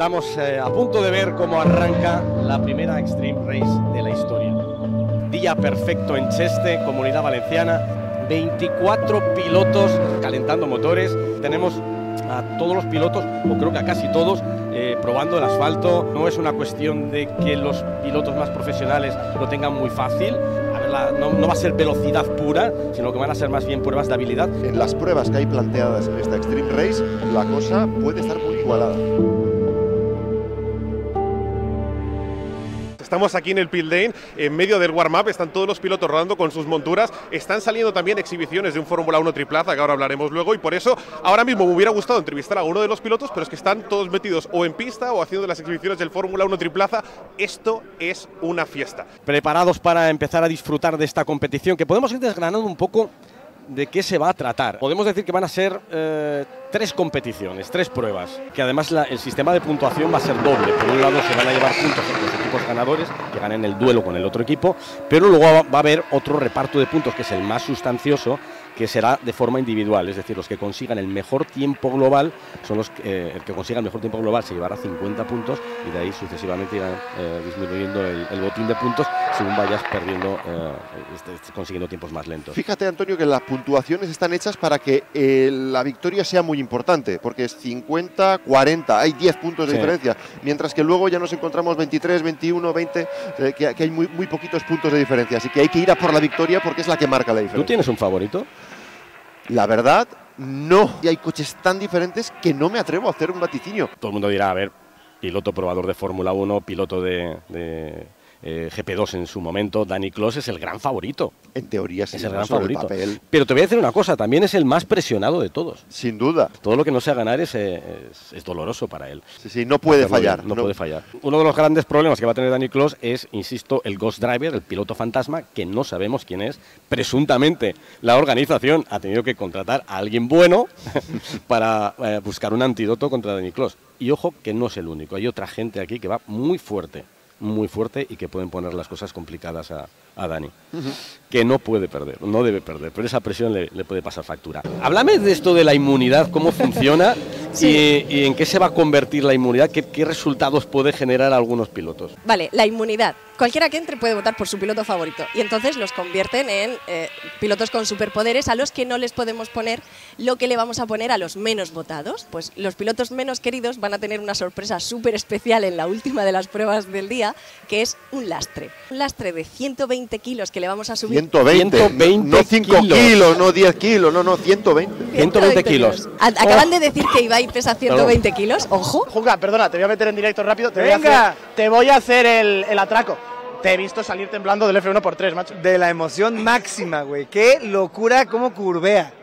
Estamos a punto de ver cómo arranca la primera Extreme Race de la historia. Día perfecto en Cheste, Comunidad Valenciana. 24 pilotos calentando motores. Tenemos a todos los pilotos, o creo que a casi todos, probando el asfalto. No es una cuestión de que los pilotos más profesionales lo tengan muy fácil. No va a ser velocidad pura, sino que van a ser más bien pruebas de habilidad. En las pruebas que hay planteadas en esta Extreme Race, la cosa puede estar muy igualada. Estamos aquí en el pit lane, en medio del warm-up, están todos los pilotos rodando con sus monturas, están saliendo también exhibiciones de un Fórmula 1 triplaza, que ahora hablaremos luego, y por eso ahora mismo me hubiera gustado entrevistar a uno de los pilotos, pero es que están todos metidos o en pista o haciendo las exhibiciones del Fórmula 1 triplaza. Esto es una fiesta. Preparados para empezar a disfrutar de esta competición, que podemos ir desgranando un poco de qué se va a tratar. Podemos decir que van a ser 3 competiciones, 3 pruebas, que además el sistema de puntuación va a ser doble. Por un lado se van a llevar puntos los equipos ganadores, que ganen el duelo con el otro equipo, pero luego va a haber otro reparto de puntos, que es el más sustancioso, que será de forma individual, es decir, los que consigan el mejor tiempo global son los el que consiga el mejor tiempo global se llevará 50 puntos y de ahí sucesivamente irán disminuyendo el botín de puntos según vayas perdiendo, consiguiendo tiempos más lentos. Fíjate, Antonio, que las puntuaciones están hechas para que la victoria sea muy importante, porque es 50, 40, hay 10 puntos de diferencia, mientras que luego ya nos encontramos 23, 21, 20, que hay muy poquitos puntos de diferencia, así que hay que ir a por la victoria porque es la que marca la diferencia. ¿Tú tienes un favorito? La verdad, no. Y hay coches tan diferentes que no me atrevo a hacer un vaticinio. Todo el mundo dirá, a ver, piloto probador de Fórmula 1, piloto de GP2 en su momento, Danny Clos es el gran favorito. En teoría sí, es el gran favorito. Pero te voy a decir una cosa, también es el más presionado de todos. Sin duda. Todo lo que no sea ganar es doloroso para él. Sí, no puede fallar. No puede fallar. Uno de los grandes problemas que va a tener Danny Clos es, insisto, el Ghost Driver, el piloto fantasma, que no sabemos quién es. Presuntamente la organización ha tenido que contratar a alguien bueno para buscar un antídoto contra Danny Clos. Y ojo que no es el único, hay otra gente aquí que va muy fuerte y que pueden poner las cosas complicadas a Dani, que no puede perder, no debe perder, pero esa presión le puede pasar factura. Háblame de esto de la inmunidad, cómo funciona y en qué se va a convertir la inmunidad, qué resultados puede generar a algunos pilotos. Vale, la inmunidad. Cualquiera que entre puede votar por su piloto favorito y entonces los convierten en pilotos con superpoderes a los que no les podemos poner lo que le vamos a poner a los menos votados. Pues los pilotos menos queridos van a tener una sorpresa súper especial en la última de las pruebas del día, que es un lastre. Un lastre de 120 kilos que le vamos a subir. 120 no 5 kilos, no 10 kilos, no, 120. 120 kilos. Acaban de decir que Ibai pesa 120 kilos, ojo. Juca, perdona, te voy a meter en directo rápido. Te voy a hacer el atraco. Te he visto salir temblando del F1x3, macho. De la emoción máxima, güey. Qué locura cómo curvea.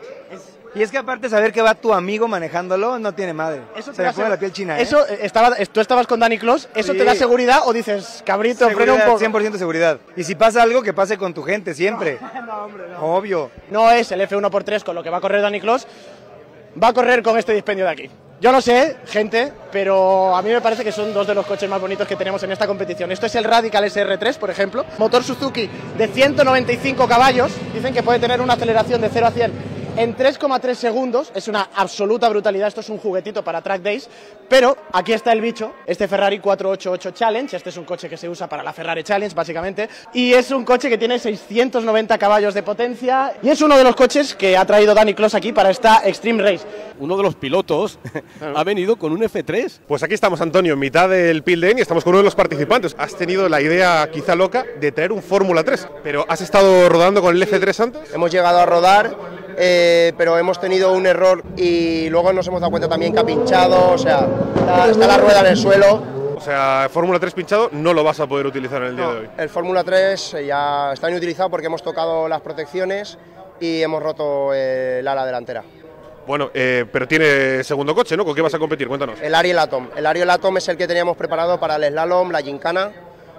Y es que aparte saber que va tu amigo manejándolo no tiene madre. Eso se me pone la piel china, Eso, tú estabas con Danny Clos, ¿eso te da seguridad o dices, cabrito, frena un poco? 100% seguridad. Y si pasa algo, que pase con tu gente, siempre. No, hombre, no. Obvio. No es el F1x3 con lo que va a correr Danny Clos, va a correr con este dispendio de aquí. Yo lo sé, gente, pero a mí me parece que son 2 de los coches más bonitos que tenemos en esta competición. Esto es el Radical SR3, por ejemplo. Motor Suzuki de 195 caballos. Dicen que puede tener una aceleración de 0 a 100 en 3,3 segundos. Es una absoluta brutalidad. Esto es un juguetito para Track Days. Pero aquí está el bicho, este Ferrari 488 Challenge. Este es un coche que se usa para la Ferrari Challenge, básicamente. Y es un coche que tiene 690 caballos de potencia. Y es uno de los coches que ha traído Danny Clos aquí para esta Extreme Race. Uno de los pilotos ha venido con un F3. Pues aquí estamos, Antonio, en mitad del pit lane y estamos con uno de los participantes. Has tenido la idea quizá loca de traer un Fórmula 3, pero ¿has estado rodando con el F3 antes? Hemos llegado a rodar, pero hemos tenido un error y luego nos hemos dado cuenta también que ha pinchado, o sea, está la rueda en el suelo. O sea, Fórmula 3 pinchado no lo vas a poder utilizar en el día de hoy. El Fórmula 3 ya está inutilizado porque hemos tocado las protecciones y hemos roto el ala delantera. Bueno, pero tiene segundo coche, ¿no? ¿Con qué vas a competir? Cuéntanos. El Ariel Atom. El Ariel Atom es el que teníamos preparado para el slalom, la gincana,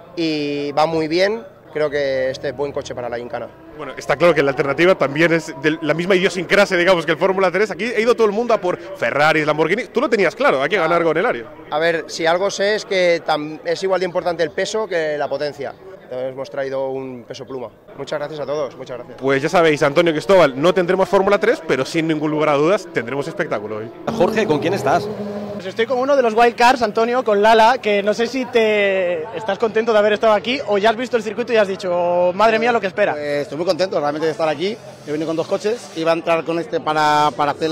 y va muy bien. Creo que este es buen coche para la gincana. Bueno, está claro que la alternativa también es de la misma idiosincrasia, digamos, que el Fórmula 3. Aquí ha ido todo el mundo a por Ferraris, Lamborghini. Tú lo tenías claro, hay que ganar con el Ariel. A ver, si algo sé es que es igual de importante el peso que la potencia. Entonces hemos traído un peso pluma. Muchas gracias a todos, muchas gracias. Pues ya sabéis, Antonio Cristóbal, no tendremos Fórmula 3, pero sin ningún lugar a dudas tendremos espectáculo hoy. Jorge, ¿con quién estás? Pues estoy con uno de los wildcards, Antonio, con Lala, que no sé si te estás contento de haber estado aquí o ya has visto el circuito y has dicho, madre mía, lo que espera. Pues estoy muy contento realmente de estar aquí. He venido con 2 coches, iba a entrar con este para hacer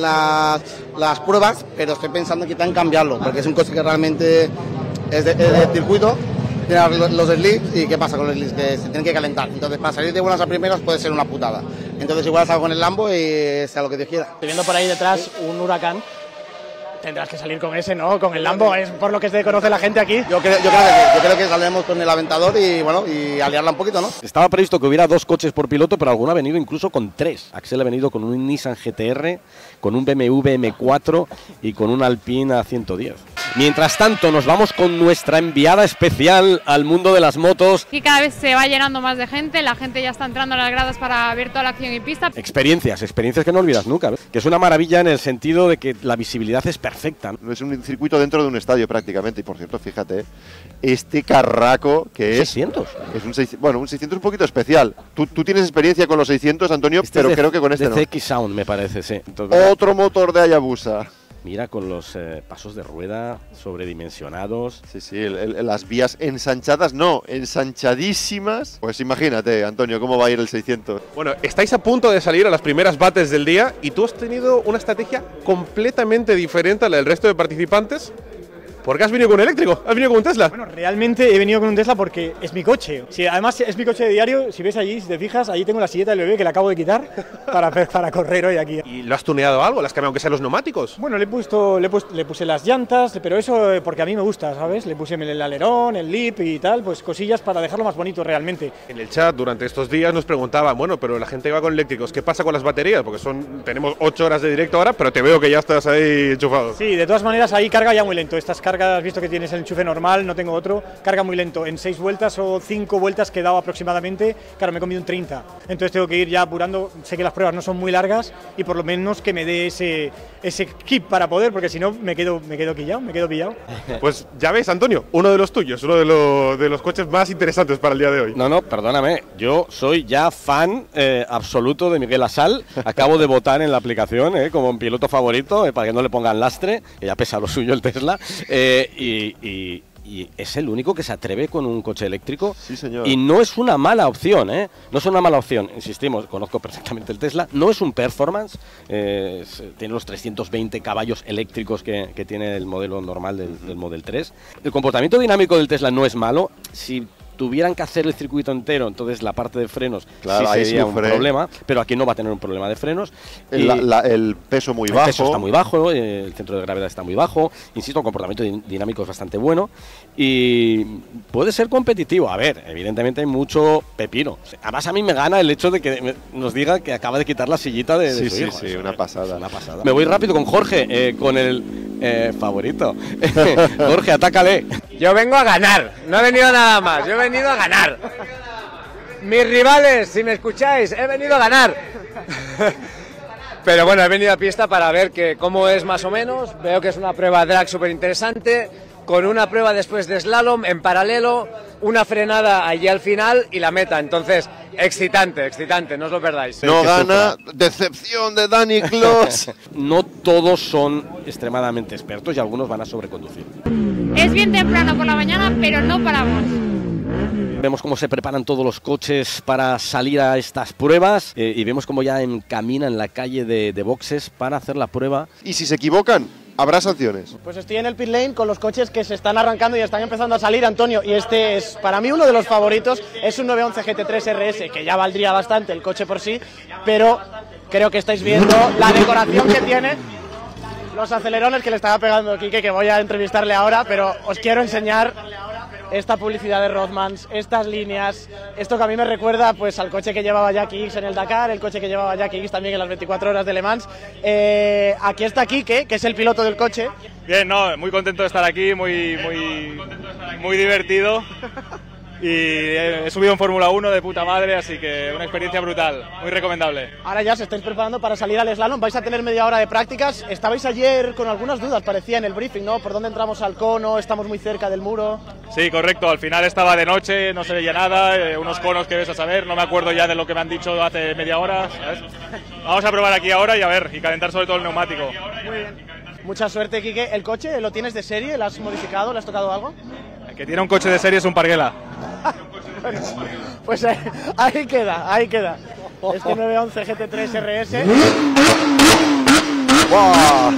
las pruebas, pero estoy pensando quizá en cambiarlo, porque es un coche que realmente es de circuito. Tiene los slips y ¿qué pasa con los slips? Que se tienen que calentar. Entonces, para salir de buenas a primeras puede ser una putada. Entonces, igual salgo con el Lambo y sea lo que Dios quiera. Estoy viendo por ahí detrás un Huracán. Tendrás que salir con ese, ¿no? Con el Lambo, es por lo que se conoce la gente aquí. Yo creo que saldremos con el Aventador y bueno, y aliarla un poquito, ¿no? Estaba previsto que hubiera 2 coches por piloto, pero alguno ha venido incluso con 3. Axel ha venido con un Nissan GT-R, con un BMW M4 y con un Alpine A110. Mientras tanto, nos vamos con nuestra enviada especial al mundo de las motos. Y cada vez se va llenando más de gente, la gente ya está entrando a las gradas para ver toda la acción en pista. Experiencias que no olvidas nunca, ¿ves? Que es una maravilla en el sentido de que la visibilidad es perfecta, ¿no? Es un circuito dentro de un estadio prácticamente. Y por cierto, fíjate, este carraco que es... 600. Es un 600, bueno, un 600 un poquito especial. Tú tienes experiencia con los 600, Antonio, Este pero es de, creo que con este de no. CX Sound, me parece, sí. Entonces, Otro motor de Hayabusa. mira, con los pasos de rueda sobredimensionados. Sí, las vías ensanchadas, no, ensanchadísimas. Pues imagínate, Antonio, cómo va a ir el 600. Bueno, estáis a punto de salir a las primeras bates del día y tú has tenido una estrategia completamente diferente a la del resto de participantes. ¿Por qué has venido con un eléctrico? ¿Has venido con un Tesla? Bueno, realmente he venido con un Tesla porque es mi coche. Sí, además es mi coche de diario. Si ves allí, si te fijas, allí tengo la silleta del bebé que le acabo de quitar para correr hoy aquí. ¿Y lo has tuneado algo? ¿Le has cambiado aunque sean los neumáticos? Bueno, le puse las llantas, pero eso porque a mí me gusta, ¿sabes? Le puse el alerón, el lip y tal, pues cosillas para dejarlo más bonito realmente. En el chat durante estos días nos preguntaban, bueno, pero la gente va con eléctricos, ¿qué pasa con las baterías? Porque tenemos 8 horas de directo ahora, pero te veo que ya estás ahí enchufado. Sí, de todas maneras ahí carga ya muy lento. Estas cargas, has visto que tienes el enchufe normal, no tengo otro, carga muy lento. En 6 vueltas o 5 vueltas que he dado aproximadamente, claro, me he comido un 30. Entonces tengo que ir ya apurando. Sé que las pruebas no son muy largas y por lo menos que me dé ese kit para poder, porque si no me quedo pillado. Pues ya ves, Antonio, uno de los tuyos, uno de los coches más interesantes para el día de hoy. No, perdóname, yo soy ya fan absoluto de Miguel Asal. Acabo de votar en la aplicación como un piloto favorito, para que no le pongan lastre, que ya pesa lo suyo el Tesla. Y es el único que se atreve con un coche eléctrico. Sí, señor. Y no es una mala opción, no es una mala opción. Insistimos, conozco perfectamente el Tesla. No es un performance, tiene los 320 caballos eléctricos que tiene el modelo normal del Model 3. El comportamiento dinámico del Tesla no es malo. Si tuvieran que hacer el circuito entero, entonces la parte de frenos claro, sí sería un sufre. problema, pero aquí no va a tener un problema de frenos. El peso muy bajo. El peso está muy bajo, el centro de gravedad está muy bajo, insisto, el comportamiento dinámico es bastante bueno y puede ser competitivo. A ver, evidentemente hay mucho pepino. Además a mí me gana el hecho de que nos diga que acaba de quitar la sillita de su hijo. Sí, una pasada. Una pasada. Me voy rápido con Jorge, con el favorito. Jorge, atácale. Yo vengo a ganar, no he venido a nada más, yo he venido a ganar. Mis rivales, si me escucháis, he venido a ganar. Pero bueno, he venido a pista para ver cómo es más o menos. Veo que es una prueba drag súper interesante, con una prueba después de slalom en paralelo, una frenada allí al final y la meta. Entonces, excitante, no os lo perdáis. No gana, decepción de Dani Clos. No todos son extremadamente expertos y algunos van a sobreconducir. Es bien temprano por la mañana, pero no paramos. Vemos cómo se preparan todos los coches para salir a estas pruebas y vemos cómo ya encaminan la calle de boxes para hacer la prueba. Y si se equivocan, habrá sanciones. Pues estoy en el pit lane con los coches que se están arrancando y están empezando a salir, Antonio, y este es para mí uno de los favoritos. Es un 911 GT3 RS, que ya valdría bastante el coche por sí, pero creo que estáis viendo la decoración que tiene, los acelerones que le estaba pegando Quique, que voy a entrevistarle ahora, pero os quiero enseñar esta publicidad de Rothmans, estas líneas, esto que a mí me recuerda pues al coche que llevaba Jackie Hicks en el Dakar, el coche que llevaba Jackie Hicks también en las 24 horas de Le Mans. Aquí está Quique, que es el piloto del coche. Bien, no, muy contento de estar aquí, muy divertido. Y he subido en Fórmula 1 de puta madre, así que una experiencia brutal, muy recomendable. Ahora ya se estáis preparando para salir al slalom, vais a tener media hora de prácticas. Estabais ayer con algunas dudas, parecía en el briefing, ¿no? ¿Por dónde entramos al cono? ¿Estamos muy cerca del muro? Sí, correcto, al final estaba de noche, no se veía nada, unos conos que ves a saber, no me acuerdo ya de lo que me han dicho hace media hora, ¿sabes? Vamos a probar aquí ahora y a ver, y calentar sobre todo el neumático. Muy bien. Mucha suerte, Quique. ¿El coche lo tienes de serie? ¿Lo has modificado? ¿Le has tocado algo? El que tiene un coche de serie es un Parguela. Pues ahí queda, ahí queda. Este 911 GT3 RS. ¡Wow!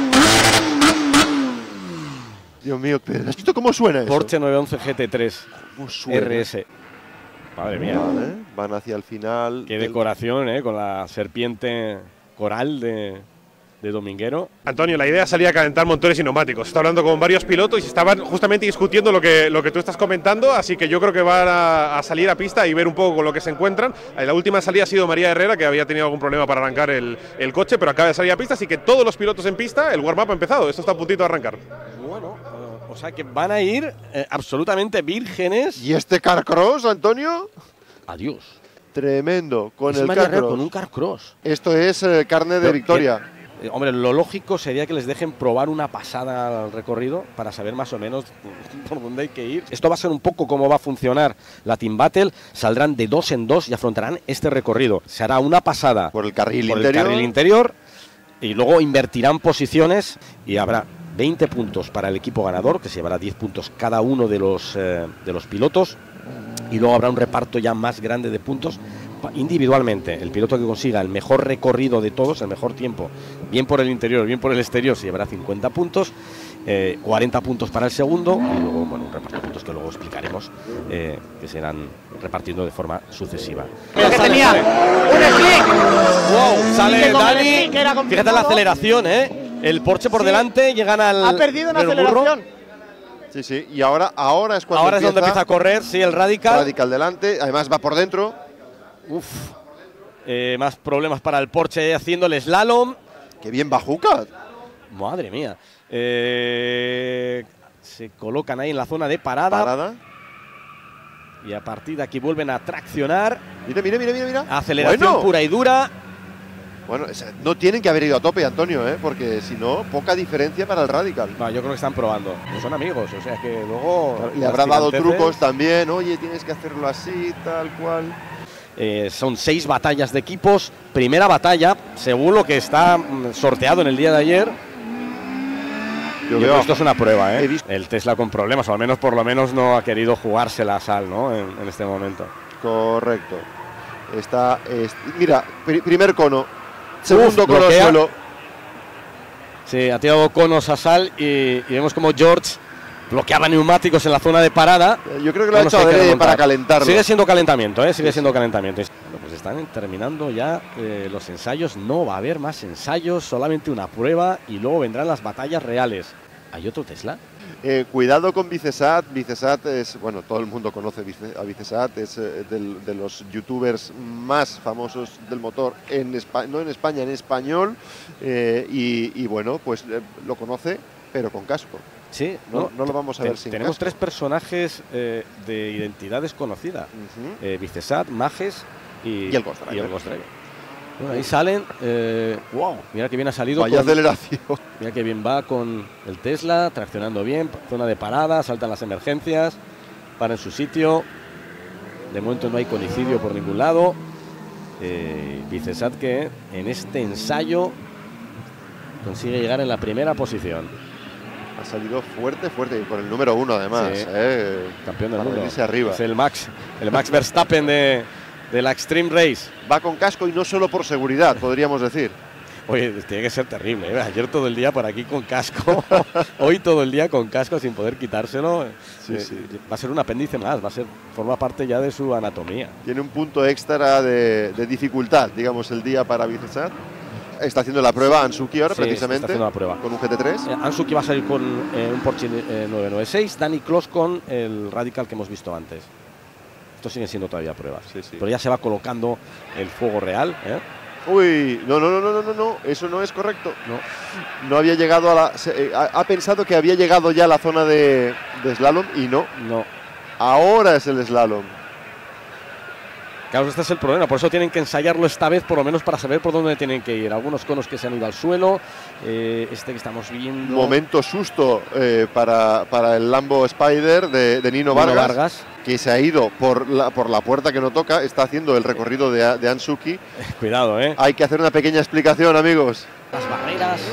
Dios mío, ¿has visto cómo suena eso? Porsche 911 GT3 ¿Cómo suena? RS. Madre mía. Vale, van hacia el final. Qué decoración, con la serpiente coral de Dominguero. Antonio, la idea salía a calentar motores y neumáticos. Está hablando con varios pilotos y estaban justamente discutiendo lo que tú estás comentando, así que yo creo que van a salir a pista y ver un poco con lo que se encuentran. La última salida ha sido María Herrera, que había tenido algún problema para arrancar el coche, pero acaba de salir a pista, así que todos los pilotos en pista, el warm-up ha empezado, esto está a puntito de arrancar. Bueno, o sea que van a ir absolutamente vírgenes. ¿Y este Carcross, Antonio? Adiós. Tremendo, con el Carcross. Carcross. Con un Carcross. Esto es carne de victoria. Hombre, lo lógico sería que les dejen probar una pasada al recorrido para saber más o menos por dónde hay que ir. Esto va a ser un poco cómo va a funcionar la Team Battle. Saldrán de 2 en 2 y afrontarán este recorrido. Se hará una pasada por el carril interior y luego invertirán posiciones y habrá 20 puntos para el equipo ganador, que se llevará 10 puntos cada uno de los pilotos, y luego habrá un reparto ya más grande de puntos individualmente. El piloto que consiga el mejor recorrido de todos, el mejor tiempo, bien por el interior, bien por el exterior, se llevará 50 puntos, 40 puntos para el segundo, y luego, bueno, un reparto de puntos que luego explicaremos, que se irán repartiendo de forma sucesiva. Que tenía un slick. Wow, sale Dani. Fíjate Fíjate la aceleración, el Porsche por delante, llegan al. Ha perdido en aceleración. Sí, sí, y ahora es cuando ahora es donde empieza a correr, sí, el Radical. Radical delante, además va por dentro. Uf, más problemas para el Porsche haciendo el slalom. ¡Qué bien bajuca! Madre mía. Se colocan ahí en la zona de parada. Y a partir de aquí vuelven a traccionar. Mira. Aceleración pura y dura. Bueno, no tienen que haber ido a tope, Antonio, porque si no, poca diferencia para el Radical. No, yo creo que están probando. No son amigos, o sea que luego. Le habrá dado trucos también. Oye, tienes que hacerlo así, tal cual. Son 6 batallas de equipos. Primera batalla, según lo que está sorteado en el día de ayer. Yo creo que esto es una prueba, El Tesla con problemas, o al menos por lo menos no ha querido jugársela a Sal, ¿no? En este momento. Correcto. Mira, primer cono. Segundo cono al suelo. Sí, ha tirado conos a Sal y vemos como George bloqueaba neumáticos en la zona de parada. Yo creo que lo ha hecho adrede para calentarlo. Sigue siendo calentamiento, sigue siendo calentamiento. Bueno, pues están terminando ya los ensayos. No va a haber más ensayos, solamente una prueba y luego vendrán las batallas reales. ¿Hay otro Tesla? Cuidado con Vicesat. Vicesat es, bueno, todo el mundo conoce a Vicesat, es de los youtubers más famosos del motor, no en España, en español. Y bueno, pues lo conoce, pero con casco. Sí, no lo vamos a ver sin tenemos casco. 3 personajes de identidad desconocida. Vicesat, Majes y el Ghost Driver. Bueno, ahí salen. Wow, mira que bien ha salido. Vaya aceleración. Mira que bien va con el Tesla, traccionando bien, zona de parada, saltan las emergencias, para en su sitio. De momento no hay colisidio por ningún lado. Vicesat que en este ensayo consigue llegar en la primera posición. Ha salido fuerte, con el número 1 además. Sí. Campeón del mundo. Arriba. Es el Max Verstappen de la Extreme Race. Va con casco y no solo por seguridad, podríamos decir. Oye, tiene que ser terrible, Ayer todo el día por aquí con casco, hoy todo el día con casco sin poder quitárselo. Sí. Va a ser un apéndice más, forma parte ya de su anatomía. Tiene un punto extra de dificultad, digamos, el día para Vicesat. Está haciendo la prueba Ansuki ahora, precisamente. Está haciendo la prueba. Con un GT3. Ansuki va a salir con un Porsche 996, Dani Clos con el Radical que hemos visto antes. Esto siguen siendo todavía pruebas. Sí. Pero ya se va colocando el fuego real. Uy, no, eso no es correcto. No había llegado a la. Ha pensado que había llegado ya a la zona de slalom y no. Ahora es el slalom. Claro, este es el problema, por eso tienen que ensayarlo esta vez, por lo menos para saber por dónde tienen que ir. Algunos conos que se han ido al suelo, este que estamos viendo. Momento susto para el Lambo Spider de Nino Vargas, que se ha ido por la puerta que no toca, está haciendo el recorrido de Ansuki. Cuidado, Hay que hacer una pequeña explicación, amigos. Las barreras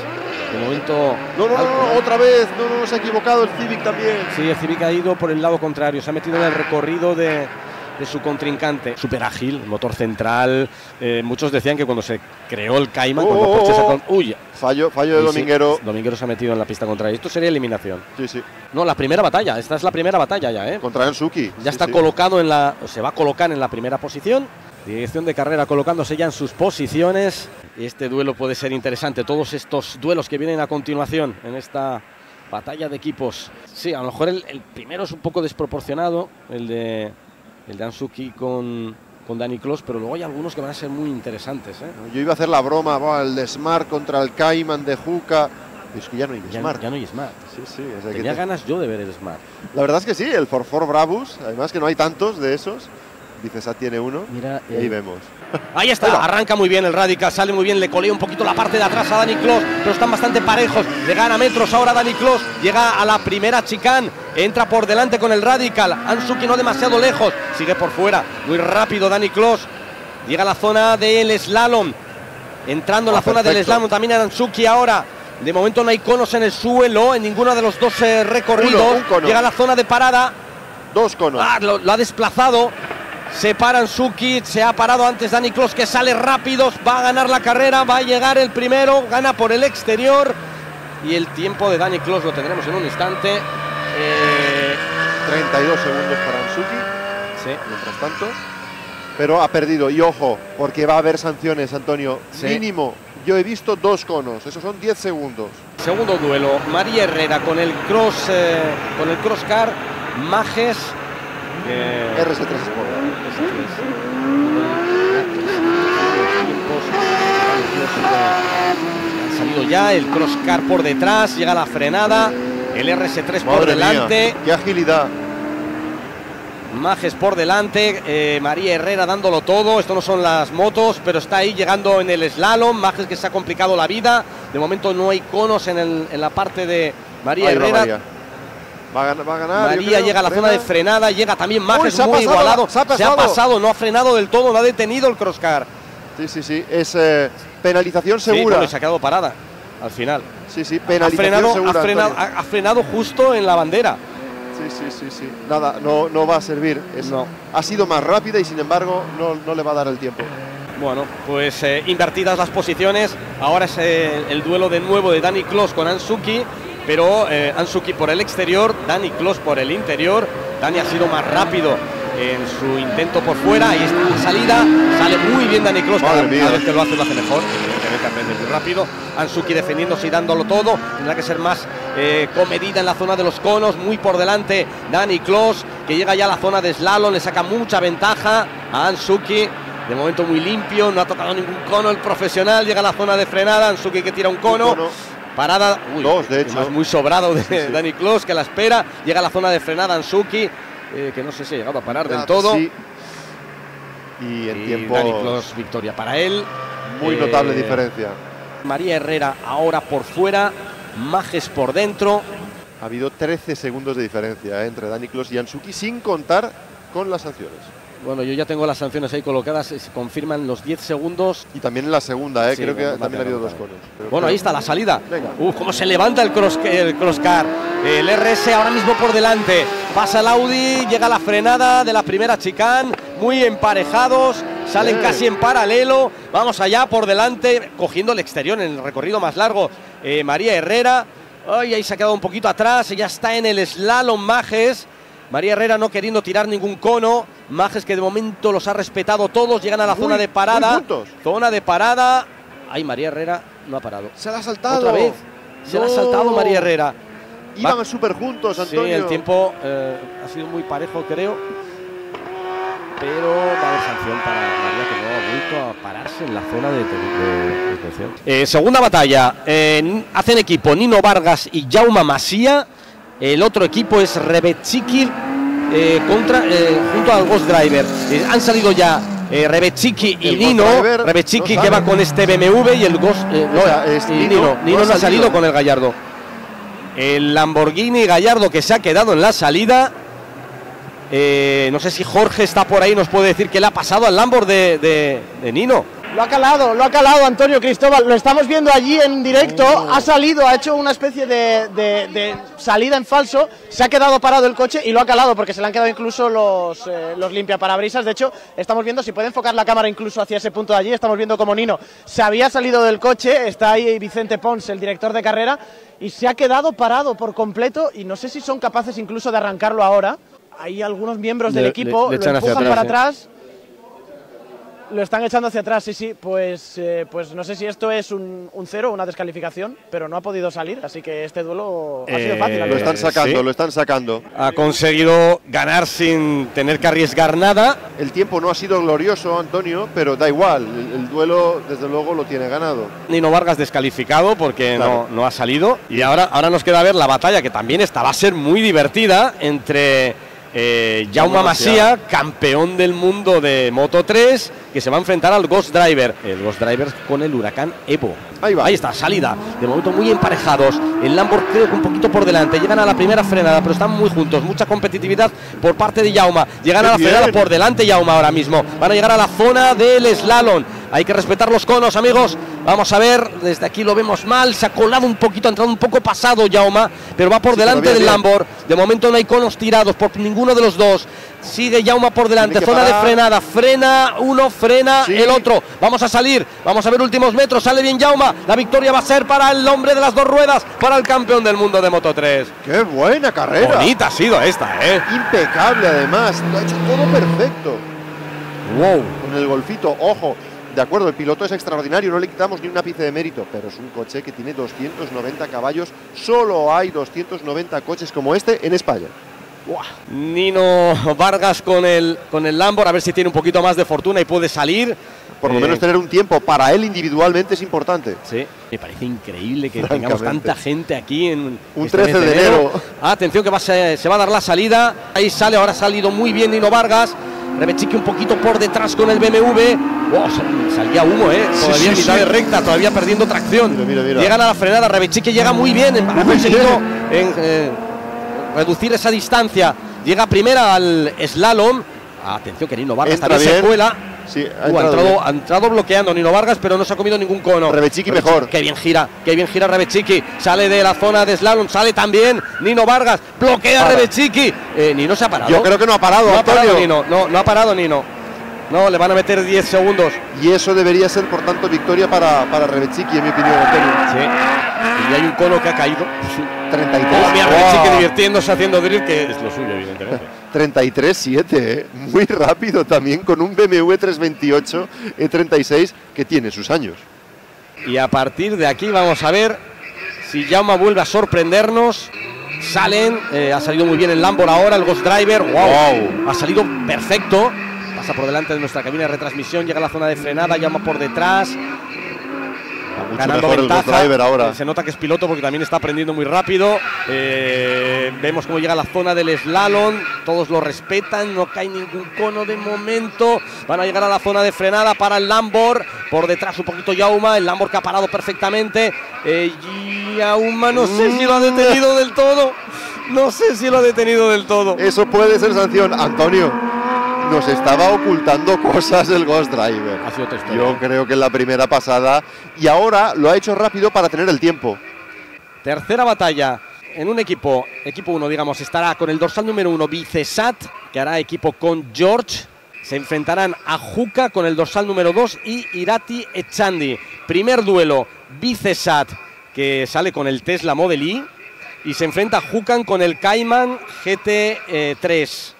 De momento... No, otra vez, no, se ha equivocado el Civic también. Sí, el Civic ha ido por el lado contrario, se ha metido en el recorrido de su contrincante. Súper ágil, motor central. Muchos decían que cuando se creó el Cayman, cuando Porsche sacó... ¡Uy! Fallo de Dominguero. Sí, Dominguero se ha metido en la pista contraria. Esto sería eliminación. Sí. No, la primera batalla. Esta es la primera batalla ya, ¿eh? Contra Ansuki. Ya está colocado en la... Se va a colocar en la primera posición. Dirección de carrera colocándose ya en sus posiciones. Y este duelo puede ser interesante. Todos estos duelos que vienen a continuación en esta batalla de equipos. Sí, a lo mejor el primero es un poco desproporcionado, el de Ansuki con Danny Clos, pero luego hay algunos que van a ser muy interesantes, ¿eh? Yo iba a hacer la broma, el de Smart contra el Cayman de Juca. Es que ya no hay Smart. Ya no hay Smart. Sí. Tenía ganas yo de ver el Smart. La verdad es que sí, el 44 Brabus, además que no hay tantos de esos. Vicesa tiene uno. Mira, y ahí vemos. Ahí está, arranca muy bien el Radical, sale muy bien, le colea un poquito la parte de atrás a Danny Clos, pero están bastante parejos, le gana metros ahora Danny Clos, llega a la primera chicane, entra por delante con el Radical, Ansuki no demasiado lejos, sigue por fuera, muy rápido Danny Clos, llega a la zona del slalom, entrando en la zona del slalom también Ansuki ahora. De momento no hay conos en el suelo, en ninguno de los dos recorridos, llega a la zona de parada. 2 conos. Lo ha desplazado. Se para Ansuki, se ha parado antes Danny Clos, que sale rápido, va a ganar la carrera, va a llegar el primero, gana por el exterior. Y el tiempo de Danny Clos lo tendremos en un instante. 32 segundos para Ansuki, mientras tanto. Pero ha perdido, y ojo, porque va a haber sanciones, Antonio. Mínimo, yo he visto 2 conos, esos son 10 segundos. Segundo duelo, María Herrera con el crosscar, Majes. RS3 Sport. Han salido ya el crosscar por detrás, llega la frenada, el RS3 por delante. ¡Qué agilidad! Majes por delante, María Herrera dándolo todo. Esto no son las motos, pero está ahí llegando en el slalom. Majes que se ha complicado la vida. De momento no hay conos en la parte de María Herrera. Va a ganar. María llega a la zona de frenada, llega también Majes muy igualado. Se ha pasado, no ha frenado del todo, no ha detenido el crosscar. Sí, es penalización segura. Sí, se ha quedado parada al final. Sí, penalización segura. Ha frenado justo en la bandera. Sí. Nada, no va a servir. Ha sido más rápida y sin embargo no le va a dar el tiempo. Bueno, pues invertidas las posiciones. Ahora es el duelo de nuevo de Danny Clos con Ansuki. Pero Ansuki por el exterior, Danny Clos por el interior. Danny ha sido más rápido en su intento por fuera. Ahí está la salida, sale muy bien Danny Clos. Cada vez que lo hace mejor, evidentemente aprende muy rápido. Ansuki defendiéndose y dándolo todo. Tendrá que ser más comedida en la zona de los conos. Muy por delante Danny Clos, que llega ya a la zona de slalom, le saca mucha ventaja a Ansuki. De momento muy limpio, no ha tocado ningún cono el profesional. Llega a la zona de frenada, Ansuki que tira un cono. Parada, de hecho. Muy sobrado de Danny Clos, que la espera. Llega a la zona de frenada Ansuki, que no sé si ha llegado a parar del todo. Sí. Y en tiempo. Danny Clos, victoria para él. Muy notable diferencia. María Herrera ahora por fuera, Majes por dentro. Ha habido 13 segundos de diferencia entre Danny Clos y Ansuki, sin contar con las sanciones. Bueno, yo ya tengo las sanciones ahí colocadas, se confirman los 10 segundos. Y también en la segunda, sí, creo que también ha habido 2 conos. Bueno, ahí está la salida. Cómo se levanta el crosscar. El RS ahora mismo por delante. Pasa el Audi, llega la frenada de la primera chicane. Muy emparejados, salen casi en paralelo. Vamos allá por delante, cogiendo el exterior en el recorrido más largo. María Herrera. Ahí se ha quedado un poquito atrás, ya está en el slalom Majes. María Herrera no queriendo tirar ningún cono. Majes que de momento los ha respetado todos. Llegan a la zona de parada. Zona de parada. Ay, María Herrera no ha parado. Se la ha saltado. Otra vez. Se la ha saltado María Herrera. Iban súper juntos, Antonio. Sí, el tiempo ha sido muy parejo, creo. Pero va a haber sanción para María, que no ha vuelto a pararse en la zona de detención. Segunda batalla. Hacen equipo Nino Vargas y Jaume Masia. El otro equipo es Rebetchiki junto al Ghost Driver. Han salido ya Rebetchiki y Nino. Rebetchiki que va con este BMW y el Ghost. Nino no ha salido con el Gallardo. El Lamborghini Gallardo que se ha quedado en la salida. No sé si Jorge está por ahí, nos puede decir qué le ha pasado al Lamborghini de Nino. Lo ha calado Antonio Cristóbal, lo estamos viendo allí en directo, ha salido, ha hecho una especie de salida en falso, se ha quedado parado el coche y lo ha calado porque se le han quedado incluso los limpiaparabrisas. De hecho, estamos viendo, si puede enfocar la cámara incluso hacia ese punto de allí, estamos viendo como Nino se había salido del coche, está ahí Vicente Pons, el director de carrera, y se ha quedado parado por completo y no sé si son capaces incluso de arrancarlo ahora. Hay algunos miembros del equipo, lo empujan para atrás. Lo están echando hacia atrás, sí, pues no sé si esto es un cero, una descalificación, pero no ha podido salir, así que este duelo ha sido fácil. Lo están sacando, ¿sí? Lo están sacando. Ha conseguido ganar sin tener que arriesgar nada. El tiempo no ha sido glorioso, Antonio, pero da igual, el duelo desde luego lo tiene ganado. Nino Vargas descalificado porque claro, no ha salido. Y ahora nos queda ver la batalla, que también va a ser muy divertida, entre Jaume Masia, campeón del mundo de Moto 3, que se va a enfrentar al Ghost Driver. El Ghost Driver con el Huracán Evo. Ahí está, salida. De momento muy emparejados. El Lamborghini creo que un poquito por delante. Llegan a la primera frenada, pero están muy juntos. Mucha competitividad por parte de Jaume. Llegan a la frenada por delante Jaume ahora mismo. Van a llegar a la zona del slalom. Hay que respetar los conos, amigos. Vamos a ver, desde aquí lo vemos mal. Se ha colado un poquito, ha entrado un poco pasado Jaume, pero va por delante del Lamborghini. De momento no hay conos tirados por ninguno de los dos. Sigue Jaume por delante, zona de frenada. Frena uno, frena el otro. Vamos a salir, vamos a ver últimos metros. Sale bien Jaume. La victoria va a ser para el hombre de las dos ruedas, para el campeón del mundo de Moto 3. ¡Qué buena carrera! Bonita ha sido esta, Impecable además, lo ha hecho todo perfecto. Wow. Con el golfito, ojo. De acuerdo, el piloto es extraordinario, no le quitamos ni un ápice de mérito, pero es un coche que tiene 290 caballos. Solo hay 290 coches como este en España. Nino Vargas con el Lamborghini, a ver si tiene un poquito más de fortuna y puede salir. Por lo menos tener un tiempo para él individualmente es importante. Sí, me parece increíble que tengamos tanta gente aquí en un 13 de enero. Atención que se va a dar la salida. Ahí sale, ahora ha salido muy bien Nino Vargas. Rebechiqui un poquito por detrás con el BMW. Salía humo, todavía en mitad de recta, todavía perdiendo tracción. Mira. Llegan a la frenada, Rebechiqui llega muy bien, ha conseguido reducir esa distancia. Llega primera al slalom. Atención que Nino Vargas también se cuela. Sí, ha entrado bloqueando Nino Vargas, pero no se ha comido ningún cono. Rebechiqui mejor. Qué bien gira Rebechiqui. Sale de la zona de slalom, sale también Nino Vargas. Bloquea Rebechiqui. Nino se ha parado. Yo creo que no ha parado. No ha parado Nino. No ha parado Nino. No, le van a meter 10 segundos. Y eso debería ser, por tanto, victoria para Rebechiqui, en mi opinión, Antonio. Sí. Y hay un cono que ha caído. 33. Mira, Rebechiqui divirtiéndose haciendo drift, que es lo suyo, evidentemente. 33-7, muy rápido también, con un BMW 328 E36 que tiene sus años. Y a partir de aquí vamos a ver si Jaume vuelve a sorprendernos. Salen, ha salido muy bien el Lamborghini ahora, el Ghost Driver. Wow. Ha salido perfecto. Pasa por delante de nuestra cabina de retransmisión, llega a la zona de frenada, Jaume por detrás. Ganando ventaja. Ahora. Se nota que es piloto porque también está aprendiendo muy rápido. Vemos cómo llega a la zona del slalom. Todos lo respetan, no cae ningún cono de momento. Van a llegar a la zona de frenada para el Lamborghini. Por detrás un poquito Jaume. El Lamborghini que ha parado perfectamente. Jaume no sé si lo ha detenido del todo. No sé si lo ha detenido del todo. Eso puede ser sanción, Antonio. Nos estaba ocultando cosas el Ghost Driver. Ha sido otra historia. Yo creo que en la primera pasada. Y ahora lo ha hecho rápido para tener el tiempo. Tercera batalla en un equipo 1, digamos, estará con el dorsal número 1 Vicesat, que hará equipo con George. Se enfrentarán a Juca con el dorsal número 2 y Irati Echandi. Primer duelo, Vicesat, que sale con el Tesla Model I, y se enfrenta a Jucan con el Cayman GT3.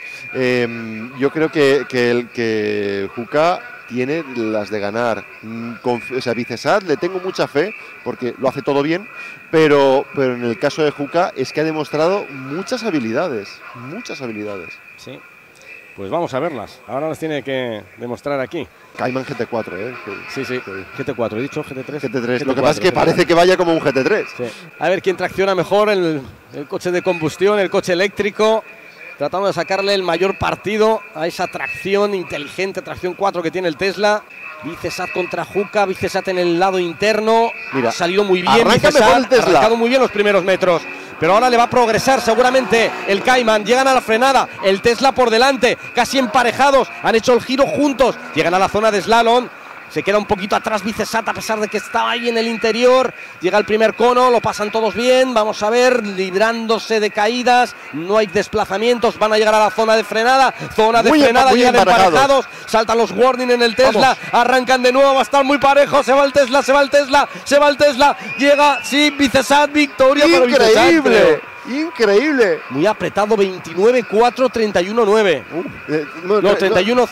Yo creo que Juca tiene las de ganar. O sea, Vicesat le tengo mucha fe porque lo hace todo bien, pero en el caso de Juca es que ha demostrado muchas habilidades. Sí, pues vamos a verlas. Ahora las tiene que demostrar aquí. Cayman GT4, Sí, GT4, he dicho GT3. GT3, lo que pasa es que parece que vaya como un GT3. Sí. A ver quién tracciona mejor, el coche de combustión, el coche eléctrico. Tratando de sacarle el mayor partido a esa tracción inteligente, tracción 4 que tiene el Tesla. Vicesat contra Juca, Vicesat en el lado interno. Mira, ha salido muy bien Vicesat, ha arrancado muy bien los primeros metros. Pero ahora le va a progresar seguramente el Cayman. Llegan a la frenada, el Tesla por delante, casi emparejados. Han hecho el giro juntos. Llegan a la zona de slalom. Se queda un poquito atrás Vicesat a pesar de que estaba ahí en el interior. Llega el primer cono, lo pasan todos bien. Vamos a ver, librándose de caídas. No hay desplazamientos, van a llegar a la zona de frenada. Zona de frenada, llegan emparejados. Saltan los warning en el Tesla. Arrancan de nuevo, va a estar muy parejo. Se va el Tesla, se va el Tesla, se va el Tesla. Llega, sí, Vicesat, victoria para Vicesat. ¡Increíble! ¡Increíble! Muy apretado, 29-4, 31-9. No, 31-5,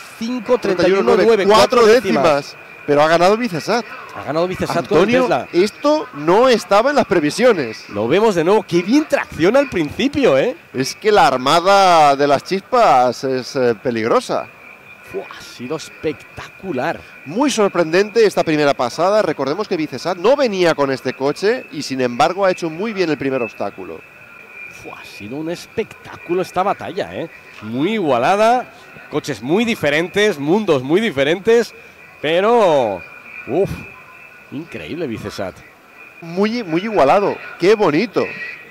31-9. 4 décimas. Pero ha ganado Vicesat. Ha ganado Vicesat con el Tesla. Esto no estaba en las previsiones. Lo vemos de nuevo. Qué bien tracciona al principio, ¿eh? Es que la armada de las chispas es peligrosa. Ha sido espectacular. Muy sorprendente esta primera pasada. Recordemos que Vicesat no venía con este coche y sin embargo ha hecho muy bien el primer obstáculo. Ha sido un espectáculo esta batalla, ¿eh? Muy igualada, coches muy diferentes, mundos muy diferentes, pero... increíble Vicesat. Muy igualado, qué bonito.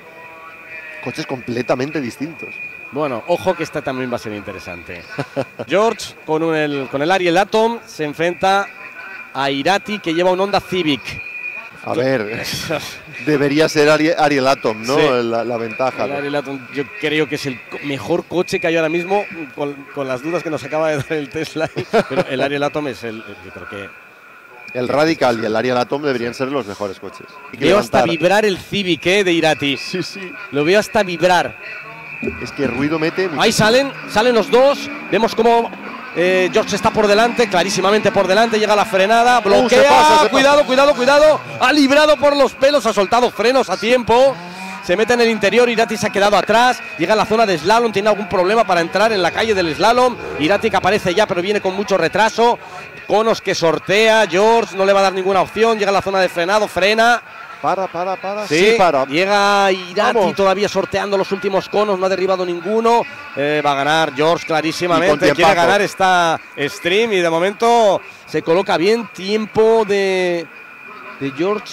Coches completamente distintos. Bueno, ojo que esta también va a ser interesante. George con el Ariel Atom se enfrenta a Irati, que lleva un Honda Civic. A ver, debería ser Ariel Atom, ¿no? Sí. La ventaja. El Ariel Atom yo creo que es el mejor coche que hay ahora mismo, con las dudas que nos acaba de dar el Tesla. Pero el Ariel Atom es yo creo que... El Radical y el Ariel Atom deberían ser los mejores coches. Veo hasta vibrar el Civic, de Irati. Sí, sí. Lo veo hasta vibrar. Es que ruido mete muchísimo. Ahí salen los dos. Vemos cómo George está por delante, clarísimamente por delante. Llega la frenada, bloquea. Se pasa. Cuidado. Ha librado por los pelos, ha soltado frenos a tiempo. Se mete en el interior, Irati se ha quedado atrás. Llega a la zona de slalom, tiene algún problema para entrar en la calle del slalom. Irati que aparece ya, pero viene con mucho retraso. Conos que sortea, George no le va a dar ninguna opción. Llega a la zona de frenado, frena. Para. Sí, para. Llega Irati todavía sorteando los últimos conos, no ha derribado ninguno. Va a ganar George clarísimamente. Quiere ganar esta stream y de momento se coloca bien. Tiempo de George.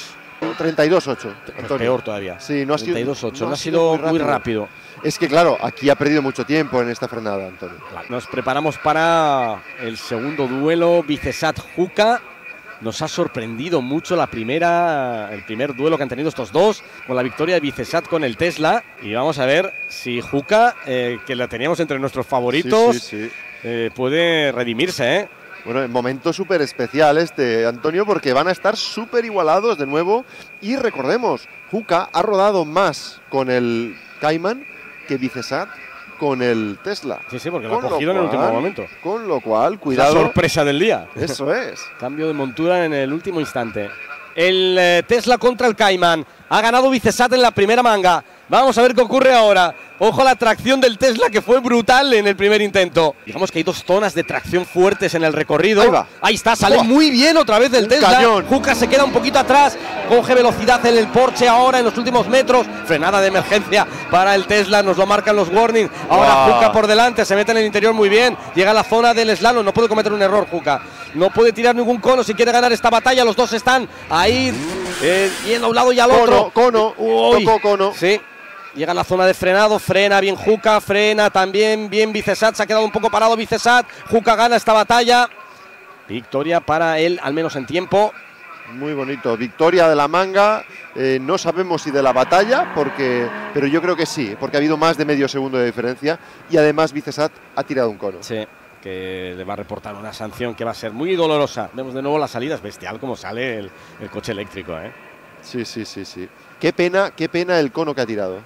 32-8. Peor todavía. Sí, no ha sido 32-8. No ha sido muy rápido. Es que claro, aquí ha perdido mucho tiempo en esta frenada, Antonio. Nos preparamos para el segundo duelo, Vicesat-Juca. Nos ha sorprendido mucho el primer duelo que han tenido estos dos, con la victoria de Vicesat con el Tesla. Y vamos a ver si Juca, que la teníamos entre nuestros favoritos, puede redimirse, ¿eh? Bueno, en momento súper especial Antonio, porque van a estar súper igualados de nuevo. Y recordemos, Juca ha rodado más con el Cayman que Vicesat con el Tesla. Sí, porque lo ha cogido en el último momento. Con lo cual, cuidado. La sorpresa del día. Eso es. Cambio de montura en el último instante. El Tesla contra el Cayman. Ha ganado Vicesat en la primera manga. Vamos a ver qué ocurre ahora. Ojo a la tracción del Tesla, que fue brutal en el primer intento. Digamos que hay dos zonas de tracción fuertes en el recorrido. Ahí va. Ahí está, sale muy bien otra vez el Tesla. Cañón. Juca se queda un poquito atrás. Coge velocidad en el Porsche ahora en los últimos metros. Frenada de emergencia para el Tesla, nos lo marcan los warnings. Ahora Juca por delante, se mete en el interior muy bien. Llega a la zona del slalom, no puede cometer un error Juca. No puede tirar ningún cono si quiere ganar esta batalla. Los dos están ahí, yendo a un lado y al otro. Tocó cono. Sí. Llega a la zona de frenado, frena bien Juca, frena también bien Vicesat, se ha quedado un poco parado Vicesat, Juca gana esta batalla, victoria para él, al menos en tiempo. Muy bonito, victoria de la manga, no sabemos si de la batalla, pero yo creo que sí, porque ha habido más de medio segundo de diferencia y además Vicesat ha tirado un cono. Sí, que le va a reportar una sanción que va a ser muy dolorosa. Vemos de nuevo la salida, es bestial como sale el coche eléctrico, ¿eh? Sí. Qué pena el cono que ha tirado.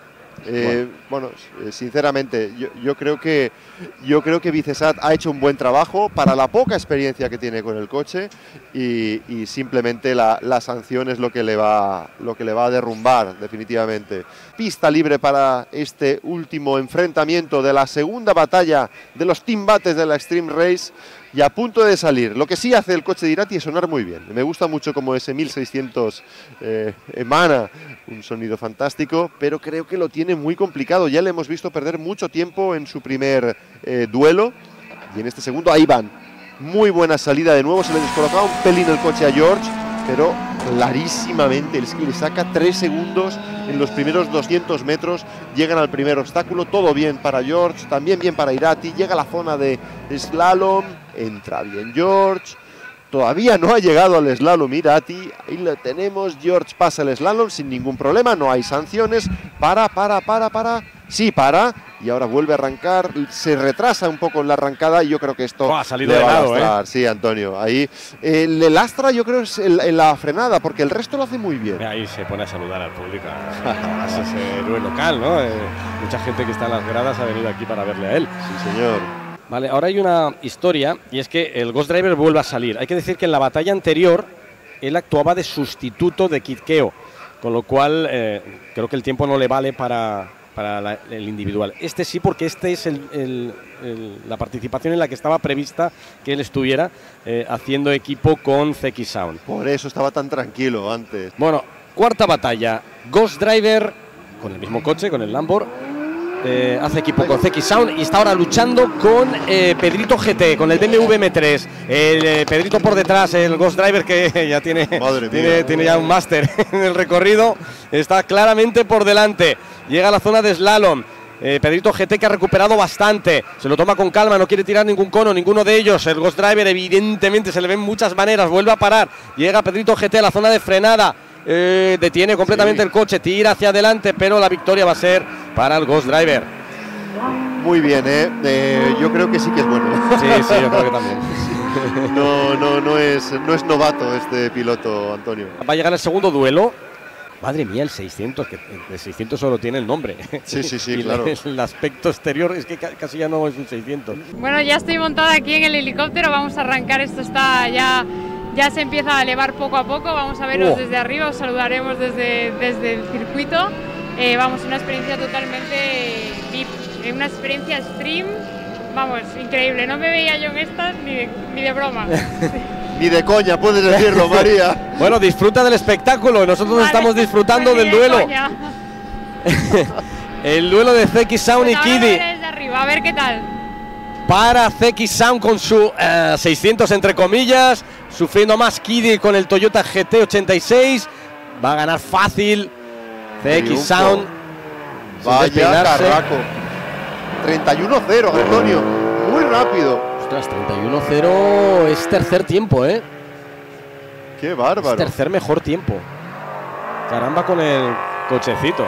Sinceramente, yo creo que Vicesat ha hecho un buen trabajo para la poca experiencia que tiene con el coche y simplemente la sanción es lo que le va a derrumbar definitivamente. Pista libre para este último enfrentamiento de la segunda batalla de los Team Bates de la Extreme Race. Y a punto de salir. Lo que sí hace el coche de Irati es sonar muy bien. Me gusta mucho como ese 1600 emana un sonido fantástico, pero creo que lo tiene muy complicado. Ya le hemos visto perder mucho tiempo en su primer duelo. Y en este segundo, ahí van. Muy buena salida de nuevo. Se le descolocaba un pelín el coche a George, pero clarísimamente es que le saca 3 segundos en los primeros 200 metros. Llegan al primer obstáculo. Todo bien para George, también bien para Irati. Llega a la zona de slalom. Entra bien George todavía no ha llegado al slalom Irati. Ahí lo tenemos. George pasa el slalom sin ningún problema. No hay sanciones. Para. Sí, para. Y ahora vuelve a arrancar. Se retrasa un poco en la arrancada. Y yo creo que esto ha salido le de va a lado, lastrar. Sí, Antonio. Ahí le lastra, yo creo, en la frenada, porque el resto lo hace muy bien. Ahí se pone a saludar al público. Es ese héroe local, ¿no? Mucha gente que está en las gradas ha venido aquí para verle a él. Sí, señor. Vale, ahora hay una historia, y es que el Ghost Driver vuelve a salir. Hay que decir que en la batalla anterior él actuaba de sustituto de Kid Keo, con lo cual creo que el tiempo no le vale para el individual. Este sí, porque este es la participación en la que estaba prevista que él estuviera haciendo equipo con ZX Sound. Por eso estaba tan tranquilo antes. Bueno, cuarta batalla. Ghost Driver con el mismo coche, con el Lamborghini. Hace equipo con ZX Sound y está ahora luchando con Pedrito GT, con el BMW M3. Pedrito por detrás, el Ghost Driver que ya tiene ya un máster en el recorrido. Está claramente por delante. Llega a la zona de slalom. Pedrito GT que ha recuperado bastante. Se lo toma con calma, no quiere tirar ningún cono, ninguno de ellos. El Ghost Driver evidentemente se le ven muchas maneras. Vuelve a parar. Llega Pedrito GT a la zona de frenada. Detiene completamente el coche, tira hacia adelante, pero la victoria va a ser para el Ghost Driver. Muy bien, yo creo que sí que es bueno. Sí, yo creo que también. No es novato este piloto, Antonio. Va a llegar el segundo duelo. Madre mía, el 600, que el 600 solo tiene el nombre. Sí, y claro. El aspecto exterior es que casi ya no es un 600. Bueno, ya estoy montada aquí en el helicóptero, vamos a arrancar, esto está ya se empieza a elevar poco a poco, vamos a veros desde arriba, os saludaremos desde el circuito. Vamos, una experiencia totalmente VIP, una experiencia stream, vamos, increíble, no me veía yo en estas ni de broma. Ni de coña, puedes decirlo, María. Bueno, disfruta del espectáculo, nosotros estamos disfrutando del duelo. El duelo de ZX Sound y Kiddy. Desde arriba, a ver qué tal. Para ZX Sound con su 600 entre comillas, sufriendo más Kiddy con el Toyota GT86. Va a ganar fácil ZX Sound. Vaya carraco. 31-0, Antonio. Muy rápido. Ostras, 31-0 es tercer tiempo, ¿eh? Qué bárbaro. Es tercer mejor tiempo. Caramba con el cochecito.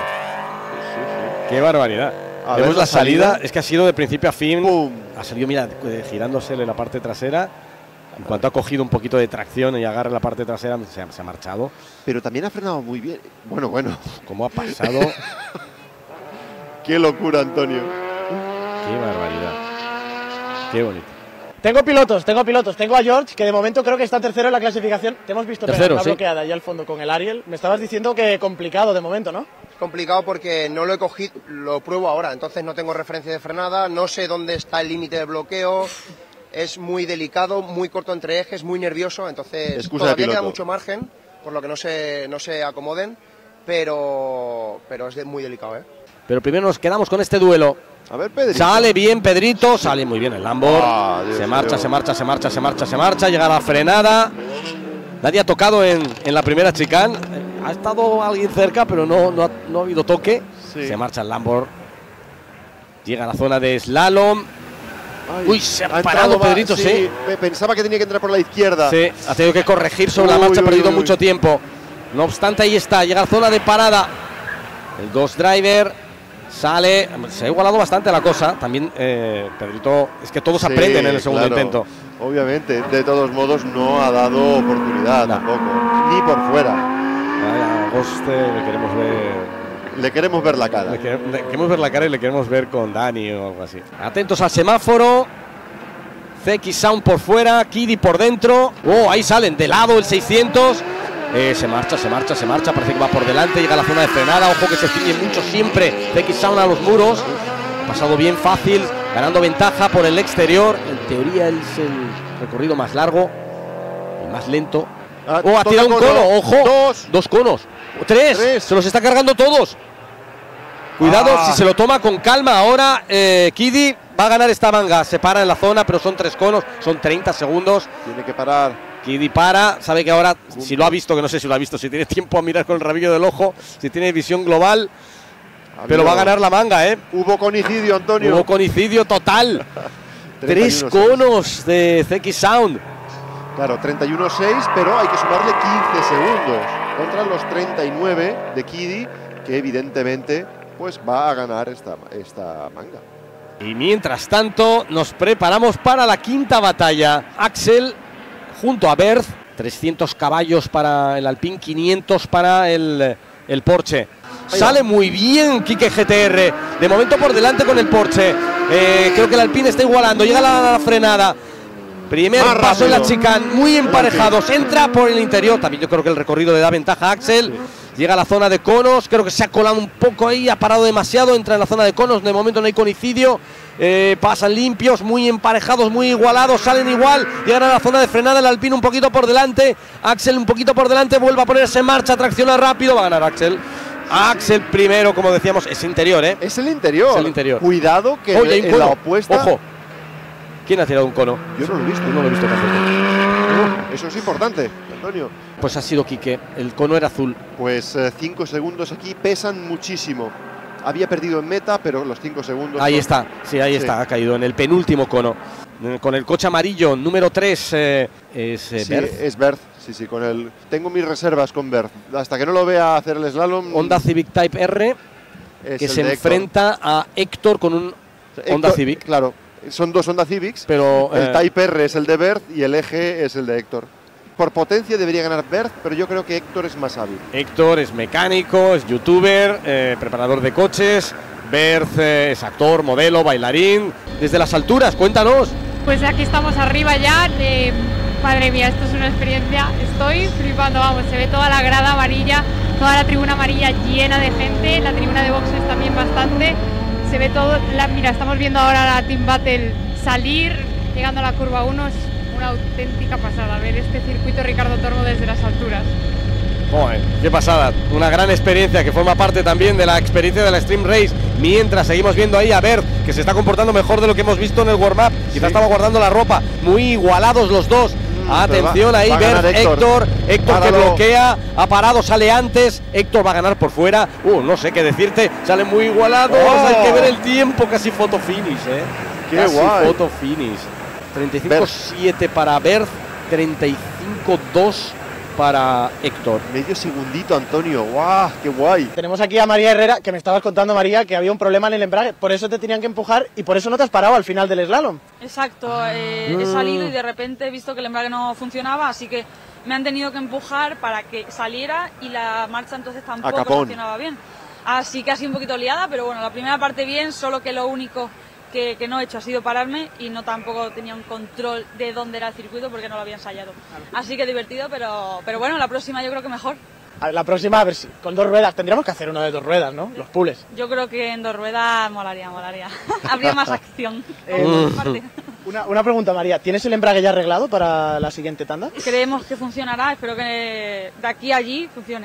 Qué barbaridad. Vemos la salida, es que ha sido de principio a fin. ¡Pum! Ha salido, mira, girándosele la parte trasera. En cuanto ha cogido un poquito de tracción y agarra la parte trasera, se ha marchado. Pero también ha frenado muy bien. Bueno. ¿Cómo ha pasado? Qué locura, Antonio. Qué barbaridad. Qué bonito. Tengo pilotos. Tengo a George, que de momento creo que está tercero en la clasificación. Te hemos visto tercero, una bloqueada allá al fondo con el Ariel. Me estabas diciendo que complicado de momento, ¿no? Complicado porque no lo he cogido, lo pruebo ahora, entonces no tengo referencia de frenada, no sé dónde está el límite de bloqueo, es muy delicado, muy corto entre ejes, muy nervioso, entonces todavía queda mucho margen, por lo que no se acomoden, pero es muy delicado, ¿eh? Pero primero nos quedamos con este duelo. A ver, Pedrito. Sale bien Pedrito, sale muy bien el Lamborghini. Se marcha, llega a la frenada. Nadie ha tocado en la primera chicane. Ha estado alguien cerca, pero no ha habido toque. Sí. Se marcha el Lamborghini. Llega a la zona de slalom. Ay, uy, se ha parado Pedrito, sí. Pensaba que tenía que entrar por la izquierda. Sí, ha tenido que corregir sobre la marcha, ha perdido mucho tiempo. No obstante, ahí está, llega a la zona de parada. El Ghost Driver sale, se ha igualado bastante la cosa. También Pedrito, es que todos aprenden en el segundo intento. Obviamente, de todos modos no ha dado oportunidad tampoco, ni por fuera. Vaya, Ghost, le queremos ver. Le queremos ver la cara. Le queremos ver la cara y le queremos ver con Dani o algo así. Atentos al semáforo. ZX Sound por fuera, Kiddy por dentro. Oh, ahí salen de lado el 600. Se marcha, parece que va por delante, llega a la zona de frenada, ojo que se ciñe mucho siempre ZX Sound a los muros. Ha pasado bien fácil, ganando ventaja por el exterior. En teoría es el recorrido más largo y más lento. Oh, ha tirado un cono, ojo. Dos conos. Tres. Se los está cargando todos. Cuidado si se lo toma con calma. Ahora Kiddy va a ganar esta manga. Se para en la zona, pero son 3 conos, son 30 segundos. Tiene que parar. Kiddy para, sabe que ahora, si lo ha visto, que no sé si lo ha visto, si tiene tiempo a mirar con el rabillo del ojo, si tiene visión global, pero va a ganar la manga, ¿eh? Hubo conicidio, Antonio. Hubo conicidio total. 3 conos de ZX Sound. Claro, 31-6, pero hay que sumarle 15 segundos contra los 39 de Kidi, que evidentemente pues va a ganar esta manga. Y mientras tanto nos preparamos para la quinta batalla. Axel junto a Berth, 300 caballos para el Alpine, 500 para el Porsche. Sale muy bien Quique GTR, de momento por delante con el Porsche. Creo que el Alpine está igualando, llega la frenada. Primer paso en la chicane, muy emparejados, entra por el interior. También yo creo que el recorrido le da ventaja a Axel. Llega a la zona de conos, creo que se ha colado un poco ahí, ha parado demasiado, entra en la zona de conos, de momento no hay conicidio. Pasan limpios, muy emparejados, muy igualados, salen igual, llegan a la zona de frenada, el Alpine un poquito por delante, Axel un poquito por delante, vuelve a ponerse en marcha, tracciona rápido, va a ganar Axel. Axel primero, como decíamos, es interior, ¿eh? Es el interior. Es el interior. Cuidado que en la opuesta... Ojo. ¿Quién ha tirado un cono? Yo no lo he visto. Yo no lo he visto tampoco. Eso es importante, Antonio. Pues ha sido Quique, el cono era azul. Pues 5 segundos aquí pesan muchísimo. Había perdido en meta, pero los 5 segundos... Ahí está, sí, ahí está, ha caído en el penúltimo cono. Con el coche amarillo, número 3, es Berth. Es Berth, sí, con el... Tengo mis reservas con Berth. Hasta que no lo vea hacer el slalom... Honda Civic Type R, que se enfrenta a Héctor con un Honda Civic. Claro, son dos Honda Civics, pero el Type R es el de Berth y el eje es el de Héctor. Por potencia debería ganar Berth, pero yo creo que Héctor es más hábil. Héctor es mecánico, es youtuber, preparador de coches. Berth es actor, modelo, bailarín. Desde las alturas, cuéntanos. Pues aquí estamos arriba ya. Madre mía, esto es una experiencia. Estoy flipando, vamos, se ve toda la grada amarilla, toda la tribuna amarilla llena de gente, la tribuna de boxes también bastante. Se ve todo, mira, estamos viendo ahora la Team Battle salir, llegando a la curva 1, es una auténtica pasada ver este circuito Ricardo Tormo desde las alturas. Joder, qué pasada, una gran experiencia que forma parte también de la experiencia de la Stream Race, mientras seguimos viendo ahí a Berth, que se está comportando mejor de lo que hemos visto en el warm-up, quizás estaba guardando la ropa, muy igualados los dos. Atención ahí, Berth, Héctor que bloquea, ha parado, sale antes, Héctor va a ganar por fuera, no sé qué decirte, sale muy igualado, hay que ver el tiempo, casi photo finish, Qué casi guay. photo finish. 35-7 para Berth, 35-2 para Héctor. Medio segundito, Antonio. ¡Guau! ¡Qué guay! Tenemos aquí a María Herrera, que me estabas contando, María, que había un problema en el embrague, por eso te tenían que empujar y por eso no te has parado al final del slalom. Exacto, he salido y de repente he visto que el embrague no funcionaba, así que me han tenido que empujar para que saliera y la marcha entonces tampoco funcionaba bien. Así que ha sido un poquito liada, pero bueno, la primera parte bien, solo que lo único que no he hecho ha sido pararme y no tampoco tenía un control de dónde era el circuito porque no lo había ensayado. Así que divertido, pero bueno, la próxima yo creo que mejor. La próxima, a ver si con 2 ruedas, tendríamos que hacer uno de 2 ruedas, ¿no? Los pools. Yo creo que en 2 ruedas molaría. Habría más acción. Una pregunta, María, ¿tienes el embrague ya arreglado para la siguiente tanda? Creemos que funcionará, espero que de aquí a allí funcione.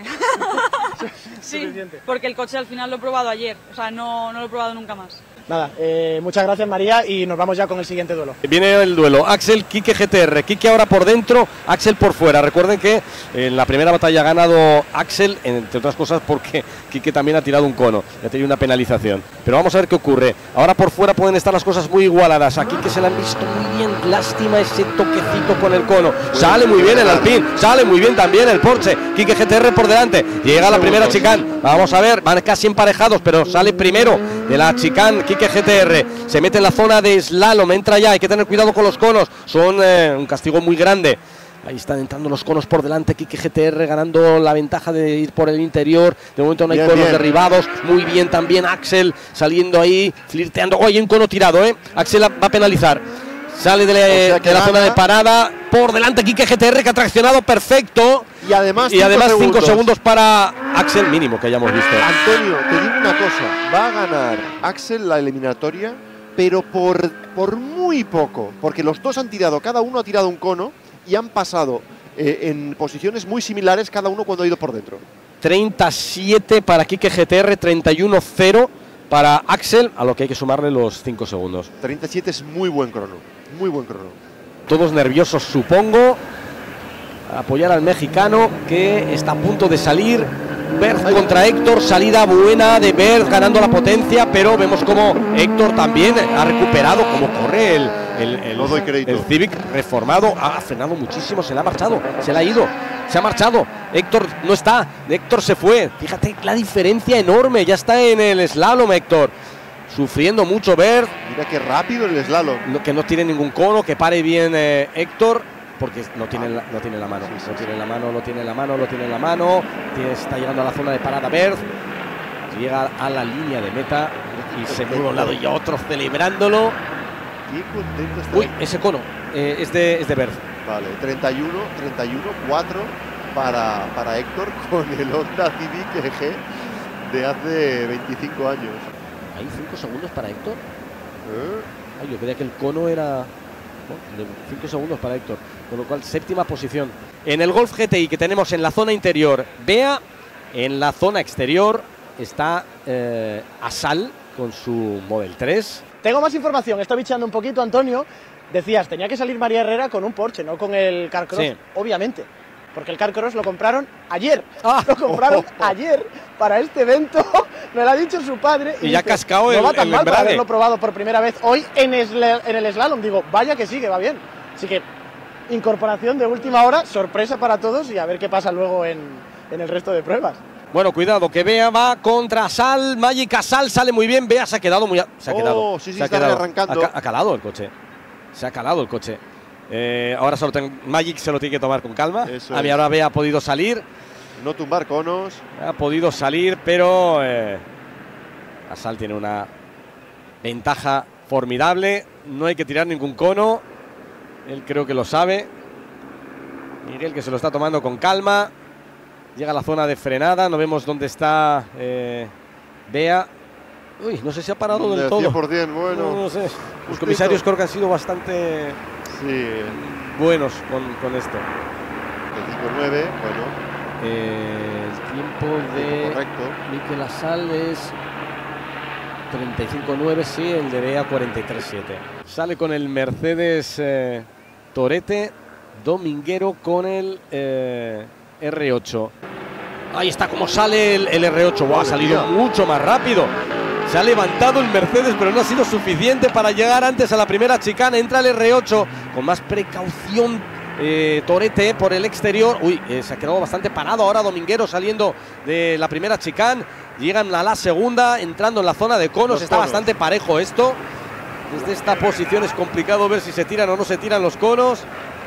Sí, porque el coche al final lo he probado ayer, o sea, no lo he probado nunca más. Nada, muchas gracias, María, y nos vamos ya con el siguiente duelo. Viene el duelo, Axel, Quique GTR, Quique ahora por dentro, Axel por fuera. Recuerden que en la primera batalla ha ganado Axel, entre otras cosas porque Quique también ha tirado un cono, ya ha tenido una penalización. Pero vamos a ver qué ocurre. Ahora por fuera pueden estar las cosas muy igualadas. A Quique se le han visto muy bien, lástima ese toquecito con el cono. Sale muy bien el Alpine, sale muy bien también el Porsche. Quique GTR por delante, llega la primera chicane. Vamos a ver, van casi emparejados, pero sale primero de la chicane Quique GTR, se mete en la zona de slalom, entra ya, hay que tener cuidado con los conos, son un castigo muy grande. Ahí están entrando los conos por delante, Quique GTR ganando la ventaja de ir por el interior, de momento no hay conos derribados, muy bien también Axel saliendo ahí, flirteando, hay un cono tirado, Axel va a penalizar. Sale de la zona de parada, por delante Quique GTR que ha traccionado perfecto. Y además 5 segundos para Axel, mínimo que hayamos visto. Antonio, te digo una cosa, va a ganar Axel la eliminatoria, pero por muy poco, porque los dos han tirado, cada uno ha tirado un cono y han pasado en posiciones muy similares cada uno cuando ha ido por dentro. 37 para Quique GTR, 31-0 para Axel, a lo que hay que sumarle los 5 segundos. 37 es muy buen crono, muy buen crono. Todos nerviosos, supongo. A apoyar al mexicano que está a punto de salir Berth contra Héctor, salida buena de Berth, ganando la potencia, pero vemos como Héctor también ha recuperado, como corre el Civic reformado, ha frenado muchísimo, se le ha marchado, se le ha ido, se ha marchado, Héctor no está, Héctor se fue, fíjate la diferencia enorme, ya está en el slalom Héctor, sufriendo mucho Berth. Mira qué rápido el slalom. Que no tiene ningún cono, que pare bien Héctor, porque no tiene la mano, está llegando a la zona de parada Berth, llega a la línea de meta y se mueve a un lado y a otro celebrándolo. Qué contento está. Uy, ese cono es de Berth. Vale, 31, 4 para Héctor con el Honda Civic EG de hace 25 años. ¿Hay 5 segundos para Héctor? Ay, yo creía que el cono era... 5 segundos para Héctor, con lo cual 7ª posición. En el Golf GTI que tenemos en la zona interior, Bea, en la zona exterior está Asal con su Model 3. Tengo más información, estoy bicheando un poquito, Antonio. Decías, tenía que salir María Herrera con un Porsche, no con el Carcross, sí. Obviamente. Porque el Carcross lo compraron ayer. Lo compraron ayer para este evento. Me lo ha dicho su padre. Y ya ha cascado no el va tan mal embrague. para haberlo probado por primera vez hoy en el slalom. Digo, vaya que sí, que va bien. Así que, incorporación de última hora, sorpresa para todos y a ver qué pasa luego en el resto de pruebas. Bueno, cuidado, que Bea va contra Asal. Magic Asal sale muy bien. Bea se ha quedado muy... Se ha quedado. Sí, se ha está quedado. arrancando. Ha calado el coche. Se ha calado el coche. Ahora solo Magic se lo tiene que tomar con calma. A mí ahora Bea ha podido salir. No tumbar conos. Ha podido salir, pero Asal tiene una ventaja formidable. No hay que tirar ningún cono. Él creo que lo sabe. Miguel que se lo está tomando con calma. Llega a la zona de frenada. No vemos dónde está Bea. Uy, no sé si ha parado del todo. 100%, bueno. No sé. Los comisarios creo que han sido bastante buenos con esto. 25-9, bueno. El tiempo de Mikel Asal es 35-9, sí, el de Bea 43-7. Sale con el Mercedes Torete, Dominguero con el R8. Ahí está como sale el R8, wow, ha salido mucho más rápido. Se ha levantado el Mercedes, pero no ha sido suficiente para llegar antes a la primera chicana. Entra el R8 con más precaución. Torete por el exterior. Uy, se ha quedado bastante parado ahora Dominguero saliendo de la primera chicane. Llegan a la segunda, entrando en la zona de conos. Está bastante parejo esto. Desde esta posición es complicado ver si se tiran o no se tiran los conos.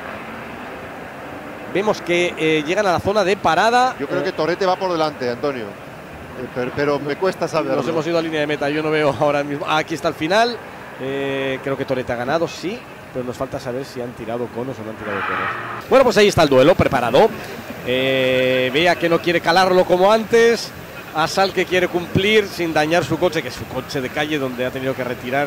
Vemos que llegan a la zona de parada. Yo creo que Torete va por delante, Antonio. Pero me cuesta saberlo. Nos hemos ido a línea de meta, yo no veo ahora mismo. Aquí está el final. Creo que Torete ha ganado, sí. Pero nos falta saber si han tirado conos o no han tirado conos. Bueno, pues ahí está el duelo preparado. Bea que no quiere calarlo como antes. Asal que quiere cumplir sin dañar su coche, que es su coche de calle donde ha tenido que retirar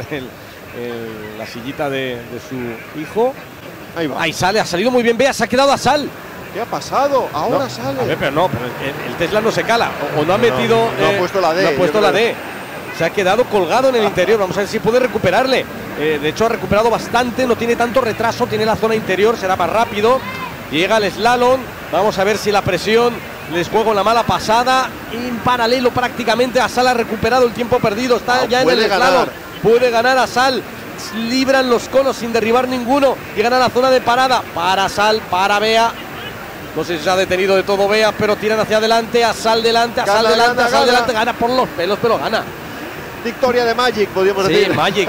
la sillita de su hijo. Ahí va. Ahí sale, ha salido muy bien Bea, se ha quedado Asal. ¿Qué ha pasado? Ahora sale. A ver, pero no, pero el Tesla no se cala. O no ha metido. No ha puesto la D. No ha puesto la D. Se ha quedado colgado en el interior. Vamos a ver si puede recuperarle. De hecho, ha recuperado bastante. No tiene tanto retraso. Tiene la zona interior. Será más rápido. Llega el slalom. Vamos a ver si la presión les juega una mala pasada. En paralelo prácticamente. Asal ha recuperado el tiempo perdido. Está ya en el slalom. Puede ganar Asal. Libran los conos sin derribar ninguno. Llegan a la zona de parada. Para Asal, para Bea. No sé si se ha detenido de todo Bea, pero tiran hacia adelante. Asal delante, Asal delante, Asal delante. Gana por los pelos, pero gana. Victoria de Magic, podríamos decir. Sí, Magic.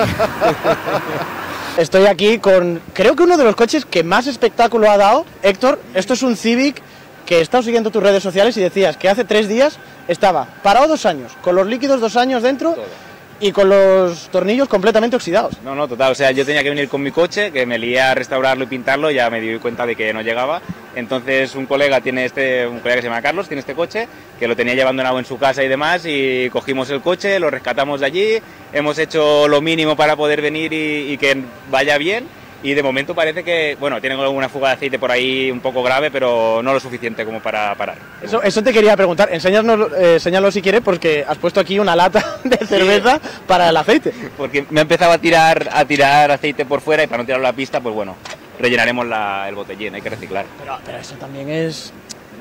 Estoy aquí con, creo que uno de los coches que más espectáculo ha dado. Héctor, esto es un Civic que he estado siguiendo tus redes sociales y decías que hace 3 días estaba parado 2 años, con los líquidos 2 años dentro. Todo. Y con los tornillos completamente oxidados. No, total, o sea, yo tenía que venir con mi coche, que me lié a restaurarlo y pintarlo, ya me di cuenta de que no llegaba. Entonces un colega que se llama Carlos, tiene este coche, que lo tenía llevando en agua en su casa y demás, y cogimos el coche, lo rescatamos de allí, hemos hecho lo mínimo para poder venir y que vaya bien. Y de momento parece que, bueno, tienen alguna fuga de aceite por ahí un poco grave, pero no lo suficiente como para parar. Eso te quería preguntar, enséñalo si quieres, porque has puesto aquí una lata de cerveza para el aceite. Porque me ha empezado a tirar aceite por fuera y para no tirarlo a la pista, pues bueno, rellenaremos el botellín, hay que reciclar. Pero eso también es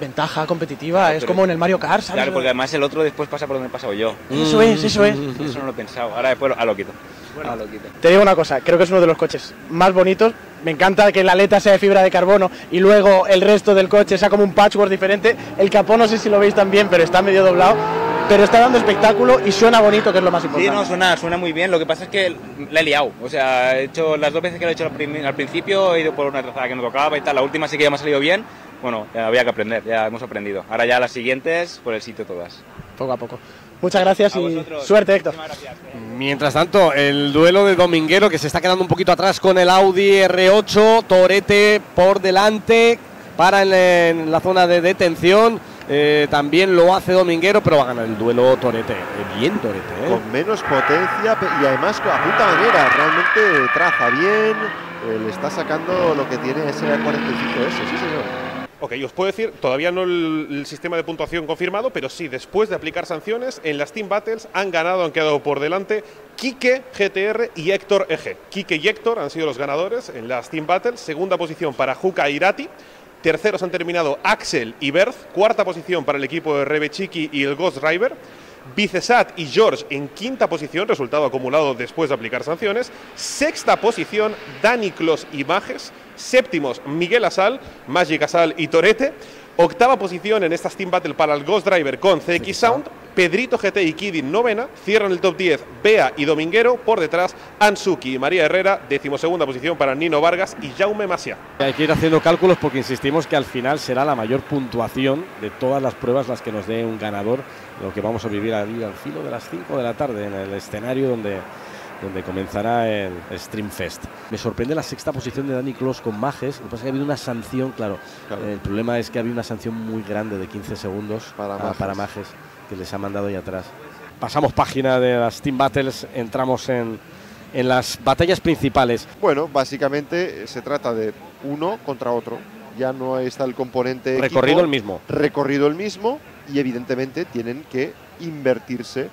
ventaja competitiva, es como en el Mario Kart, ¿sabes? Claro, porque además el otro después pasa por donde he pasado yo. Eso es. Eso no lo he pensado. Ahora después lo quito. Bueno, te digo una cosa, creo que es uno de los coches más bonitos. Me encanta que la aleta sea de fibra de carbono y luego el resto del coche sea como un patchwork diferente. El capó no sé si lo veis también, pero está medio doblado. Pero está dando espectáculo y suena bonito, que es lo más importante. Sí, no, suena muy bien. Lo que pasa es que la he liado. O sea, he hecho las 2 veces que lo he hecho al principio, he ido por una trazada que no tocaba y tal. La última sí que ya me ha salido bien. Bueno, ya había que aprender, ya hemos aprendido. Ahora ya las siguientes, por el sitio todas. Poco a poco. Muchas gracias y suerte, Héctor. Mientras tanto, el duelo de Dominguero, que se está quedando un poquito atrás con el Audi R8, Torete por delante, para en la zona de detención. También lo hace Dominguero, pero va a ganar el duelo Torete. Bien Torete, con menos potencia y además a puta manera. Realmente traza bien, le está sacando lo que tiene ese 45S, sí señor. Ok, os puedo decir, todavía no el sistema de puntuación confirmado, pero sí, después de aplicar sanciones, en las Team Battles han quedado por delante Quique, GTR y Héctor EG. Quique y Héctor han sido los ganadores en las Team Battles. Segunda posición para Juca e Irati. Terceros han terminado Axel y Berth. Cuarta posición para el equipo de Rebechiki y el Ghost Driver. Vicesat y George en quinta posición, resultado acumulado después de aplicar sanciones. Sexta posición, Dani Clos y Majes. Séptimos, Miguel Asal, Magic Asal y Torete. Octava posición en estas Team Battle para el Ghost Driver con CX Sound. Pedrito GT y Kidin novena. Cierran el top 10 Bea y Dominguero. Por detrás, Ansuki y María Herrera. 12ª posición para Nino Vargas y Jaume Masia. Hay que ir haciendo cálculos porque insistimos que al final será la mayor puntuación de todas las pruebas las que nos dé un ganador. Lo que vamos a vivir al filo de las 5 de la tarde en el escenario donde comenzará el Stream Fest. Me sorprende la sexta posición de Dani Clos con Majes. Lo que pasa es que ha habido una sanción, claro. El problema es que ha habido una sanción muy grande de 15 segundos para Majes, que les ha mandado ahí atrás. Pasamos página de las Team Battles, entramos en las batallas principales. Bueno, básicamente se trata de uno contra otro. Ya no está el componente recorrido equipo, recorrido el mismo y evidentemente tienen que invertirse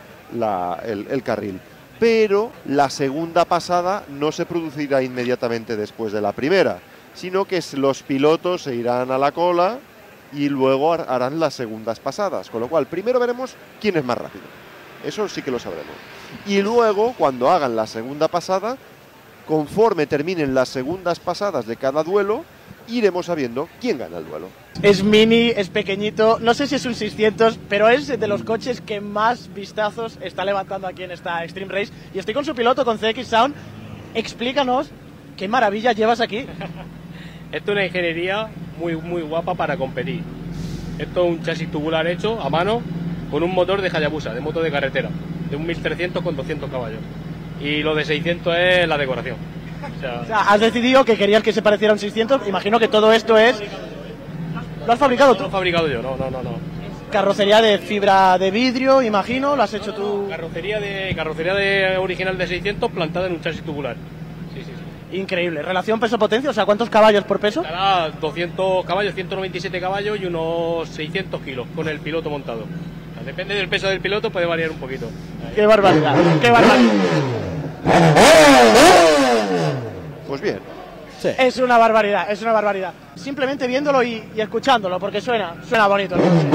el carril. Pero la segunda pasada no se producirá inmediatamente después de la primera, sino que los pilotos se irán a la cola y luego harán las segundas pasadas, con lo cual primero veremos quién es más rápido, eso sí que lo sabremos. Y luego, cuando hagan la segunda pasada, conforme terminen las segundas pasadas de cada duelo, iremos sabiendo quién gana el duelo. Es mini, es pequeñito, no sé si es un 600, pero es de los coches que más vistazos está levantando aquí en esta Extreme Race. Y estoy con su piloto, con CX Sound. Explícanos qué maravilla llevas aquí. Esto es una ingeniería muy guapa para competir. Esto es un chasis tubular hecho a mano con un motor de Hayabusa, de moto de carretera, de un 1300 con 200 caballos. Y lo de 600 es la decoración. O sea, has decidido que querías que se pareciera a un 600. Imagino que todo esto es... ¿Lo has fabricado tú? Lo he fabricado yo, no. Carrocería de fibra de vidrio, imagino, ¿lo has hecho tú? Carrocería de original de 600 plantada en un chasis tubular. Sí. Increíble. ¿Relación peso-potencia? O sea, ¿cuántos caballos por peso? Dará 200 caballos, 197 caballos y unos 600 kilos con el piloto montado. O sea, depende del peso del piloto, puede variar un poquito. ¡Qué barbaridad! ¡Qué barbaridad! Pues bien. Sí. Es una barbaridad. Simplemente viéndolo y escuchándolo, porque suena bonito.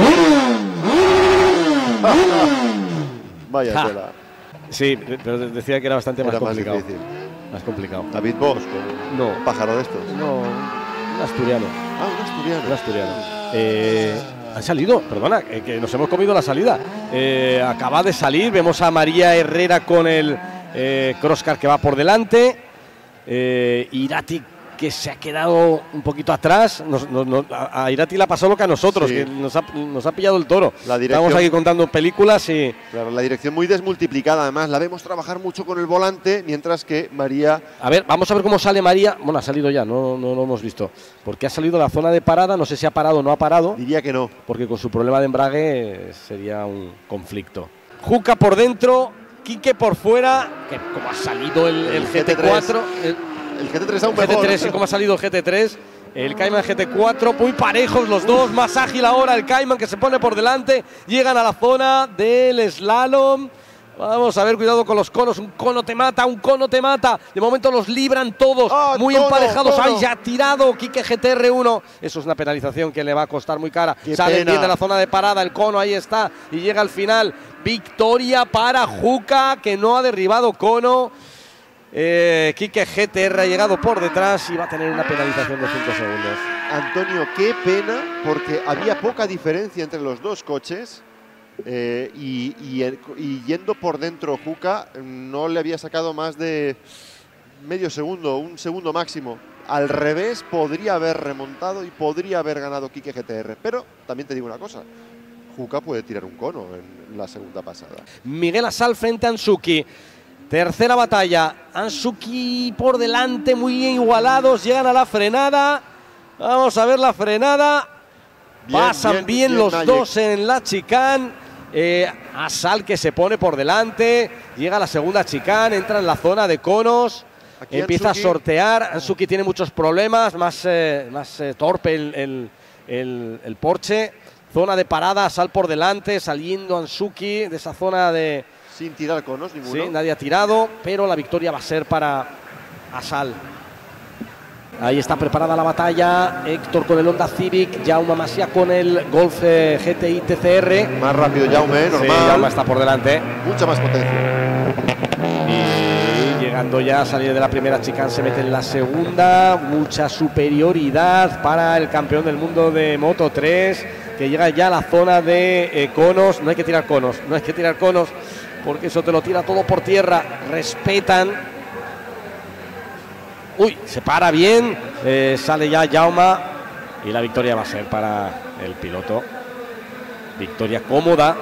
Vaya tela. Sí, pero decía que era bastante más complicado. Más complicado. David Bosch, no. Pájaro de estos. No, un asturiano. Un asturiano. Han salido, perdona, que nos hemos comido la salida. Acaba de salir, vemos a María Herrera con el crosscar que va por delante. Irati, que se ha quedado un poquito atrás. A Irati le ha pasado lo que a nosotros, sí. Que nos ha pillado el toro. Estamos aquí contando películas y... Claro, la dirección muy desmultiplicada, además. La vemos trabajar mucho con el volante, mientras que María... A ver, vamos a ver cómo sale María. Bueno, ha salido ya, no lo hemos visto. Porque ha salido la zona de parada, no sé si ha parado o no ha parado. Diría que no. Porque con su problema de embrague sería un conflicto. Juca por dentro, Quique por fuera. Que como ha salido el GT4... El GT3 aún mejor. GT3, ¿cómo ha salido el GT3? El Cayman GT4, muy parejos los dos, más ágil ahora el Cayman que se pone por delante. Llegan a la zona del slalom. Vamos a ver, cuidado con los conos. Un cono te mata, un cono te mata. De momento los libran todos, muy emparejados. ¡Ay, ya ha tirado Quique GTR1! Eso es una penalización que le va a costar muy cara. Sale bien de la zona de parada, el cono ahí está. Y llega al final. Victoria para Juca, que no ha derribado cono. Quique GTR ha llegado por detrás y va a tener una penalización de 5 segundos. Antonio, qué pena, porque había poca diferencia entre los dos coches. Y yendo por dentro Juca no le había sacado más de medio segundo, un segundo máximo. Al revés podría haber remontado y podría haber ganado Quique GTR. Pero también te digo una cosa, Juca puede tirar un cono en la segunda pasada. Miguel Asal frente a Ansuki. Tercera batalla, Ansuki por delante, muy igualados, llegan a la frenada. Vamos a ver la frenada. Pasan bien los dos en la chicane. Asal que se pone por delante, llega a la segunda chicane, entra en la zona de conos, aquí empieza Ansuki a sortear. Ansuki tiene muchos problemas, más torpe el Porsche. Zona de parada, Asal por delante, saliendo Ansuki de esa zona de... Sin tirar conos ninguno. Sí, nadie ha tirado, pero la victoria va a ser para Asal. Ahí está preparada la batalla, Héctor con el Honda Civic, Jaume Masia con el Golf GTI TCR. Más rápido Jaume, normal. Sí, Jaume está por delante. Mucha más potencia. Y llegando ya a salir de la primera chicane, se mete en la segunda. Mucha superioridad para el campeón del mundo de Moto 3, que llega ya a la zona de conos. No hay que tirar conos, no hay que tirar conos, porque eso te lo tira todo por tierra. Respetan. Uy, se para bien, sale ya Jaume y la victoria va a ser para el piloto. Victoria cómoda.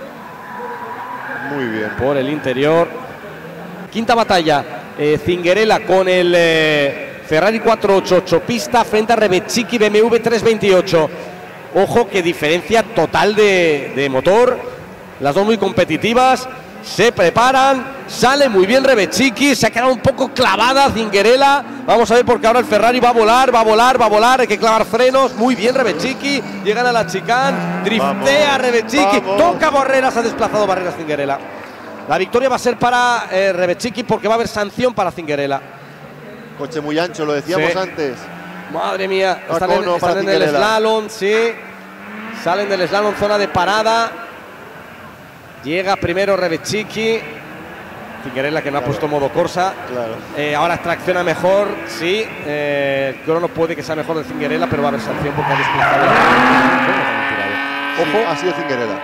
Muy bien. Por el interior. Quinta batalla, Zinguerella con el Ferrari 488 pista frente a Rebecchiki BMW 328. Ojo, que diferencia total de motor. Las dos muy competitivas. Se preparan, sale muy bien Rebecchiki, se ha quedado un poco clavada Zinguerella. Vamos a ver, porque ahora el Ferrari va a volar, va a volar, va a volar. Hay que clavar frenos, muy bien Rebecchiki. Llegan a la chicane, driftea Rebecchiki, toca barreras, ha desplazado barreras Zinguerella. La victoria va a ser para Rebecchiki, porque va a haber sanción para Zinguerella. Coche muy ancho, lo decíamos antes. Madre mía, están en el slalom, sí. Salen del slalom, zona de parada. Llega primero Rebecchiki. Zinguerella, que no ha puesto modo Corsa. Ahora tracciona mejor, sí. El crono puede que sea mejor de Zinguerella, pero va a haber sanción porque ha desplazado. Ojo, ha sido Zinguerella.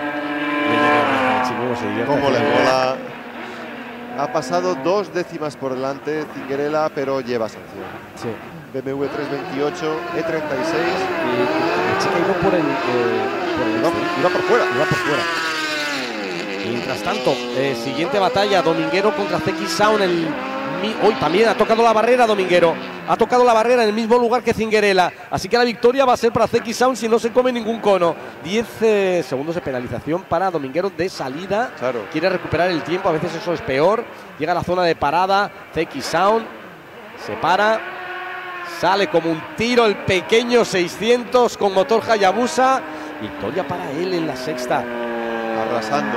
Cómo le mola. Ha pasado 2 décimas por delante Zinguerella, pero lleva sanción. Sí. BMW 328, E36. Chica iba por el. Iba por fuera. Iba por fuera. Mientras tanto, siguiente batalla, Dominguero contra CX Sound. Hoy también ha tocado la barrera Dominguero. Ha tocado la barrera en el mismo lugar que Zinguerella. Así que la victoria va a ser para CX Sound si no se come ningún cono. 10 segundos de penalización para Dominguero de salida. Claro. Quiere recuperar el tiempo, a veces eso es peor. Llega a la zona de parada, CX Sound. Se para. Sale como un tiro el pequeño 600 con motor Hayabusa. Victoria para él en la sexta. Arrasando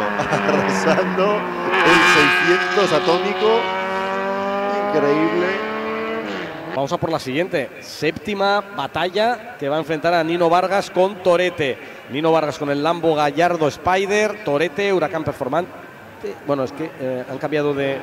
el 600 atómico. Increíble. Vamos a por la siguiente. Séptima batalla, que va a enfrentar a Nino Vargas con Torete. Nino Vargas con el Lambo Gallardo Spider. Torete, Huracán Performante. Bueno, es que han cambiado de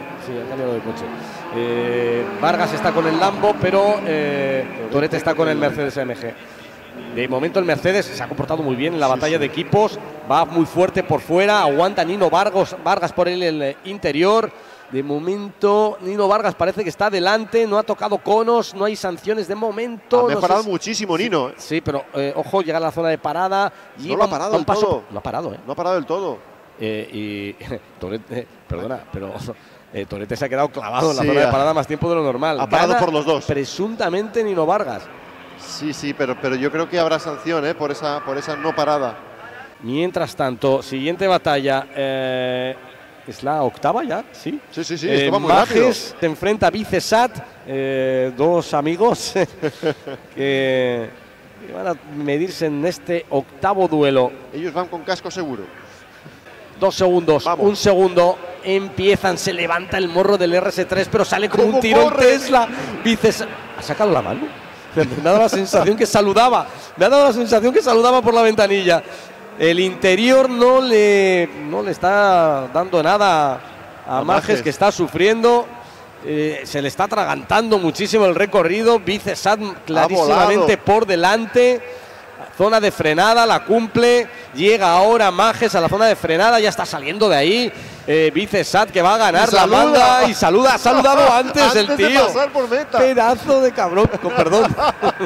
coche. Vargas está con el Lambo, pero Torete está con el Mercedes AMG. De momento el Mercedes se ha comportado muy bien en la batalla de equipos, va muy fuerte por fuera, aguanta Nino Vargas por el interior. De momento Nino Vargas parece que está adelante, no ha tocado conos, no hay sanciones de momento. Ha mejorado muchísimo Nino. Sí, pero ojo, llega a la zona de parada. No lo ha parado del todo. No ha parado, No ha parado del todo. Y Torete, perdona, pero Torete se ha quedado clavado en la zona de parada más tiempo de lo normal. Ha parado por los dos. Presuntamente Nino Vargas. Sí, pero yo creo que habrá sanción por esa no parada. Mientras tanto, siguiente batalla. ¿Es la octava ya? Sí. Sí, esto va muy rápido. Majes se enfrenta a Vicesat, dos amigos que van a medirse en este octavo duelo. Ellos van con casco seguro. 2 segundos, Vamos. 1 segundo. empiezan, se levanta el morro del RS3, pero sale con un tirón Tesla. Dices, ¿ha sacado la mano? Me ha dado la sensación que saludaba. Me ha dado la sensación que saludaba por la ventanilla. El interior no le está dando nada a Majes, que está sufriendo. Se le está atragantando muchísimo el recorrido. Vicesat clarísimamente por delante. Zona de frenada, la cumple. Llega ahora Majes a la zona de frenada. Ya está saliendo de ahí. Vicesat, que va a ganar la manga. Y saluda, ha saludado antes el tío. De pasar por meta. Pedazo de cabrón. Perdón.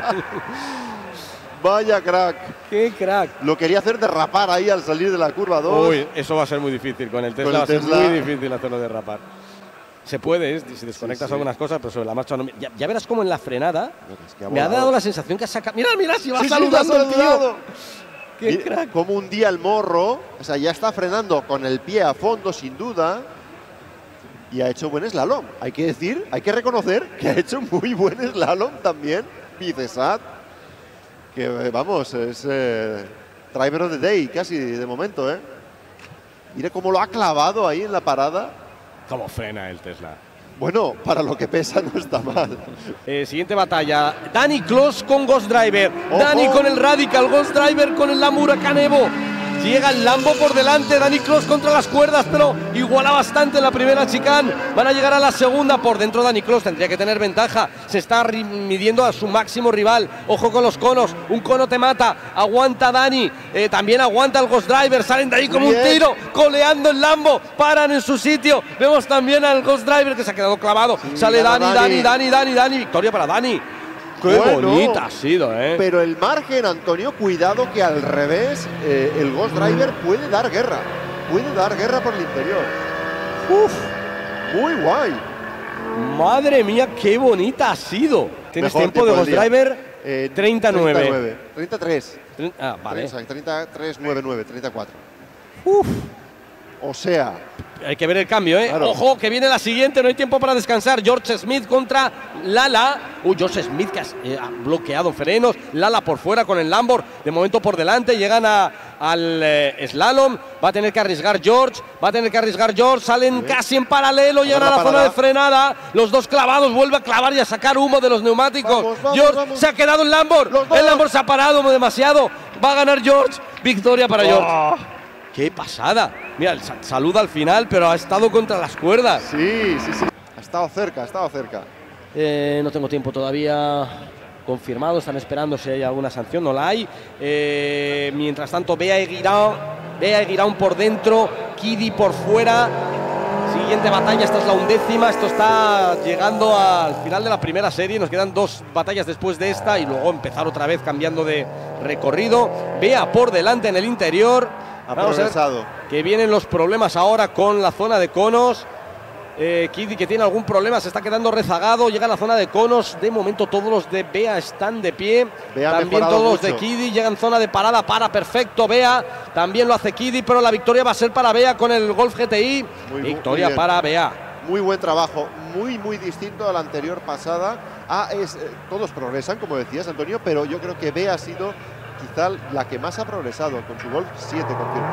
Vaya crack. Qué crack. Lo quería hacer derrapar ahí al salir de la curva 2. Uy, eso va a ser muy difícil. Con el Tesla va a ser muy difícil hacerlo derrapar. Se puede, si desconectas algunas cosas, pero sobre la marcha no. Ya verás cómo en la frenada me ha dado la sensación que ha sacado. Mira, si va saludando el tío. Qué crack. Como un día el morro, o sea, ya está frenando con el pie a fondo, sin duda. Y ha hecho buen slalom. Hay que decir, hay que reconocer que ha hecho muy buen slalom también Vicesat. Que vamos, es driver of the day casi de momento, ¿eh? Mira cómo lo ha clavado ahí en la parada. Cómo frena el Tesla. Bueno, para lo que pesa no está mal. Siguiente batalla. Dani Clos con Ghost Driver. ¡Ojo! Dani con el Radical. Ghost Driver con el Lambo Huracán Evo. Llega el Lambo por delante. Dani Clos contra las cuerdas, pero iguala bastante en la primera chicane. Van a llegar a la segunda. Por dentro Dani Clos tendría que tener ventaja. Se está midiendo a su máximo rival. Ojo con los conos. Un cono te mata. Aguanta Dani. También aguanta el Ghost Driver. Salen de ahí como un tiro. Coleando el Lambo. Paran en su sitio. Vemos también al Ghost Driver que se ha quedado clavado. Sí, sale Dani. Victoria para Dani. Qué bonita ha sido, ¿eh? Pero el margen, Antonio, cuidado que al revés el Ghost Driver puede dar guerra. Puede dar guerra por el interior. Uf, muy guay. Madre mía, qué bonita ha sido. ¿Tienes tiempo de Ghost Driver? 39. 33. Vale. 33.99, 34. Uf. O sea, hay que ver el cambio, ¿eh? Claro. Ojo, que viene la siguiente, no hay tiempo para descansar. George Smith contra Lala. George Smith que ha bloqueado frenos. Lala por fuera con el Lambo. De momento por delante, llegan al slalom. Va a tener que arriesgar George. Salen casi en paralelo, llegan a la zona de frenada. Los dos clavados, vuelve a clavar y a sacar humo de los neumáticos. George se ha quedado en Lambo. El Lambo se ha parado demasiado. Va a ganar George. Victoria para George. ¡Qué pasada! Mira, saluda al final, pero ha estado contra las cuerdas. Sí. Ha estado cerca. No tengo tiempo todavía confirmado. Están esperando si hay alguna sanción. No la hay. Mientras tanto, Bea Eguirón por dentro. Kidi por fuera. Siguiente batalla. Esta es la 11ª. Esto está llegando al final de la primera serie. Nos quedan 2 batallas después de esta. Y luego empezar otra vez cambiando de recorrido. Bea por delante en el interior. Vamos a ver que vienen los problemas ahora con la zona de conos. Kidi, que tiene algún problema, se está quedando rezagado. Llega a la zona de conos. De momento todos los de Bea están de pie. También todos los de Kidi. Llegan zona de parada, para perfecto Bea. También lo hace Kidi, pero la victoria va a ser para Bea con el Golf GTI. Victoria para Bea. Muy buen trabajo, muy distinto a la anterior pasada. Todos progresan, como decías, Antonio, pero yo creo que Bea ha sido quizá la que más ha progresado con su Golf 7, confirmo.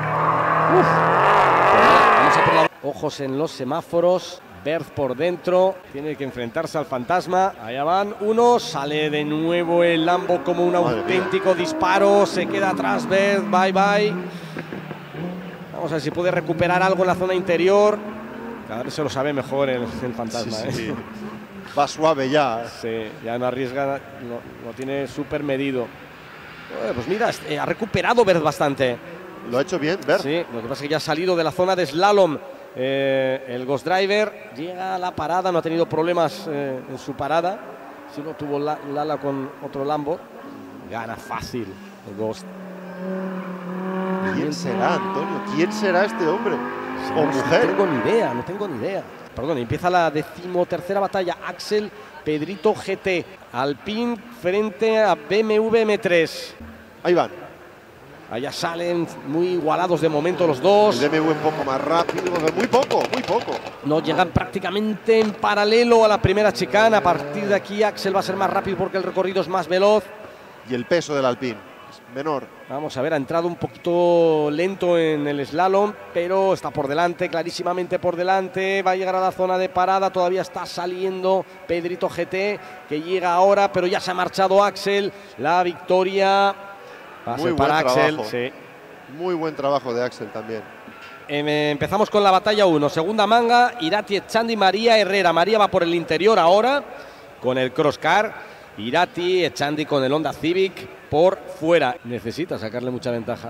Vamos a por la... Ojos en los semáforos. Berth por dentro. Tiene que enfrentarse al fantasma. Allá van uno. Sale de nuevo el Lambo como un auténtico disparo. Se queda atrás Berth. Bye. Vamos a ver si puede recuperar algo en la zona interior. Cada vez se lo sabe mejor el fantasma. Sí. Va suave ya. Sí, ya no arriesga. Lo tiene súper medido. Pues mira, ha recuperado Berth bastante. Lo ha hecho bien, Berth. Sí, lo que pasa es que ya ha salido de la zona de slalom. El Ghost Driver llega a la parada, no ha tenido problemas en su parada. Si no tuvo Lala con otro Lambo. Gana fácil el Ghost. ¿Quién será, Antonio? ¿Quién será este hombre? ¿O mujer? No tengo ni idea. Perdón, empieza la 13ª batalla. Axel Pedrito GT. Alpine frente a BMW M3. Ahí van. Allá salen muy igualados de momento los dos. El BMW un poco más rápido, muy poco. No llegan prácticamente en paralelo a la primera chicane. A partir de aquí Axel va a ser más rápido porque el recorrido es más veloz. Y el peso del Alpine. menor. Vamos a ver, ha entrado un poquito lento en el slalom, pero está por delante, clarísimamente por delante. Va a llegar a la zona de parada, todavía está saliendo Pedrito GT, que llega ahora, pero ya se ha marchado Axel. La victoria va a ser para Axel. Sí. Muy buen trabajo de Axel también. Empezamos con la batalla 1, segunda manga, Irati, Echandi, María Herrera. María va por el interior ahora, con el crosscar. Irati, Echandi con el Honda Civic por fuera. Necesita sacarle mucha ventaja.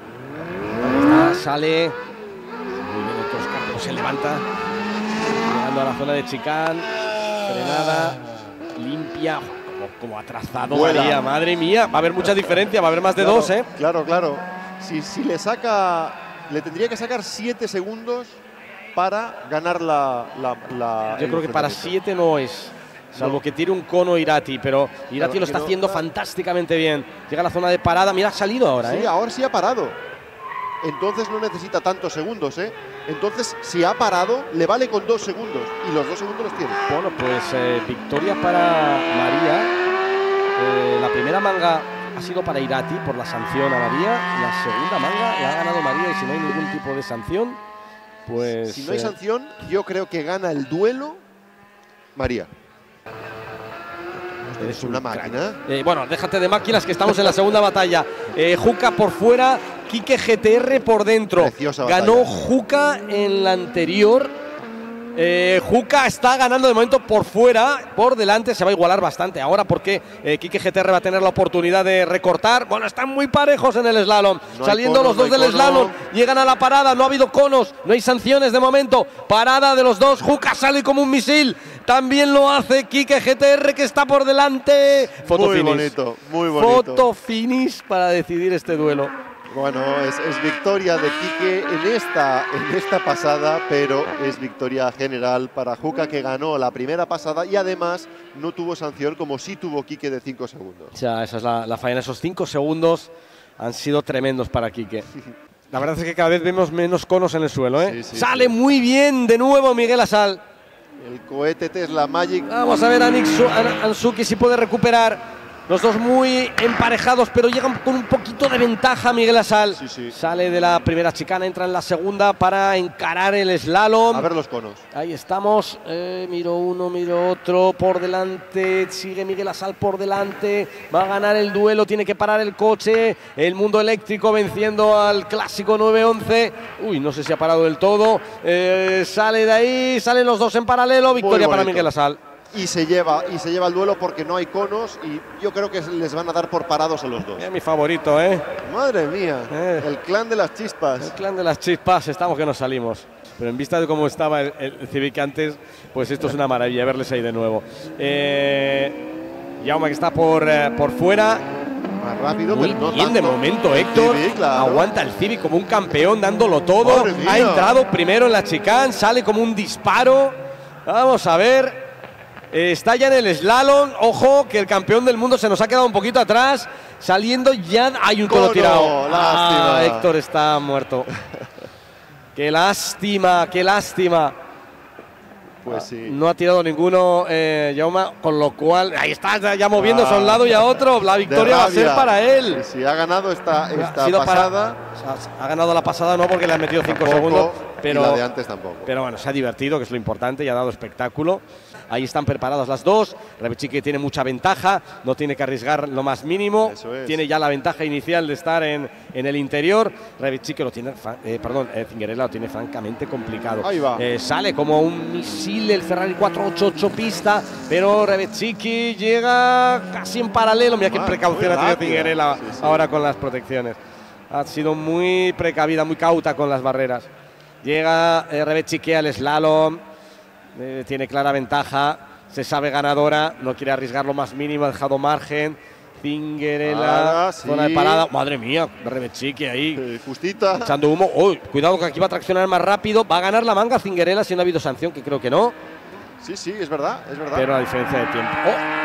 Sale. Muy bien el crosscar, se levanta. Llegando a la zona de chicán. Frenada. Limpia. Como ha trazado María, madre mía. Va a haber mucha diferencia, va a haber más de dos, ¿eh? Claro, claro. Si le saca. Le tendría que sacar 7 segundos para ganar Yo creo que para 7 no es. Salvo que tire un cono Irati, pero Irati lo está haciendo fantásticamente bien. Llega a la zona de parada, mira, ha salido ahora, Sí, ahora sí ha parado. Entonces no necesita tantos segundos, ¿eh? Entonces, si ha parado, le vale con 2 segundos. Y los 2 segundos los tiene. Bueno, pues victoria para María. La primera manga ha sido para Irati por la sanción a María. La segunda manga la ha ganado María, y si no hay ningún tipo de sanción, pues... Si no hay sanción, yo creo que gana el duelo María. Eres una máquina. Bueno, déjate de máquinas, que estamos en la segunda batalla. Juca por fuera, Quique GTR por dentro. Preciosa Ganó batalla. Juca en la anterior. Juca está ganando de momento por fuera, por delante se va a igualar bastante ahora, porque Quique GTR va a tener la oportunidad de recortar. Bueno, están muy parejos en el slalom, saliendo los dos del slalom, llegan a la parada, no ha habido conos, no hay sanciones de momento, parada de los dos, Juca sale como un misil, también lo hace Quique GTR, que está por delante. Muy bonito, muy bonito. Foto finish para decidir este duelo. Bueno, es victoria de Quique en esta pasada, pero es victoria general para Juca, que ganó la primera pasada y además no tuvo sanción, como sí tuvo Quique, de 5 segundos. O sea, esa es la faena. Esos 5 segundos han sido tremendos para Quique. La verdad es que cada vez vemos menos conos en el suelo, ¿eh? Sale muy bien de nuevo Miguel Asal. El cohete Tesla Magic. Vamos a ver a Ansuki si puede recuperar. Los dos muy emparejados, pero llegan con un poquito de ventaja Miguel Asal. Sale de la primera chicana, entra en la segunda para encarar el slalom. A ver los conos. Ahí estamos. Miro uno, miro otro. Por delante, sigue Miguel Asal por delante. Va a ganar el duelo, tiene que parar el coche. El Mundo Eléctrico venciendo al clásico 911. Uy, no sé si ha parado del todo. Sale de ahí, salen los dos en paralelo. Victoria para Miguel Asal. Y se lleva el duelo porque no hay conos y yo creo que les van a dar por parados a los dos. Es mi favorito, ¿eh? Madre mía, el clan de las chispas. El clan de las chispas, estamos que nos salimos. Pero en vista de cómo estaba el Civic antes, pues esto es una maravilla verles ahí de nuevo. Jaume, que está por fuera. Más rápido, muy pero no bien tanto. de momento, Héctor. Civic, claro. Aguanta el Civic como un campeón, dándolo todo. Ha entrado primero en la chicane, sale como un disparo. Vamos a ver. Está ya en el slalom. Ojo, que el campeón del mundo se nos ha quedado un poquito atrás. Saliendo ya. Hay un cono tirado. Lástima. Héctor está muerto. Qué lástima, qué lástima. Pues sí. No ha tirado ninguno, Jaume, con lo cual ahí está ya moviéndose a un lado y a otro. La victoria va a ser para él. Si ha ganado esta pasada. Ha ganado la pasada, no, porque le han metido 5 segundos. Pero, y la de antes tampoco. Pero bueno, se ha divertido, que es lo importante, y ha dado espectáculo. Ahí están preparadas las dos. Rebechique tiene mucha ventaja, no tiene que arriesgar lo más mínimo. Tiene ya la ventaja inicial de estar en el interior. Rebechique lo tiene, Zinguerella lo tiene francamente complicado. Ahí va. Sale como un misil el Ferrari 488 pista, pero Rebechique llega casi en paralelo. Mira qué precaución ha tenido Zinguerella ahora con las protecciones. Ha sido muy precavida, muy cauta con las barreras. Llega Rebechique al slalom. Tiene clara ventaja, se sabe ganadora, no quiere arriesgar lo más mínimo, ha dejado margen. Zinguerella, zona de parada. Madre mía, Rebechique ahí. Justita. Echando humo. Uy, cuidado que aquí va a traccionar más rápido. Va a ganar la manga Zinguerella si no ha habido sanción, que creo que no. Sí, es verdad, es verdad. Pero a diferencia de tiempo.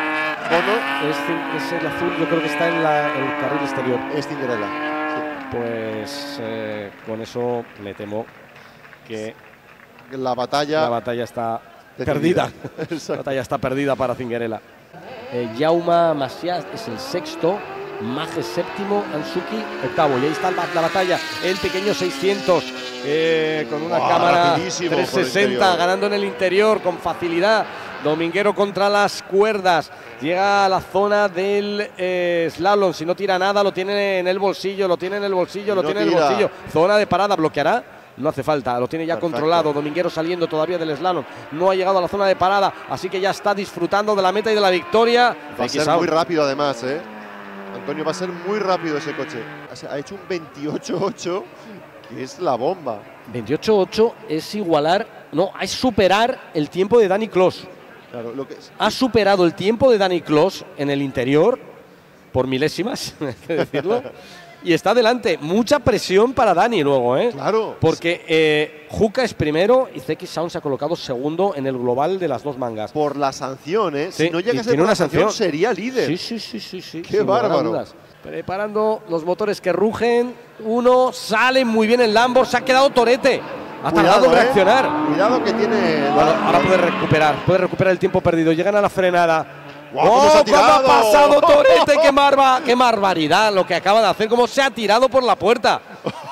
Es el azul, yo creo que está en el carril exterior. Es Zinguerella. Pues con eso me temo que la batalla está perdida. La batalla está perdida para Zinguerella. Jaume Macià es el sexto Majes séptimo, Ansuki octavo. Y ahí está la batalla, el pequeño 600 con una cámara 360 ganando en el interior con facilidad. Dominguero contra las cuerdas, llega a la zona del slalom, si no tira nada lo tiene en el bolsillo, lo tiene en el bolsillo, lo tiene en el bolsillo. Zona de parada, bloqueará, no hace falta, lo tiene ya controlado. Dominguero saliendo todavía del slalom, no ha llegado a la zona de parada, así que ya está disfrutando de la meta y de la victoria. Va a ser muy rápido además, Antonio, va a ser muy rápido ese coche. Ha hecho un 28.8, que es la bomba. 28.8 es igualar, no, es superar el tiempo de Dani Clos. Claro, lo que es. Ha superado el tiempo de Dani Clos en el interior por milésimas, hay que decirlo. Y está delante. Mucha presión para Dani luego, Claro. Porque Juca es primero y CX Sound se ha colocado segundo en el global de las dos mangas. Por la sanción, Sí, si no llega a ser tiene por una la sanción, sanción, sería líder. Sí. Qué bárbaro. Preparando los motores que rugen. Uno sale muy bien el Lambo. Se ha quedado Torete. Ha tardado en reaccionar. Cuidado que tiene. Bueno, ahora puede recuperar el tiempo perdido. Llegan a la frenada. ¡Wow! ¿Cómo ha pasado Torete? ¡Qué barbaridad lo que acaba de hacer! ¿Cómo se ha tirado por la puerta?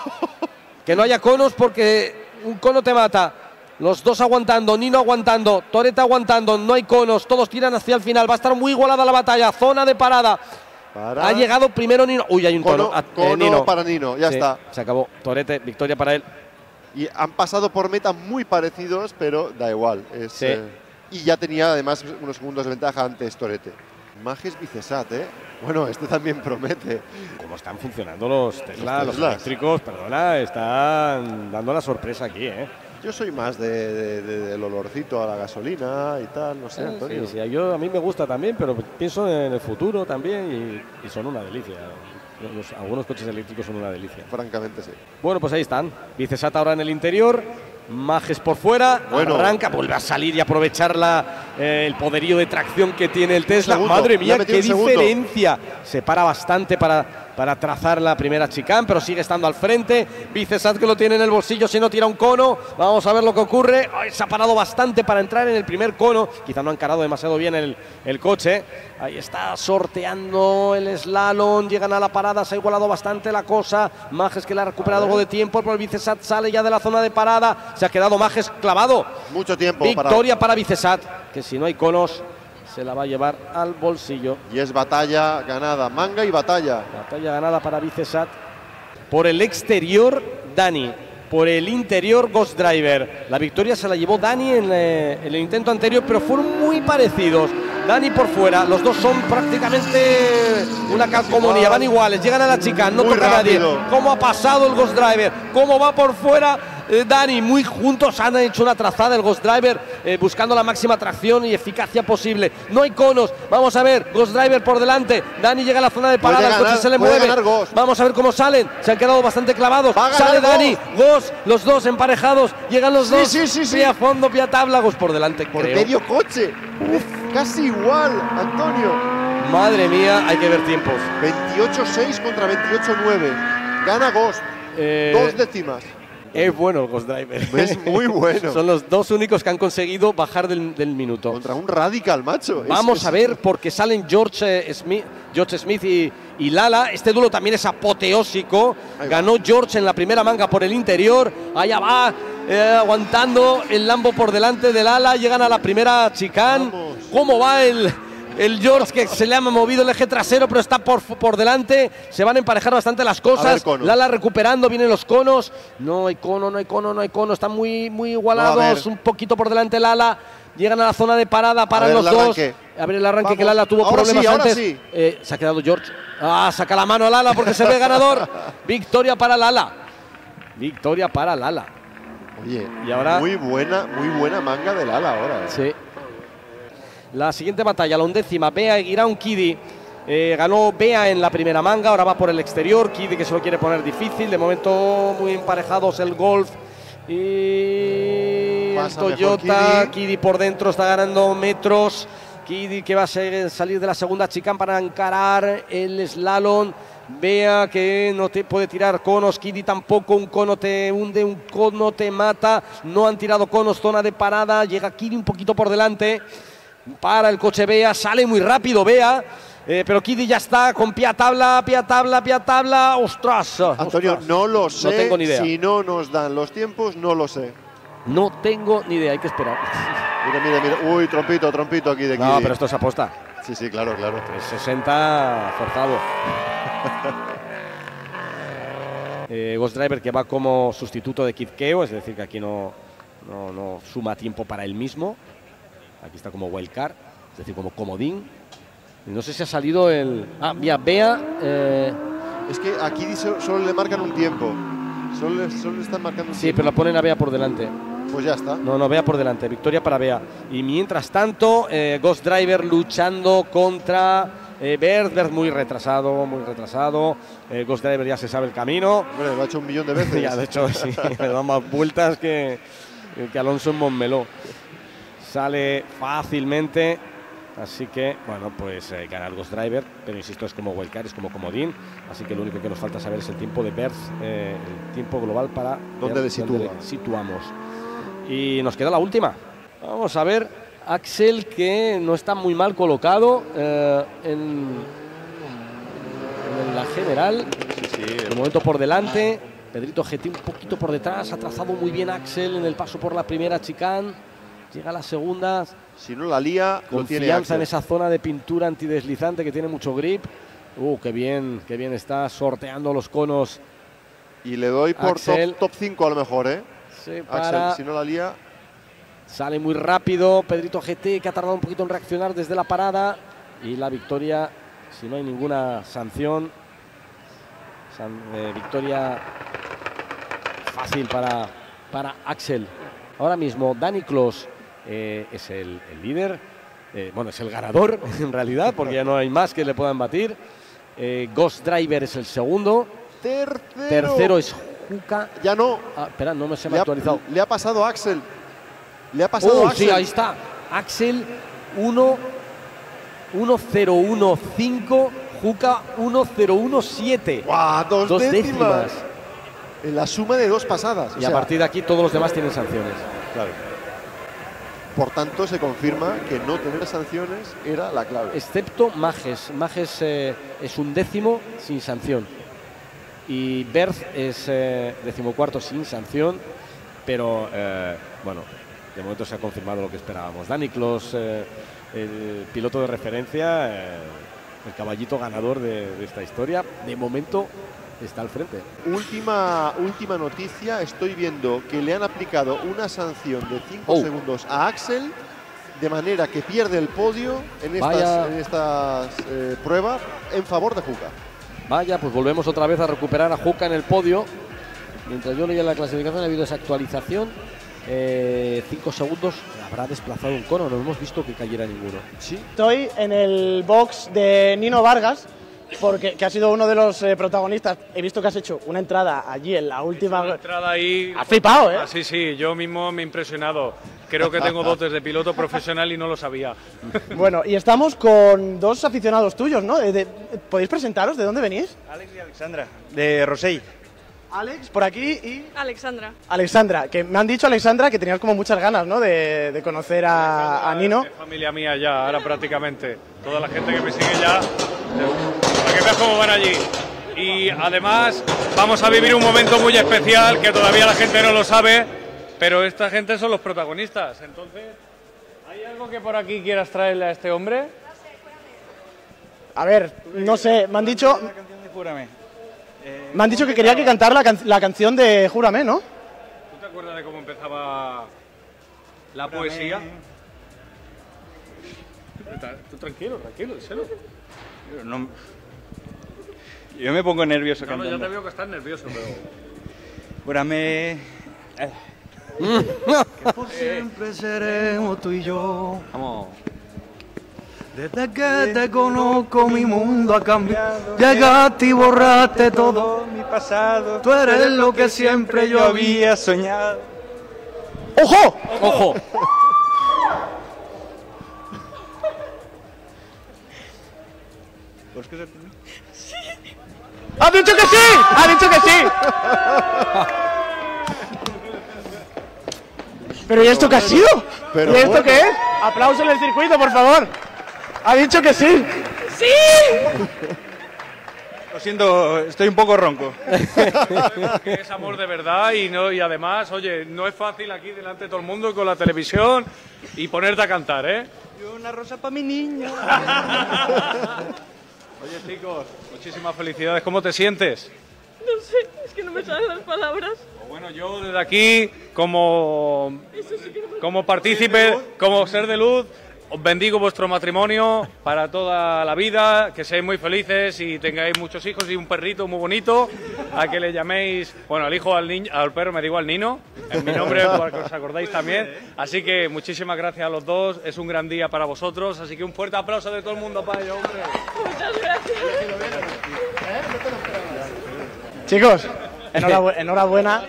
Que no haya conos porque un cono te mata. Los dos aguantando, Nino aguantando, Torete aguantando, no hay conos, todos tiran hacia el final. Va a estar muy igualada la batalla. Zona de parada. Ha llegado primero Nino. Uy, hay un cono. Cono para Nino, ya está. Se acabó. Torete, victoria para él. Y han pasado por metas muy parecidos, pero da igual. Y ya tenía además unos segundos de ventaja ante Torete. Majes Vicesat, Bueno, este también promete. ¿Cómo están funcionando los Tesla, los eléctricos? Perdona, están dando la sorpresa aquí, Yo soy más del olorcito a la gasolina y tal, no sé, Antonio. Sí, a mí me gusta también, pero pienso en el futuro también y son una delicia. Algunos coches eléctricos son una delicia. Francamente, sí. Bueno, pues ahí están. Vicesat ahora en el interior. Majes por fuera, arranca, vuelve a salir y aprovechar el poderío de tracción que tiene el Tesla. Madre mía, qué diferencia. Se para bastante para trazar la primera chicane, pero sigue estando al frente. Vicesat que lo tiene en el bolsillo, si no tira un cono. Vamos a ver lo que ocurre. Se ha parado bastante para entrar en el primer cono. Quizá no ha encarado demasiado bien el coche. Ahí está sorteando el slalom. Llegan a la parada, se ha igualado bastante la cosa. Majes que le ha recuperado algo de tiempo, pero el Vicesat sale ya de la zona de parada. Se ha quedado Majes clavado. Mucho tiempo. Victoria para Vicesat, que si no hay conos se la va a llevar al bolsillo. Y es batalla ganada, manga y batalla. Batalla ganada para Vicesat. Por el exterior, Dani. Por el interior, Ghost Driver. La victoria se la llevó Dani en el intento anterior, pero fueron muy parecidos. Dani por fuera, los dos son prácticamente una calcomanía, van iguales, llegan a la chicane, no toca a nadie. ¿Cómo ha pasado el Ghost Driver? ¿Cómo va por fuera? Dani, muy juntos han hecho una trazada el Ghost Driver, buscando la máxima tracción y eficacia posible. No hay conos, vamos a ver, Ghost Driver por delante, Dani llega a la zona de parada, el coche se le mueve. Vamos a ver cómo salen, se han quedado bastante clavados. Sale Dani, Ghost, los dos emparejados, llegan los dos. Sí. A fondo, pie a tabla, Ghost por delante. Por medio coche, casi igual, Antonio. Madre mía, hay que ver tiempos. 28.6 contra 28.9. Gana Ghost, 2 décimas. Es bueno el Ghost Driver. Es muy bueno. Son los dos únicos que han conseguido bajar del minuto. Contra un Radical, macho. Vamos a ver, porque salen George Smith y Lala. Este duelo también es apoteósico. Ganó George en la primera manga por el interior. Allá va, aguantando el Lambo por delante de Lala. Llegan a la primera chicane. ¿Cómo va el George, que se le ha movido el eje trasero, pero está por delante? Se van a emparejar bastante las cosas. Lala recuperando, vienen los conos. No hay cono. Están muy igualados. Un poquito por delante Lala. Llegan a la zona de parada, paran los dos. A ver el arranque. Vamos. Que Lala tuvo problemas antes. Sí. Se ha quedado George. Saca la mano a Lala porque se ve ganador. Victoria para Lala. Oye, y ahora muy buena manga de Lala ahora. Sí. La siguiente batalla, la 11ª, Bea Eguirón Kidi. Ganó Bea en la primera manga, ahora va por el exterior. Kidi que se lo quiere poner difícil. De momento muy emparejados el Golf y el Toyota. Kidi por dentro está ganando metros. Kidi que va a salir de la segunda chicane para encarar el slalom. Bea que no te puede tirar conos, Kidi tampoco, un cono te hunde, un cono te mata. No han tirado conos, zona de parada. Llega Kidi un poquito por delante. Para el coche Bea, sale muy rápido Bea. Pero Kidi ya está con pie a tabla. ¡Ostras! Antonio, ostras. no lo sé. No tengo ni idea. Si no nos dan los tiempos, no lo sé. No tengo ni idea, hay que esperar. Mira. Uy, trompito aquí de Kidi. No, pero esto es aposta. Sí, claro. 360 forzado. Ghost Driver que va como sustituto de Kid Keo, es decir, que aquí no suma tiempo para él mismo. Aquí está como wildcard, es decir, como comodín. No sé si ha salido el... mira, Bea... Es que aquí solo le marcan un tiempo. Solo le están marcando un tiempo. Sí, pero la ponen a Bea por delante. Pues ya está. No, Bea por delante. Victoria para Bea. Y mientras tanto, Ghost Driver luchando contra Berth muy retrasado. Ghost Driver ya se sabe el camino. Hombre, lo ha hecho 1.000.000 de veces. Ya, de hecho, sí. Le da más vueltas que Alonso en Montmeló. Sale fácilmente. Así que, bueno, pues gana el Ghost Driver, pero insisto, es como wildcard, es como comodín. Así que lo único que nos falta saber es el tiempo de Berth, el tiempo global para ¿Dónde le situamos. Y nos queda la última. Vamos a ver, Axel, que no está muy mal colocado en la general. Sí. De momento por delante. Pedrito GT un poquito por detrás. Ha trazado muy bien Axel en el paso por la primera chicane. Llega a la segunda. Si no la lía, lo tiene Confianza Axel. en esa zona de pintura antideslizante que tiene mucho grip. Qué bien está sorteando los conos. Y le doy por Axel. top 5 a lo mejor, ¿eh? Sí, Axel, si no la lía. Sale muy rápido Pedrito GT, que ha tardado un poquito en reaccionar desde la parada. Y la victoria, si no hay ninguna sanción. Victoria fácil para Axel. Ahora mismo Dani Clos es el líder. Bueno, es el ganador en realidad, porque ya no hay más que le puedan batir. Ghost Driver es el segundo. Tercero es Juca. Ya no. Espera, no se me ha actualizado. Le ha pasado a Axel. Le ha pasado a Axel. Sí, ahí está. Axel 1.015. Juca 1.017. ¡Guau! Dos décimas. En la suma de dos pasadas. Y a partir de aquí todos los demás tienen sanciones. Claro. Por tanto, se confirma que no tener sanciones era la clave. Excepto Mages. Mages es un décimo sin sanción. Y Berth es 14º sin sanción. Pero, bueno, de momento se ha confirmado lo que esperábamos. Dani Clos, el piloto de referencia, el caballito ganador de esta historia, de momento está al frente. Última noticia, estoy viendo que le han aplicado una sanción de 5 segundos a Axel, de manera que pierde el podio en estas pruebas en favor de Juca. Vaya, pues volvemos otra vez a recuperar a Juca en el podio. Mientras yo leía la clasificación ha habido esa actualización. 5 segundos, habrá desplazado un cono, no hemos visto que cayera ninguno. Sí. Estoy en el box de Nino Vargas, que ha sido uno de los protagonistas. He visto que has hecho una entrada allí en la última. Una entrada ahí. Has flipado, ¿eh? Sí, yo mismo me he impresionado. Creo que tengo dotes de piloto profesional y no lo sabía. Bueno, y estamos con dos aficionados tuyos, ¿no? ¿Podéis presentaros? ¿De dónde venís? Alex y Alexandra, de Rosell. Alex, por aquí, y Alexandra. Alexandra, que me han dicho, Alexandra, que tenías como muchas ganas, ¿no? De conocer a Nino. Es familia mía ya, ahora prácticamente. Toda la gente que me sigue ya, para que veas cómo van allí. Y además vamos a vivir un momento muy especial que todavía la gente no lo sabe, pero esta gente son los protagonistas. Entonces, ¿hay algo que por aquí quieras traerle a este hombre? A ver, no sé, me han dicho... La canción de Júrame. Me han dicho que quería que cantara la canción de Júrame, ¿no? ¿Tú te acuerdas de cómo empezaba la poesía? Tú tranquilo, díselo. Yo me pongo nervioso cantando. No, ya te veo que estás nervioso, pero... Júrame... que por siempre seremos tú y yo. Vamos. Desde que te conozco mi mundo ha cambiado. Llegaste y borraste todo mi pasado. Tú eres lo que siempre yo había soñado. ¡Ojo! ¡Ojo! ¿Pues qué se tiene? ¡Sí! ¡Ha dicho que sí! ¡Ha dicho que sí! ¿Pero y esto qué ha sido? ¿Y esto qué es? Aplauso en el circuito, por favor. Ha dicho que sí. ¡Sí! Lo siento, estoy un poco ronco. Que es amor de verdad y además, oye, no es fácil aquí delante de todo el mundo con la televisión y ponerte a cantar, ¿eh? Y una rosa para mi niño. Oye, chicos, muchísimas felicidades. ¿Cómo te sientes? No sé, es que no me salen las palabras. Bueno, yo desde aquí, como partícipe, como ser de luz, os bendigo vuestro matrimonio para toda la vida, que seáis muy felices y tengáis muchos hijos y un perrito muy bonito, a que le llaméis, bueno, al hijo, al niño, al perro me da igual Nino, es mi nombre, para que os acordáis también. Así que muchísimas gracias a los dos, es un gran día para vosotros, así que un fuerte aplauso de todo el mundo para ellos, hombre. Muchas gracias. Chicos, enhorabuena.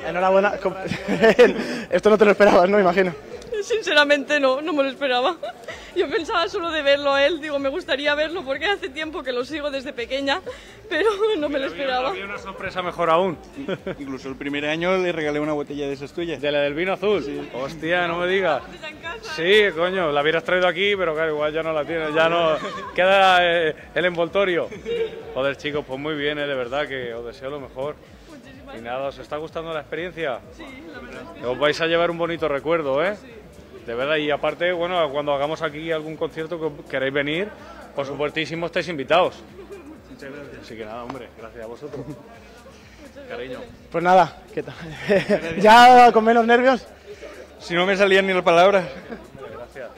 Esto no te lo esperabas, ¿no? Imagino. Sinceramente no me lo esperaba. Yo pensaba solo de verlo a él, digo, me gustaría verlo porque hace tiempo que lo sigo desde pequeña, pero no me lo esperaba. Había una sorpresa mejor aún. Incluso el primer año le regalé una botella de esas tuyas. ¿De la del vino azul? Sí. Hostia, no me digas. Sí, coño, la hubieras traído aquí, pero claro, igual ya no la tienes, ya no queda el envoltorio. Joder, chicos, pues muy bien, de verdad, que os deseo lo mejor. Y nada, ¿os está gustando la experiencia? Sí, la verdad. Os vais a llevar un bonito recuerdo, ¿eh? De verdad, y aparte, bueno, cuando hagamos aquí algún concierto que queréis venir, por supuestísimo estáis invitados. Muchas gracias. Así que nada, hombre, gracias a vosotros. Cariño. Pues nada, ¿qué tal? ¿Ya con menos nervios? Si no me salían ni las palabras. Gracias.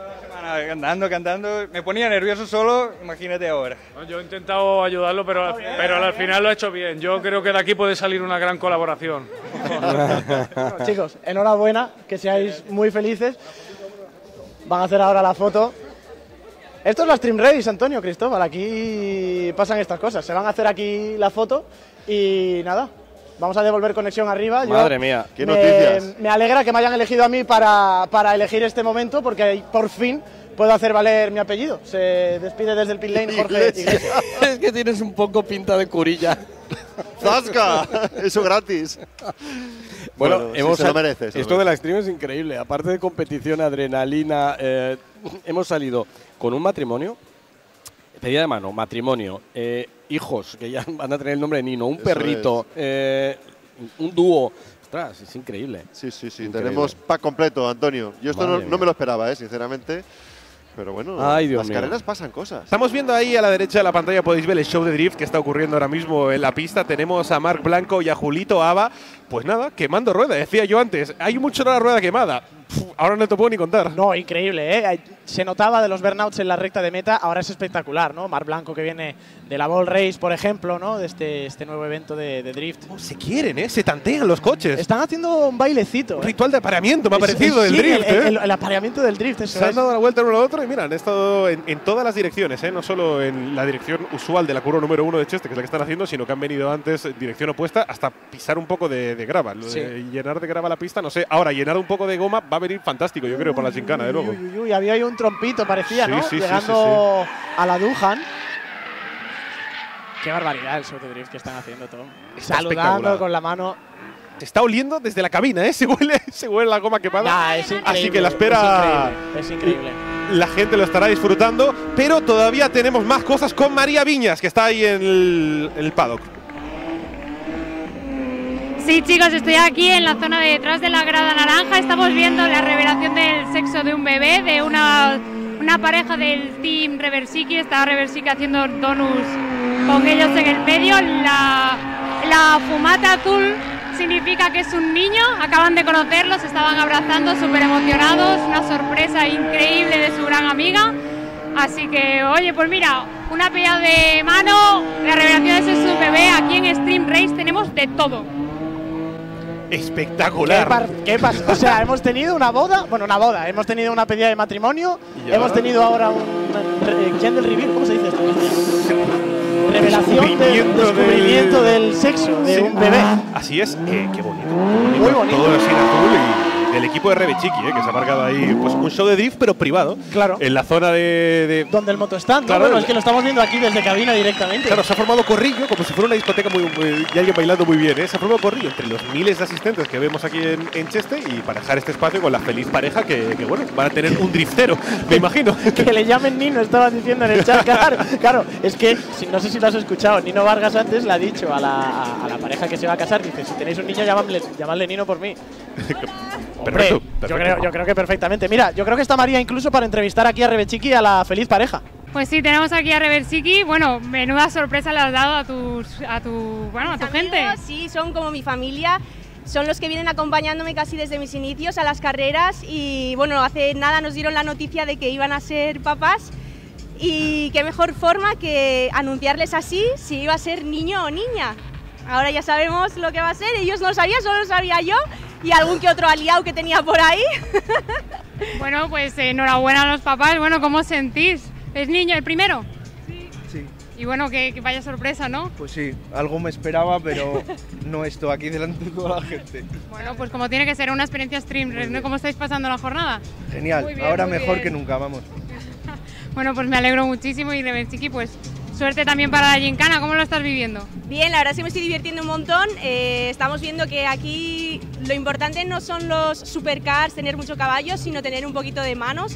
Cantando, me ponía nervioso solo, imagínate ahora. No, yo he intentado ayudarlo, pero al final lo he hecho bien. Yo creo que de aquí puede salir una gran colaboración. Bueno, chicos, enhorabuena, que seáis muy felices. Van a hacer ahora la foto. Esto es la Stream Race, Antonio, Cristóbal, aquí pasan estas cosas. Se van a hacer aquí la foto y nada, vamos a devolver conexión arriba. Madre mía, qué noticias. Me alegra que me hayan elegido a mí para elegir este momento, porque por fin puedo hacer valer mi apellido. Se despide desde el pit lane Jorge Iglesias. Es que tienes un poco pinta de curilla. ¡Zasca! Eso gratis. Bueno, se lo merece. Esto de la stream es increíble. Aparte de competición, adrenalina, hemos salido con un matrimonio, pedida de mano, matrimonio, hijos, que ya van a tener el nombre de Nino, un perrito, un dúo. Ostras, es increíble. Sí. Increíble. Tenemos pack completo, Antonio. Yo esto no me lo esperaba, sinceramente. Pero bueno, las carreras pasan cosas. Estamos viendo ahí a la derecha de la pantalla, podéis ver el show de drift que está ocurriendo ahora mismo en la pista. Tenemos a Marc Blanco y a Julito Aba. Pues nada, quemando rueda, decía yo antes. Hay mucho de la rueda quemada. Ahora no te puedo ni contar. No, increíble, ¿eh? Se notaba de los burnouts en la recta de meta, ahora es espectacular, ¿no? Marc Blanco, que viene de la Ball Race, por ejemplo, ¿no? De este nuevo evento de drift. Oh, se quieren, ¿eh? Se tantean los coches. Están haciendo un bailecito. Un ritual de apareamiento, me ha parecido, del drift, el apareamiento del drift, eso se han dado la vuelta uno al otro y mira, han estado en todas las direcciones, ¿eh? No solo en la dirección usual de la curva número 1 de Cheste, que es la que están haciendo, sino que han venido antes en dirección opuesta hasta pisar un poco de grava. Llenar de grava la pista, no sé. Ahora, llenar un poco de goma va a venir fantástico, yo creo, para la chincana, de luego. Y había ahí un trompito, parecía, ¿no? Llegando a la Duhan. Qué barbaridad el show de drift que están haciendo, Tom. Saludando con la mano. Se está oliendo desde la cabina, ¿eh? Se huele la goma quemada. Es increíble, así que la espera. Es increíble. La gente lo estará disfrutando, pero todavía tenemos más cosas con María Viñas, que está ahí en el paddock. Sí, chicos, estoy aquí en la zona de detrás de la grada naranja. Estamos viendo la revelación del sexo de un bebé, de una pareja del Team Reversiki. Está Reversiki haciendo donuts con ellos en el medio. La fumata azul significa que es un niño. Acaban de conocerlos, estaban abrazando, súper emocionados. Una sorpresa increíble de su gran amiga. Así que, oye, pues mira, una pelea de mano, la revelación del sexo de un bebé. Aquí en Stream Race tenemos de todo. Espectacular. ¿Qué pasa? O sea, hemos tenido una boda, hemos tenido una pedida de matrimonio, hemos tenido ahora un gender reveal, ¿cómo se dice esto? Revelación descubrimiento del sexo de un bebé. Así es, qué bonito. Muy bonito. Todo así en azul del equipo de Rebechiqui, que se ha marcado ahí pues, un show de drift, pero privado. Claro. En la zona de donde el motostand, claro, bueno, es que lo estamos viendo aquí desde cabina directamente. Claro, se ha formado corrillo, como si fuera una discoteca y alguien bailando muy bien, ¿eh? Se ha formado corrillo entre los miles de asistentes que vemos aquí en Cheste y para dejar este espacio con la feliz pareja que bueno, van a tener un driftero, me imagino. Que le llamen Nino, estabas diciendo en el chat. Claro, es que, no sé si lo has escuchado, Nino Vargas antes le ha dicho a la pareja que se va a casar, dice, si tenéis un niño, llamadle Nino por mí. Hombre, perfecto. Yo creo que perfectamente. Mira, yo creo que está María incluso para entrevistar aquí a Rebechiqui y a la feliz pareja. Pues sí, tenemos aquí a Rebechiqui. Bueno, menuda sorpresa le has dado a tu gente. Amigos, sí, son como mi familia. Son los que vienen acompañándome casi desde mis inicios a las carreras y bueno, hace nada nos dieron la noticia de que iban a ser papás y qué mejor forma que anunciarles así si iba a ser niño o niña. Ahora ya sabemos lo que va a ser, ellos no lo sabían, solo lo sabía yo y algún que otro aliado que tenía por ahí. Bueno, pues enhorabuena a los papás. Bueno, ¿cómo os sentís? ¿Es niño el primero? Sí. Y bueno, que vaya sorpresa, ¿no? Pues sí, algo me esperaba, pero no esto aquí delante de toda la gente. Bueno, pues como tiene que ser una experiencia streamer, ¿no? ¿Cómo estáis pasando la jornada? Genial, muy bien, ahora muy mejor bien. que nunca, vamos. Bueno, pues me alegro muchísimo y Rebechiqui, pues suerte también para la gincana. ¿Cómo lo estás viviendo? Bien, la verdad es que me estoy divirtiendo un montón. Estamos viendo que aquí lo importante no son los supercars, tener mucho caballo, sino tener un poquito de manos.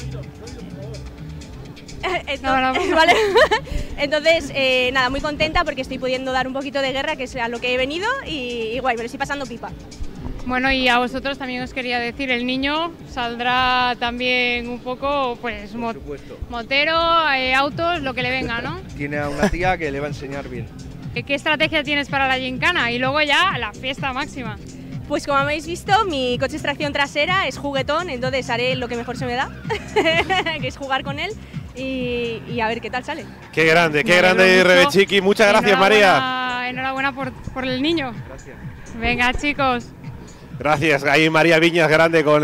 Vale. Entonces, nada, muy contenta porque estoy pudiendo dar un poquito de guerra, que es a lo que he venido, y guay, me lo estoy pasando pipa. Bueno, y a vosotros también os quería decir, el niño saldrá también un poco, pues, motero, autos, lo que le venga, ¿no? Tiene a una tía que le va a enseñar bien. ¿Qué estrategia tienes para la gincana? Y luego ya la fiesta máxima. Pues como habéis visto, mi coche es tracción trasera, es juguetón, entonces haré lo que mejor se me da, que es jugar con él. Y a ver qué tal sale. Qué grande Rebechiqui. Muchas gracias, María. Enhorabuena por el niño. Gracias. Venga, chicos. Gracias, ahí María Viñas grande con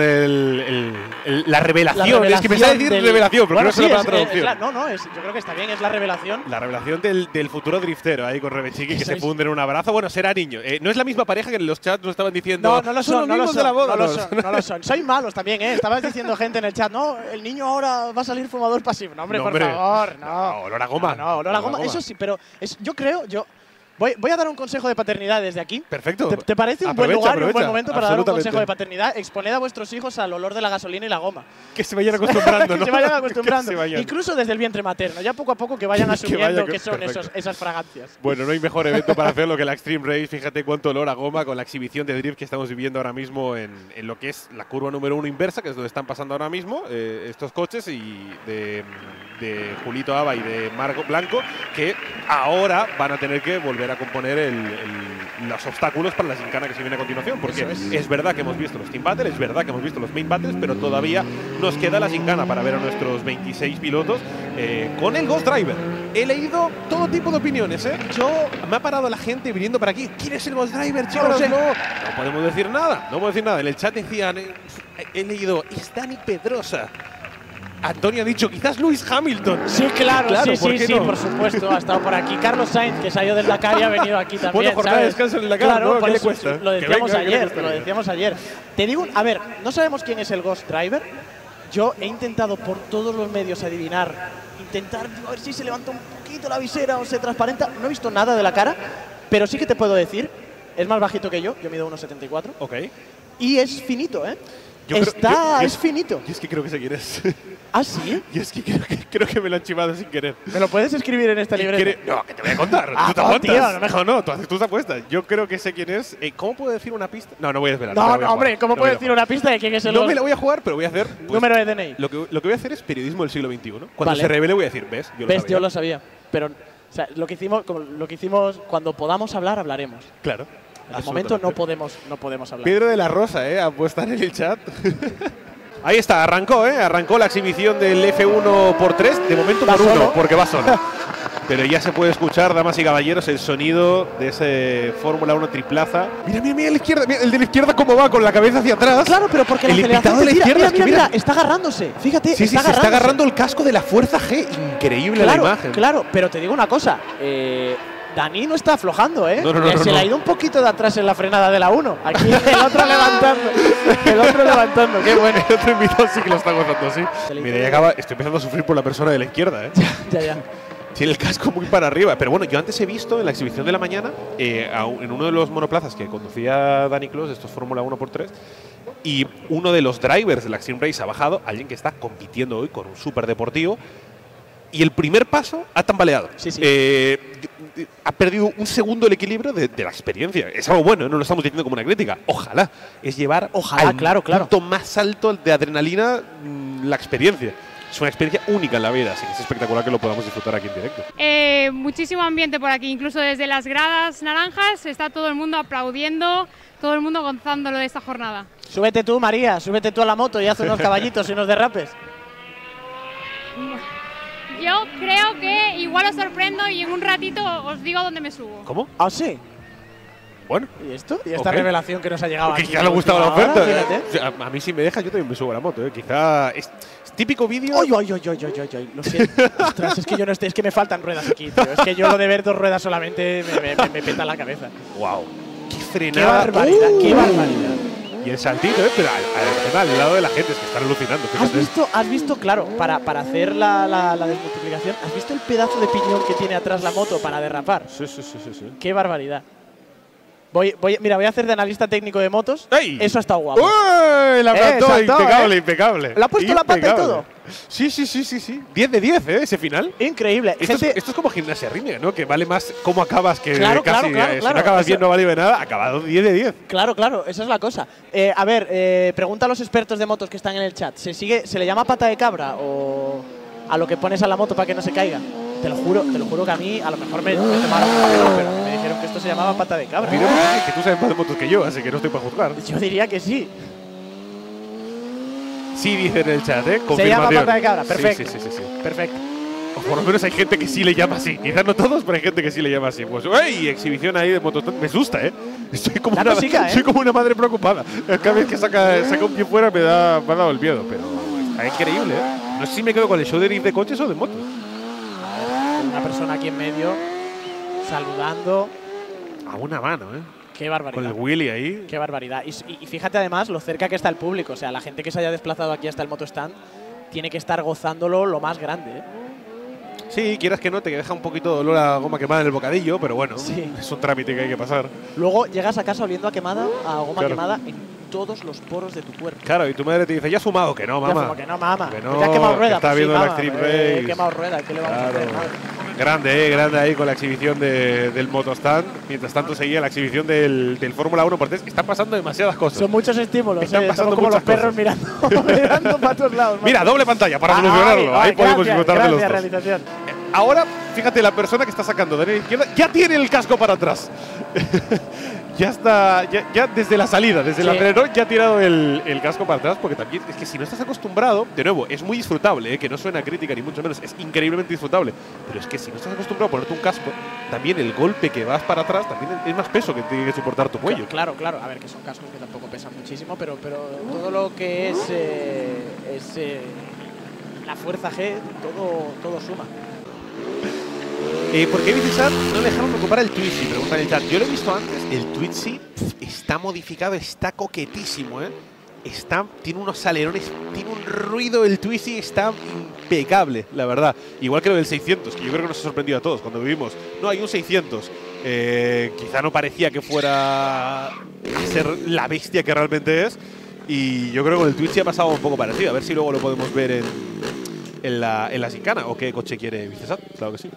la revelación. Es que me sale decir revelación, porque no sé la traducción. Yo creo que está bien, es la revelación. La revelación del futuro driftero ahí con Rebechiqui, que se funde en un abrazo. Bueno, será niño. No es la misma pareja que en los chats nos estaban diciendo. No lo son, no lo son. Sois malos también, ¿eh? Estabas diciendo gente en el chat, no, el niño ahora va a salir fumador pasivo. No, hombre, por favor, no. Olor a goma. No, olor a goma. Eso sí, pero yo creo. Voy a dar un consejo de paternidad desde aquí. Perfecto. ¿Te parece un buen lugar y un buen momento para dar un consejo de paternidad? paternidad? Exponed a vuestros hijos al olor de la gasolina y la goma. Que se vayan acostumbrando, ¿no? Que se vayan acostumbrando. Que se vayan. Incluso desde el vientre materno. Ya poco a poco que vayan asumiendo que son esas fragancias. Bueno, no hay mejor evento para hacerlo que la Extreme Race. Fíjate cuánto olor a goma con la exhibición de drift que estamos viviendo ahora mismo en lo que es la curva número 1 inversa, que es donde están pasando ahora mismo estos coches y de Julito Aba y de Marco Blanco, que ahora van a tener que volver a componer los obstáculos para la gincana que se viene a continuación, porque es verdad que hemos visto los Team Battles, es verdad que hemos visto los Main Battles, pero todavía nos queda la gincana para ver a nuestros 26 pilotos con el Ghost Driver. He leído todo tipo de opiniones, ¿eh? Me ha parado la gente viniendo para aquí. ¿Quién es el Ghost Driver, chicos? No podemos decir nada, no podemos decir nada. En el chat decían, he leído, es Dani Pedrosa. Antonio ha dicho, quizás Lewis Hamilton. Sí, claro, sí, no? por supuesto. Ha estado por aquí. Carlos Sainz, que salió del Dakar y ha venido aquí también. Bueno, jornada de descanso en el Dakar, claro, ¿no? por ¿Qué le eso, cuesta? Lo decíamos ayer. Te digo, a ver, no sabemos quién es el Ghost Driver. Yo he intentado por todos los medios adivinar, a ver si se levanta un poquito la visera o se transparenta. No he visto nada de la cara, pero sí que te puedo decir, es más bajito que yo mido 1,74. Ok. Y es finito, ¿eh? Es finito. Yo es que creo que sé quién es. ¿Ah, sí? Yo es que creo que me lo han chivado sin querer. ¿Me lo puedes escribir en esta libreta? No, que te voy a contar. Tú te aguantas. No, tú haces tus apuestas. Yo creo que sé quién es. ¿Cómo puedo decir una pista? No voy a desvelar. No, hombre, ¿cómo puedo decir una pista de quién es el No me la voy a jugar, pero voy a hacer… número de DNI. Lo que voy a hacer es periodismo del siglo XXI. Cuando se revele voy a decir, ¿ves? Yo lo sabía. Pero, o sea, lo que hicimos, cuando podamos hablar, hablaremos. Claro. De momento no podemos hablar. Pedro de la Rosa, apuesta en el chat. Ahí está, arrancó la exhibición del F1x3, de momento por uno, porque va solo. Pero ya se puede escuchar, damas y caballeros, el sonido de ese Fórmula 1 triplaza. Mira a la izquierda, mira, el de la izquierda cómo va, con la cabeza hacia atrás. Claro, pero porque el invitado de la izquierda mira, está agarrándose, fíjate. Sí, se está agarrando el casco de la Fuerza G, increíble la imagen. Claro, pero te digo una cosa, Dani no está aflojando, ¿eh? No, se le ha ido un poquito de atrás en la frenada de la 1. Aquí el otro levantando. El otro levantando, qué bueno. El otro invitado sí que lo está gozando, sí. Mira, ya acaba, estoy empezando a sufrir por la persona de la izquierda, ¿eh? Ya. Tiene el casco muy para arriba. Pero bueno, yo antes he visto en la exhibición de la mañana, en uno de los monoplazas que conducía Dani Clos, estos Fórmula 1x3, y uno de los drivers de la Extreme Race ha bajado, alguien que está compitiendo hoy con un superdeportivo, y el primer paso ha tambaleado. Sí. Ha perdido un segundo el equilibrio de la experiencia. Es algo bueno, no lo estamos diciendo como una crítica. Ojalá. Es llevar al punto más alto de adrenalina la experiencia. Es una experiencia única en la vida, así que es espectacular que lo podamos disfrutar aquí en directo. Muchísimo ambiente por aquí, incluso desde las gradas naranjas está todo el mundo aplaudiendo, todo el mundo gozándolo de esta jornada. Súbete tú, María, súbete tú a la moto y haz unos caballitos y unos derrapes. Yo creo que igual os sorprendo y en un ratito os digo dónde me subo. ¿Cómo? ¿Ah, sí? Bueno. ¿Y esto? ¿Y esta revelación que nos ha llegado aquí? Quizá le ha gustado la oferta. A mí si me deja yo también me subo a la moto. Quizá es típico vídeo. ¡Ay! Lo siento. Ostras, es que yo no estoy, es que me faltan ruedas aquí, tío. Es que yo lo de ver 2 ruedas solamente me peta la cabeza. ¡Wow! ¡Qué frenada! ¡Qué barbaridad! ¡Qué barbaridad! Y el saltito, pero al lado de la gente, es que están alucinando. ¿Has visto, claro, para hacer la desmultiplicación, ¿has visto el pedazo de piñón que tiene atrás la moto para derrapar? Sí. ¡Qué barbaridad! Mira, voy a hacer de analista técnico de motos. ¡Ey! Eso ha estado guapo. ¡Uy! La plantó, impecable. ¿Le ha puesto la pata y todo? Sí. 10 de 10, ese final. Increíble. Esto es como gimnasia rítmica, ¿no? Que vale más cómo acabas que claro, casi. Si no acabas bien, no vale de nada. Acabado 10 de 10. Claro, esa es la cosa. A ver, pregunta a los expertos de motos que están en el chat. ¿Se le llama pata de cabra o a lo que pones a la moto para que no se caiga? Te lo juro que a mí a lo mejor me tomaron pero me dijeron que esto se llamaba pata de cabra. Mira, que tú sabes más de motos que yo, así que no estoy para juzgar. Yo diría que sí. Sí, dice en el chat, Confirmación. Se llama pata de cabra, perfecto. Sí. Perfecto. O por lo menos hay gente que sí le llama así. Quizás no todos, pero hay gente que sí le llama así. Pues, ¡ey! Exhibición ahí de motos. Me asusta, Soy como, soy como una madre preocupada. Cada vez que saca un pie fuera me ha dado el miedo. Pero está increíble, No sé si me quedo con el show de coches o de motos. Una persona aquí en medio saludando. A una mano, Qué barbaridad. Con el Willy ahí. Qué barbaridad. Y fíjate además lo cerca que está el público. O sea, la gente que se haya desplazado aquí hasta el motostand tiene que estar gozándolo lo más grande, Sí, quieras que no, te deja un poquito de olor a goma quemada en el bocadillo, pero bueno, es un trámite que hay que pasar. Luego llegas a casa oliendo a goma quemada en todos los poros de tu cuerpo. Claro, y tu madre te dice, ¿ya has fumado? Que no, mamá. Que no, mamá. Que no, ya has quemado rueda. Está viendo la Extreme Race. He quemado rueda, ¿qué le vamos a hacer? Grande ahí con la exhibición del motostand. Mientras tanto seguía la exhibición del Fórmula 1x3. Están pasando demasiadas cosas. Son muchos estímulos. Están pasando como muchas los perros cosas. mirando para todos lados. Mira, doble pantalla para solucionarlo. Ahí podemos disfrutar de los dos. Realización. Ahora, fíjate, la persona que está sacando de la izquierda ya tiene el casco para atrás. Ya está, ya desde la salida, desde la frenón, ya ha tirado el casco para atrás, porque también es que si no estás acostumbrado, de nuevo, es muy disfrutable, que no suena crítica ni mucho menos, es increíblemente disfrutable, pero es que si no estás acostumbrado a ponerte un casco, también el golpe que vas para atrás también es más peso que tiene que soportar tu cuello. Claro, a ver, que son cascos que tampoco pesan muchísimo, pero todo lo que es la fuerza G, todo suma. ¿Por qué Vicesar no dejaron ocupar el Twizy? Pregunta en el chat. Yo lo he visto antes. El Twizy está modificado, está coquetísimo, tiene unos alerones, tiene un ruido. El Twizy está impecable, la verdad. Igual que lo del 600, que yo creo que nos ha sorprendido a todos cuando vivimos. No, hay un 600. Quizá no parecía que fuera a ser la bestia que realmente es. Y yo creo que con el Twizy ha pasado un poco parecido. A ver si luego lo podemos ver en la Gincana. ¿O qué coche quiere Vicesar? Claro que sí.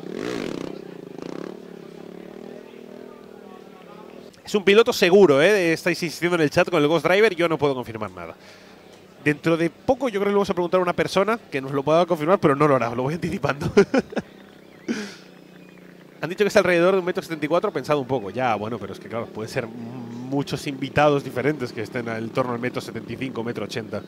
Es un piloto seguro, estáis insistiendo en el chat con el Ghost Driver, yo no puedo confirmar nada. Dentro de poco yo creo que le vamos a preguntar a una persona que nos lo pueda confirmar, pero no lo hará, lo voy anticipando. Han dicho que es alrededor de 1,74 m, pensado un poco. Ya, bueno, pero es que claro, puede ser muchos invitados diferentes que estén en torno al 1,75 m, 1,80 m.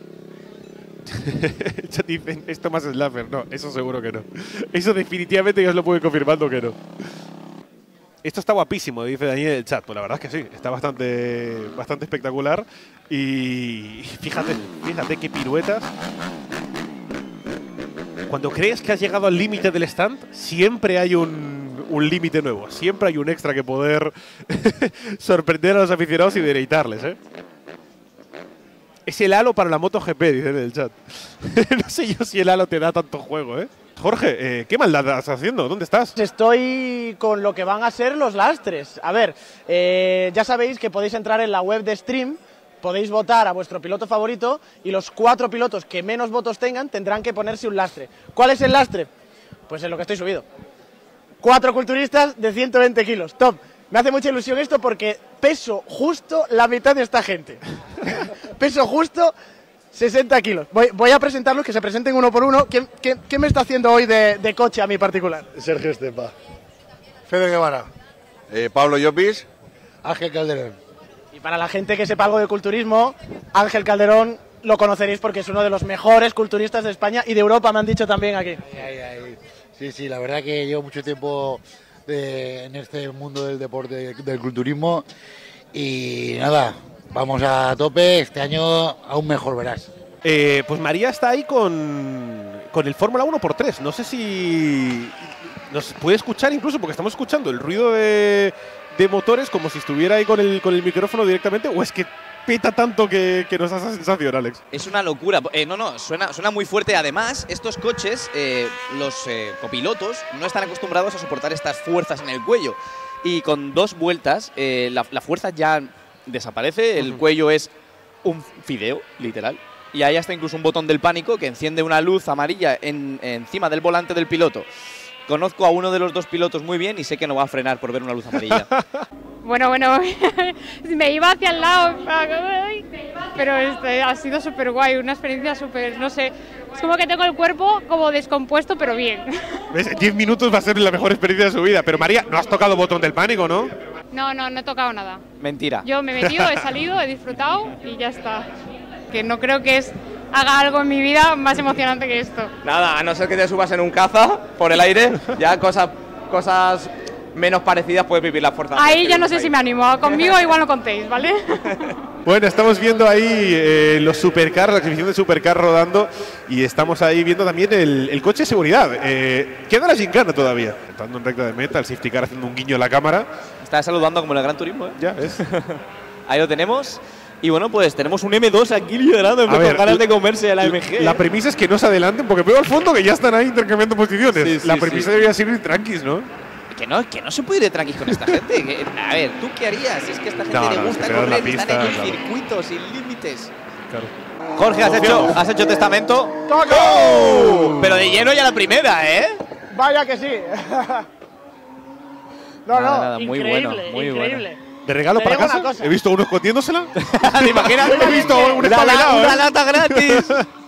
El chat dice, esto más Slapper. No, eso seguro que no. Eso definitivamente ya os lo puedo ir confirmando que no. Esto está guapísimo, dice Daniel en el chat. Pues la verdad es que sí, está bastante espectacular. Y fíjate qué piruetas. Cuando crees que has llegado al límite del stand, siempre hay un un límite nuevo. Siempre hay un extra que poder sorprender a los aficionados y deleitarles, ¿eh? Es el halo para la MotoGP, dicen en el chat. No sé yo si el halo te da tanto juego, ¿eh? Jorge, ¿qué maldad estás haciendo? ¿Dónde estás? Estoy con lo que van a ser los lastres. A ver, ya sabéis que podéis entrar en la web de Stream, podéis votar a vuestro piloto favorito y los 4 pilotos que menos votos tengan tendrán que ponerse un lastre. ¿Cuál es el lastre? Pues en lo que estoy subido. 4 culturistas de 120 kilos. Top. Me hace mucha ilusión esto porque peso justo la mitad de esta gente. Peso justo 60 kilos. Voy a presentarlos, que se presenten uno por uno. ¿Qué me está haciendo hoy de coche a mí particular? Sergio Estepa. Fede Guevara. Pablo Llopis. Ángel Calderón. Y para la gente que sepa algo de culturismo, Ángel Calderón lo conoceréis porque es uno de los mejores culturistas de España y de Europa, me han dicho también aquí. Sí, la verdad que llevo mucho tiempo en este mundo del deporte, del culturismo. Y nada, vamos a tope, este año aún mejor verás. Pues María está ahí con el Fórmula 1x3. No sé si nos puede escuchar incluso, porque estamos escuchando el ruido de motores como si estuviera ahí con el micrófono directamente, o es que peta tanto que nos da esa sensación, Alex. Es una locura. No, suena muy fuerte. Además, estos coches, los copilotos, no están acostumbrados a soportar estas fuerzas en el cuello. Y con 2 vueltas, la fuerza ya desaparece, el cuello es un fideo, literal. Y ahí está incluso un botón del pánico que enciende una luz amarilla encima del volante del piloto. Conozco a uno de los 2 pilotos muy bien y sé que no va a frenar por ver una luz amarilla. Bueno, me iba hacia el lado, pero ha sido súper guay, una experiencia súper, no sé, es como que tengo el cuerpo como descompuesto, pero bien. ¿Ves? 10 minutos va a ser la mejor experiencia de su vida, pero María, no has tocado botón del pánico, ¿no? No he tocado nada. Mentira. Yo me he metido, he salido, he disfrutado y ya está. Que no creo que haga algo en mi vida más emocionante que esto. Nada, a no ser que te subas en un caza por el aire, ya cosas menos parecidas puedes vivir la fuerza. Ahí ya no sé si me animo, conmigo igual no contéis, ¿vale? Bueno, estamos viendo ahí los supercars, la exhibición de supercar rodando y estamos ahí viendo también el coche de seguridad. Queda la gincana todavía. Entrando en recta de meta, el safety car haciendo un guiño a la cámara. Está saludando como en el Gran Turismo, ¿eh? Ya, es. Ahí lo tenemos. Y bueno, pues tenemos un M2 aquí liderando con ganas de comerse a la AMG. La premisa es que no se adelanten porque veo al fondo que ya están ahí intercambiando posiciones. La premisa debería ser ir tranquis, ¿no? Que no se puede ir tranquis con esta gente. A ver, ¿tú qué harías? Si es que a esta gente le gusta correr, están en un circuito sin límites. Claro. Jorge, has hecho testamento. ¡Oh! Pero de lleno ya la primera, ¿eh? Vaya que sí. Nada, muy increíble, bueno, muy increíble. bueno. ¿De regalo para casa? He visto unos cotiéndosela. ¿Te imaginas? He visto un espabilado. ¡Una lata gratis!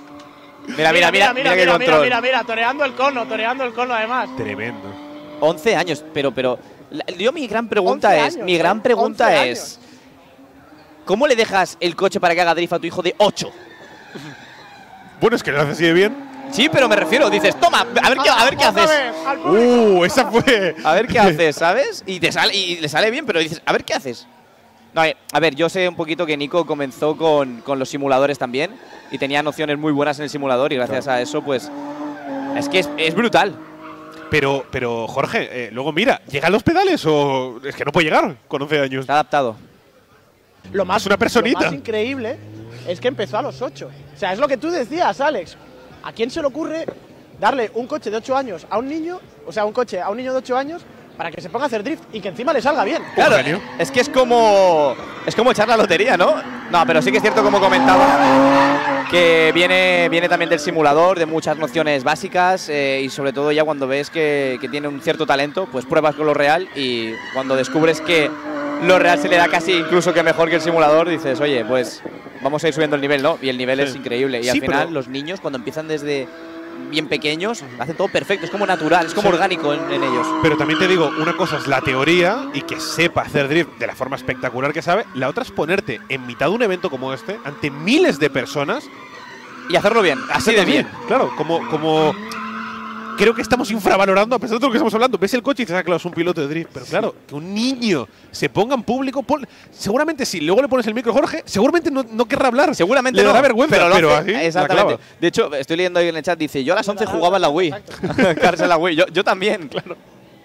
Mira, toreando el cono además. Tremendo. 11 años, pero yo mi gran pregunta es, ¿cómo le dejas el coche para que haga drift a tu hijo de 8? Bueno, es que lo hace así de bien. Sí, pero me refiero, dices, toma, a ver qué haces. Esa fue. A ver qué haces, ¿sabes? Y le sale bien, pero dices, a ver qué haces. No, a ver, yo sé un poquito que Nico comenzó con los simuladores también y tenía nociones muy buenas en el simulador y gracias a eso, pues, es que es brutal. Pero Jorge, luego mira, ¿llegan los pedales o es que no puede llegar con 11 años? Está adaptado. Lo más personita. Lo más increíble es que empezó a los 8. O sea, es lo que tú decías, Alex. ¿A quién se le ocurre darle un coche de 8 años a un niño, o sea, un coche a un niño de 8 años para que se ponga a hacer drift y que encima le salga bien? Claro, es que es como echar la lotería, ¿no? No, pero sí que es cierto, como comentaba, que viene también del simulador, de muchas nociones básicas y sobre todo ya cuando ves que tiene un cierto talento, pues pruebas con lo real y cuando descubres que lo real se le da casi incluso que mejor que el simulador, dices, oye, pues vamos a ir subiendo el nivel, ¿no? Y el nivel es increíble. Y al final los niños cuando empiezan desde bien pequeños, hacen todo perfecto, es como natural, es como orgánico en ellos. Pero también te digo, una cosa es la teoría y que sepa hacer drift de la forma espectacular que sabe, la otra es ponerte en mitad de un evento como este, ante miles de personas y hacerlo bien, así de bien. Claro, como creo que estamos infravalorando, a pesar de lo que estamos hablando. Ves el coche y dices, claro, es un piloto de drift. Pero claro, que un niño se ponga en público, seguramente sí. Luego le pones el micro, Jorge, seguramente no querrá hablar. Seguramente le dará vergüenza, pero así. Exactamente. De hecho, estoy leyendo ahí en el chat, dice, yo a las 11 jugaba en la Wii. Cars en la Wii. Yo también, claro.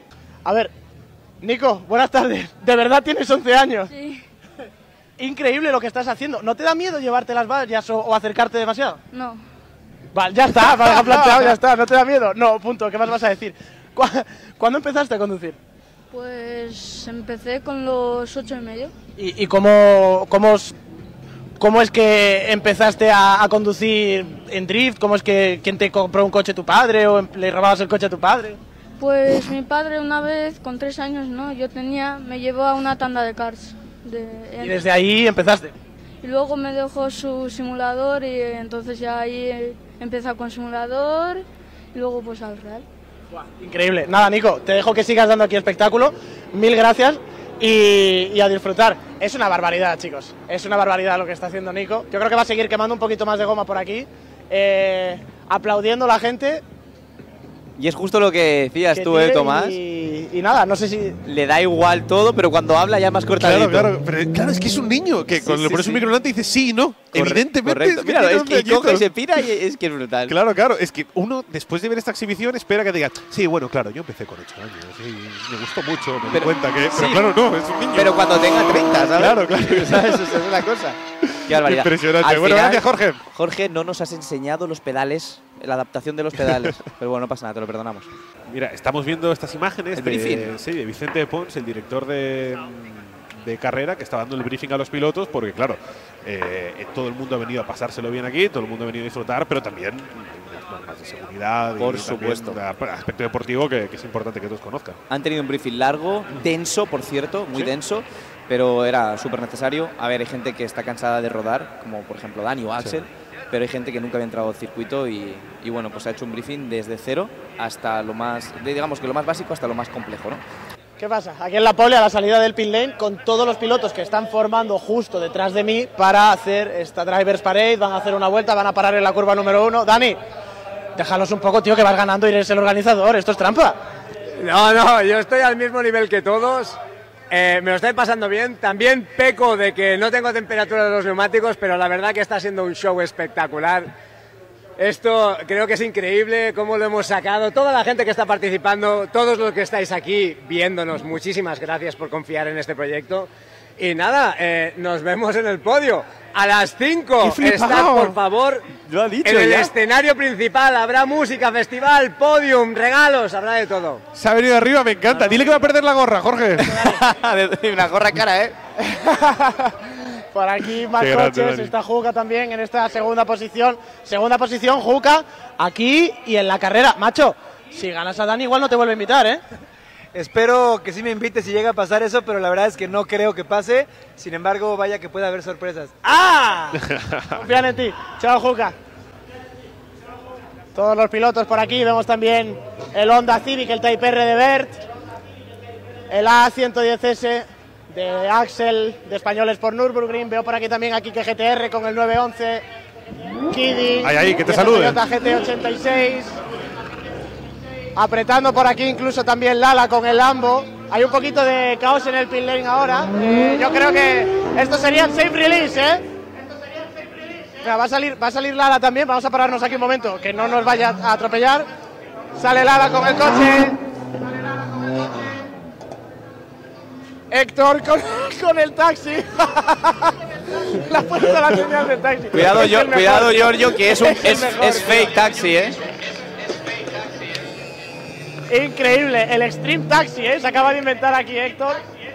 A ver, Nico, buenas tardes. ¿De verdad tienes 11 años? Sí. Increíble lo que estás haciendo. ¿No te da miedo llevarte las vallas o acercarte demasiado? No. Vale, ya está, me planteado, ya está. ¿No te da miedo? No, punto. ¿Qué más vas a decir? ¿Cuándo empezaste a conducir? Pues empecé con los 8,5. ¿Y cómo es que empezaste a conducir en drift? ¿Cómo es que quién te compró un coche, tu padre, o le robabas el coche a tu padre? Pues mi padre una vez, con 3 años, ¿no? Me llevó a una tanda de karts. Y desde ahí empezaste. Y luego me dejó su simulador y entonces ya ahí empecé con simulador y luego pues al real. Increíble. Nada, Nico, te dejo que sigas dando aquí espectáculo. Mil gracias y a disfrutar. Es una barbaridad, chicos. Es una barbaridad lo que está haciendo Nico. Yo creo que va a seguir quemando un poquito más de goma por aquí. Aplaudiendo a la gente. Y es justo lo que decías tú, Tomás. Y nada, no sé si... Le da igual todo, pero cuando habla ya más cortadito. Claro, es que es un niño que cuando le pones un micro delante dice sí y no. Evidentemente. Correcto. Mira, es que coge y se pira y es que es brutal. Claro, es que uno, después de ver esta exhibición, espera que diga, sí, bueno, claro, yo empecé con 8 años, y me gustó mucho, me di cuenta que… Pero claro, no, es un niño. Pero cuando tenga 30, ¿sabes? Claro. ¿Sabes? Eso es una cosa. Qué barbaridad. Impresionante. Bueno, gracias, Jorge. Jorge, no nos has enseñado los pedales, la adaptación de los pedales. Pero bueno, no pasa nada, te lo perdonamos. Mira, estamos viendo estas imágenes de Vicente Pons, el director de carrera, que está dando el briefing a los pilotos, porque claro, todo el mundo ha venido a pasárselo bien aquí, todo el mundo ha venido a disfrutar, pero también normas de seguridad, por supuesto, aspecto deportivo que es importante que todos conozcan. Han tenido un briefing largo, denso, por cierto, muy denso, pero era súper necesario. A ver, hay gente que está cansada de rodar, como por ejemplo Dani o Axel, pero hay gente que nunca había entrado al circuito y bueno, pues ha hecho un briefing desde cero hasta lo más, digamos que lo más básico hasta lo más complejo, ¿no? ¿Qué pasa? Aquí en la pole, a la salida del pit lane, con todos los pilotos que están formando justo detrás de mí para hacer esta Drivers Parade, van a hacer una vuelta, van a parar en la curva número 1. Dani, déjalos un poco, tío, que vas ganando y eres el organizador, esto es trampa. No, yo estoy al mismo nivel que todos. Me lo estoy pasando bien. También peco de que no tengo temperatura de los neumáticos, pero la verdad que está siendo un show espectacular. Esto creo que es increíble cómo lo hemos sacado. Toda la gente que está participando, todos los que estáis aquí viéndonos, muchísimas gracias por confiar en este proyecto. Y nada, nos vemos en el podio. A las 5, estad por favor lo ha dicho en el ya. escenario principal. Habrá música, festival, podium, regalos, habrá de todo. Se ha venido arriba, me encanta. Dile que va a perder la gorra, Jorge. Una gorra cara, ¿eh? Por aquí más coches, está Juca también en esta segunda posición. Segunda posición, Juca, aquí y en la carrera. Macho, si ganas a Dani igual no te vuelve a invitar, ¿eh? Espero que sí me invite si llega a pasar eso, pero la verdad es que no creo que pase. Sin embargo, vaya que pueda haber sorpresas. ¡Ah! Confían en ti. Chao, Juca. Todos los pilotos por aquí. Vemos también el Honda Civic, el Type R de Bert, el A110S de Axel, de Españoles por Nürburgring. Veo por aquí también a Kike GTR con el 911. Kiddy. Ahí, que te salude. Toyota GT86. Apretando por aquí incluso también Lala con el Lambo. Hay un poquito de caos en el pit lane ahora. Yo creo que esto sería el safe release, ¿eh? Mira, va a salir Lala también. Vamos a pararnos aquí un momento, que no nos vaya a atropellar. Sale Lala con el coche. Héctor con el taxi. La puesta la señal del taxi. Cuidado, Giorgio, que es fake taxi, ¿eh? Increíble, el Extreme Taxi, ¿eh? Se acaba de inventar aquí Héctor.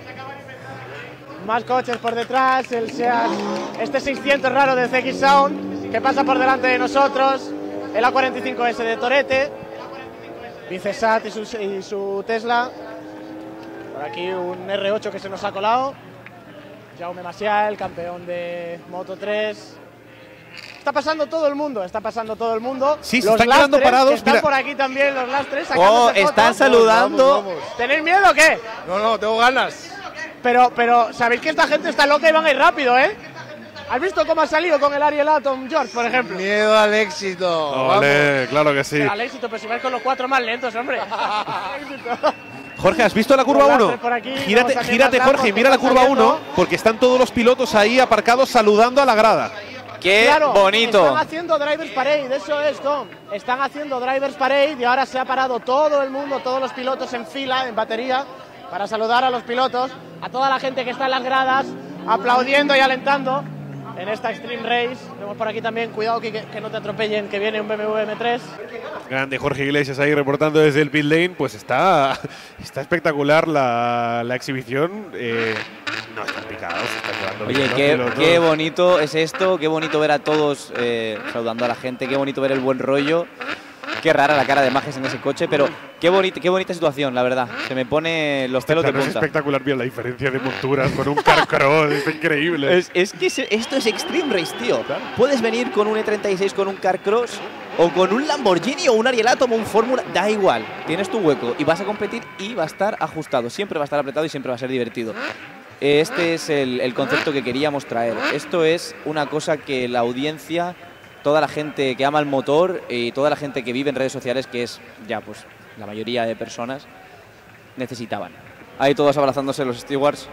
Más coches por detrás, el Seat, este 600 raro de CX Sound, que pasa por delante de nosotros, el A45S de Torete, Vicesat y su Tesla. Por aquí un R8 que se nos ha colado, Jaume Macià, el campeón de Moto3. Está pasando todo el mundo, Sí, se los están quedando parados. Están mira. por aquí también los lastres. Están saludando. Vamos. ¿Tenéis miedo o qué? No, tengo ganas. Pero sabéis que esta gente está loca y van a ir rápido, ¿eh? ¿Has visto cómo ha salido con el Ariel Atom George, por ejemplo? Miedo al éxito. Vale, claro que sí. Pero al éxito, pero si vais con los 4 más lentos, hombre. Jorge, ¿has visto la curva 1? Gírate, Jorge, mira la curva 1, porque están todos los pilotos ahí aparcados saludando a la grada. ¡Qué claro, bonito! Están haciendo Drivers Parade, eso es, Tom. Están haciendo Drivers Parade y ahora se ha parado todo el mundo, todos los pilotos en fila, en batería, para saludar a los pilotos, a toda la gente que está en las gradas, aplaudiendo y alentando en esta Extreme Race. Vemos por aquí también, cuidado que no te atropellen, que viene un BMW M3. Grande Jorge Iglesias ahí reportando desde el pit lane. Pues está espectacular la exhibición. No están picados, están jugando. Oye, qué bonito es esto, qué bonito ver a todos saludando a la gente, qué bonito ver el buen rollo. Qué rara la cara de Majes en ese coche, pero qué bonita situación, la verdad. Se me pone los pelos de punta. Es espectacular, bien la diferencia de monturas con un Carcross, es increíble. Es que esto es Extreme Race, tío. Claro. Puedes venir con un E36 con un Carcross o con un Lamborghini o un Ariel Atom o un Fórmula, da igual. Tienes tu hueco y vas a competir y va a estar ajustado. Siempre va a estar apretado y siempre va a ser divertido. Este es el concepto que queríamos traer. Esto es una cosa que la audiencia, toda la gente que ama el motor y toda la gente que vive en redes sociales, que es ya pues la mayoría de personas, necesitaban. Ahí todos abrazándose los stewards.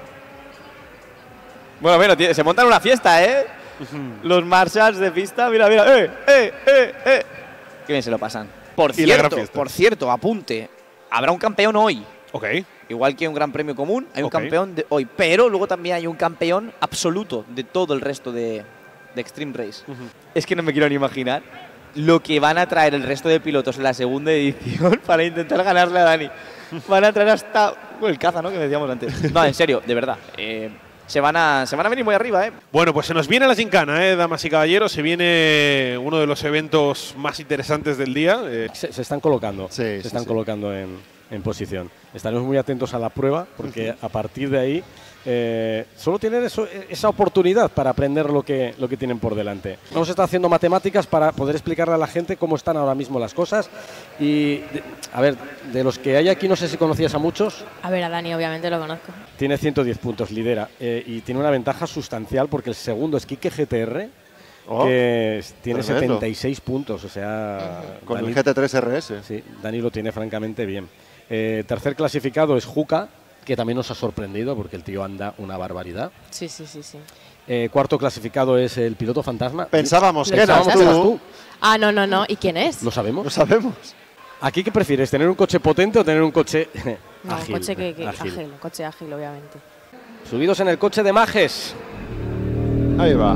Bueno, se montan una fiesta, ¿eh? Los marshals de pista, mira. Qué bien se lo pasan. Por cierto, apunte, habrá un campeón hoy. Ok. Igual que un gran premio común, hay un campeón de hoy, pero luego también hay un campeón absoluto de todo el resto de Extreme Race. Es que no me quiero ni imaginar lo que van a traer el resto de pilotos en la segunda edición para intentar ganarle a Dani. Van a traer hasta el caza, ¿no? Que decíamos antes. No, en serio, de verdad. Se van a venir muy arriba, ¿eh? Bueno, pues se nos viene la gincana, damas y caballeros. Se viene uno de los eventos más interesantes del día. Se están colocando. Se están colocando en posición. Estaremos muy atentos a la prueba porque a partir de ahí solo tienen esa oportunidad para aprender lo que tienen por delante. Vamos a estar haciendo matemáticas para poder explicarle a la gente cómo están ahora mismo las cosas. Y, a ver, de los que hay aquí, no sé si conocías a muchos. A ver, a Dani obviamente lo conozco. Tiene 110 puntos, lidera. Y tiene una ventaja sustancial porque el segundo es Quique GTR, que tiene tremendo. 76 puntos. O sea, con Dani, el GT3 RS. Sí, Dani lo tiene francamente bien. Tercer clasificado es Juca, que también nos ha sorprendido porque el tío anda una barbaridad. Sí. Cuarto clasificado es el piloto fantasma. Pensábamos que eras tú. Ah, no. ¿Y quién es? ¿Lo sabemos? Lo sabemos. ¿Aquí qué prefieres? ¿Tener un coche potente o tener un coche ágil? Un coche ágil. Un coche ágil, obviamente. Subidos en el coche de Majes. Ahí va.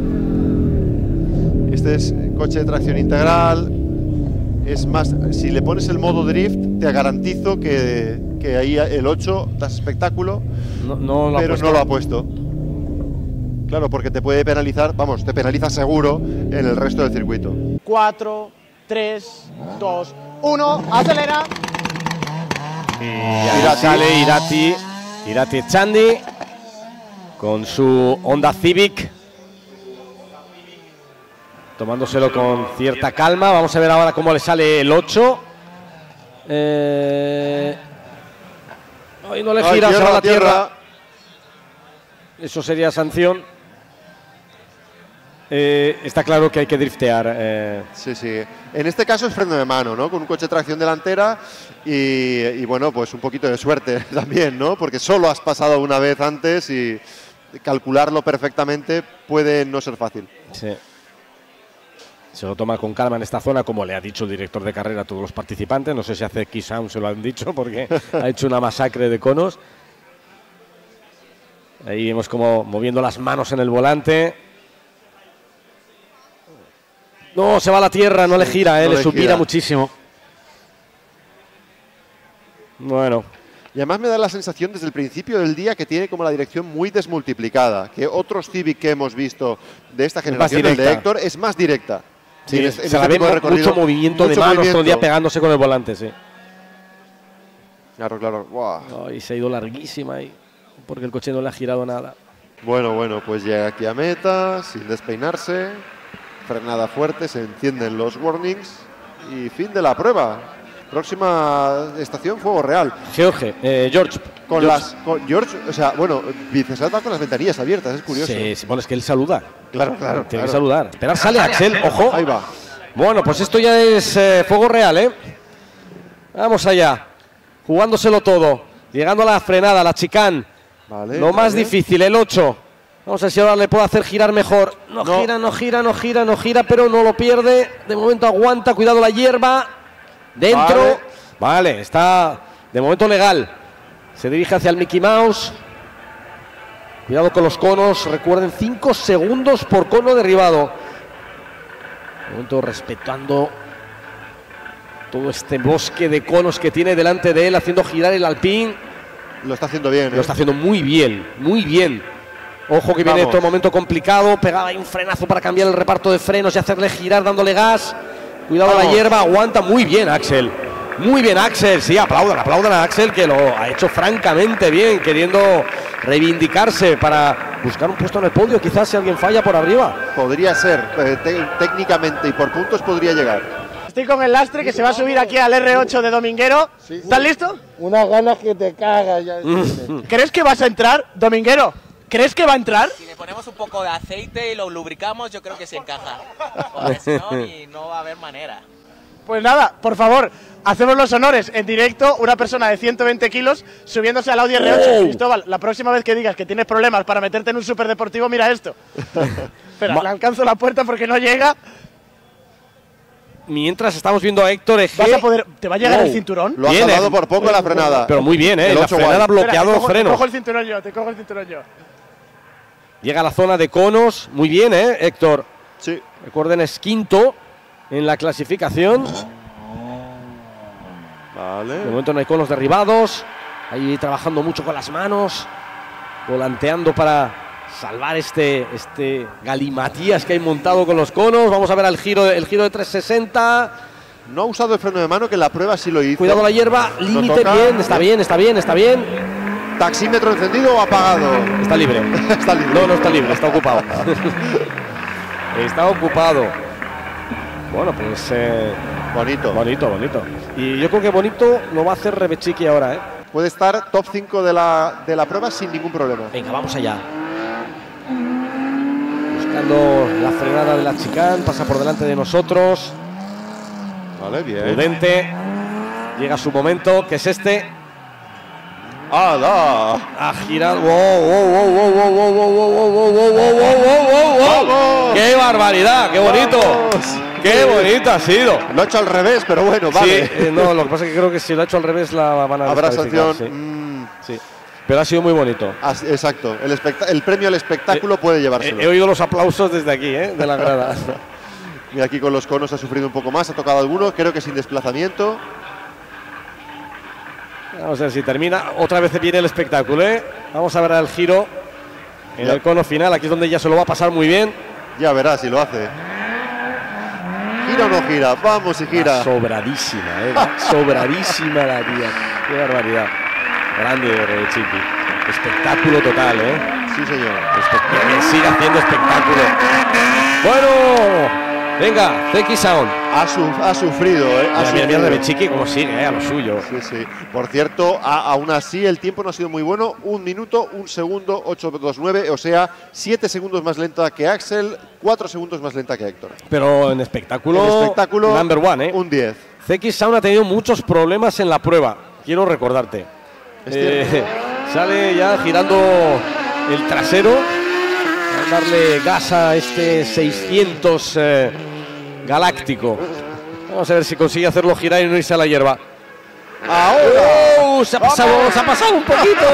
Este es coche de tracción integral. Es más, si le pones el modo drift, te garantizo que ahí el 8 das espectáculo, pero no lo ha puesto. Claro, porque te puede penalizar, te penaliza seguro en el resto del circuito. 4, 3, 2, 1, acelera. Y ahí sale Irati Echandi con su Honda Civic, tomándoselo con cierta calma. Vamos a ver ahora cómo le sale el 8. Ahí no le gira, se va a la tierra. Eso sería sanción. Está claro que hay que driftear. Sí. En este caso es freno de mano, ¿no? Con un coche de tracción delantera y bueno, pues un poquito de suerte también, ¿no? Porque solo has pasado una vez antes y calcularlo perfectamente puede no ser fácil. Sí. Se lo toma con calma en esta zona, como le ha dicho el director de carrera a todos los participantes. No sé si hace X-Sound se lo han dicho porque ha hecho una masacre de conos. Ahí vemos como moviendo las manos en el volante. No, se va a la tierra, no le gira, le supira muchísimo. Bueno. Y además me da la sensación desde el principio del día que tiene como la dirección muy desmultiplicada, que otros Civic que hemos visto de esta generación, el de Héctor, es más directa. Sí, se la ve mucho movimiento de manos todo el día pegándose con el volante, sí. Claro. Wow. Y se ha ido larguísima ahí, porque el coche no le ha girado nada. Bueno, pues llega aquí a meta, sin despeinarse, frenada fuerte, se encienden los warnings y fin de la prueba. Próxima estación, Fuego Real. George. George, o sea, bueno, Vicensat va con las ventanillas abiertas, es curioso. Sí, bueno, es que él saluda. Claro. Tiene que saludar. Esperar, sale Axel, ojo. Ahí va. Bueno, pues esto ya es Fuego Real, ¿eh? Vamos allá. Jugándoselo todo. Llegando a la frenada, la chicane. Lo más difícil, el 8. Vamos a ver si ahora le puede hacer girar mejor. No gira, pero no lo pierde. De momento aguanta, cuidado la hierba. Dentro. Vale, está de momento legal. Se dirige hacia el Mickey Mouse. Cuidado con los conos. Recuerden, 5 segundos por cono derribado. De momento respetando todo este bosque de conos que tiene delante de él, haciendo girar el Alpine. Lo está haciendo bien. Lo está haciendo muy bien, muy bien. Ojo que viene todo momento complicado. Pegaba ahí un frenazo para cambiar el reparto de frenos y hacerle girar dándole gas. Cuidado a la hierba, aguanta muy bien Axel. Muy bien Axel, sí, aplaudan a Axel, que lo ha hecho francamente bien, queriendo reivindicarse para buscar un puesto en el podio. Quizás si alguien falla por arriba. Podría ser, técnicamente y por puntos podría llegar. Estoy con el lastre que se va a subir aquí al R8 de Dominguero. Sí. ¿Estás listo? Unas ganas que te cagas ya. ¿Crees que vas a entrar, Dominguero? ¿Crees que va a entrar? Si le ponemos un poco de aceite y lo lubricamos, yo creo que sí encaja. Porque si no, no va a haber manera. Pues nada, por favor, hacemos los honores en directo. Una persona de 120 kilos subiéndose al Audi R8. Cristóbal, la próxima vez que digas que tienes problemas para meterte en un superdeportivo, mira esto. Espera, le alcanzo la puerta porque no llega. Mientras estamos viendo a Héctor Ege. ¿Vas a poder, ¿te va a llegar el cinturón? Lo ha salvado por poco la frenada. Pero muy bien, la frenada ha bloqueado los frenos. Te cojo el cinturón yo, te cojo el cinturón yo. Llega a la zona de conos. Muy bien, Héctor. Sí. Recuerden, es quinto en la clasificación. Vale. De momento no hay conos derribados. Ahí trabajando mucho con las manos. Volanteando para salvar este galimatías que hay montado con los conos. Vamos a ver el giro de 360. No ha usado el freno de mano, que en la prueba sí lo hizo. Cuidado la hierba, límite, bien, está bien. ¿Taxímetro encendido o apagado? Está libre. Está libre. No está libre, está ocupado. Está ocupado. Bueno, pues bonito. Y yo creo que bonito lo va a hacer Rebechiki ahora, Puede estar top 5 de la prueba sin ningún problema. Venga, vamos allá. Buscando la frenada de la chicane, pasa por delante de nosotros. Vale, bien. Prudente. Llega su momento, que es este. ¡Hala! A girar. ¡Qué barbaridad! ¡Qué bonito! ¡Qué bonito ha sido! Lo ha hecho al revés, pero bueno, vale. Sí, no, lo que pasa es que creo que si lo ha hecho al revés la van a habrá descalificar, sanción. Sí. Pero ha sido muy bonito. Exacto. El premio al espectáculo puede llevárselo. He oído los aplausos desde aquí, de la grada. Y aquí con los conos ha sufrido un poco más, ha tocado alguno, creo que sin desplazamiento. Vamos a ver si termina. Otra vez viene el espectáculo, Vamos a ver el giro en el cono final. Aquí es donde ya se lo va a pasar muy bien. Ya verás si lo hace. ¿Gira o no gira? Vamos y gira. Sobradísima, sobradísima la tía. Qué barbaridad. Grande Rebechiki. Espectáculo total, Sí, señor. Sigue haciendo espectáculo. Bueno. Venga, Zeki Sound. Ha sufrido, Mira Rebechiki cómo sigue, a lo suyo. Sí. Por cierto, aún así el tiempo no ha sido muy bueno. 1 minuto, 1 segundo, 8.29. O sea, 7 segundos más lenta que Axel, 4 segundos más lenta que Héctor. Pero en espectáculo, number one, un 10. Zeki Sound ha tenido muchos problemas en la prueba. Quiero recordarte. Sale ya girando el trasero. A darle gas a este 600 galáctico. Vamos a ver si consigue hacerlo girar y no irse a la hierba. ¡Ahora! Se ha pasado un poquito.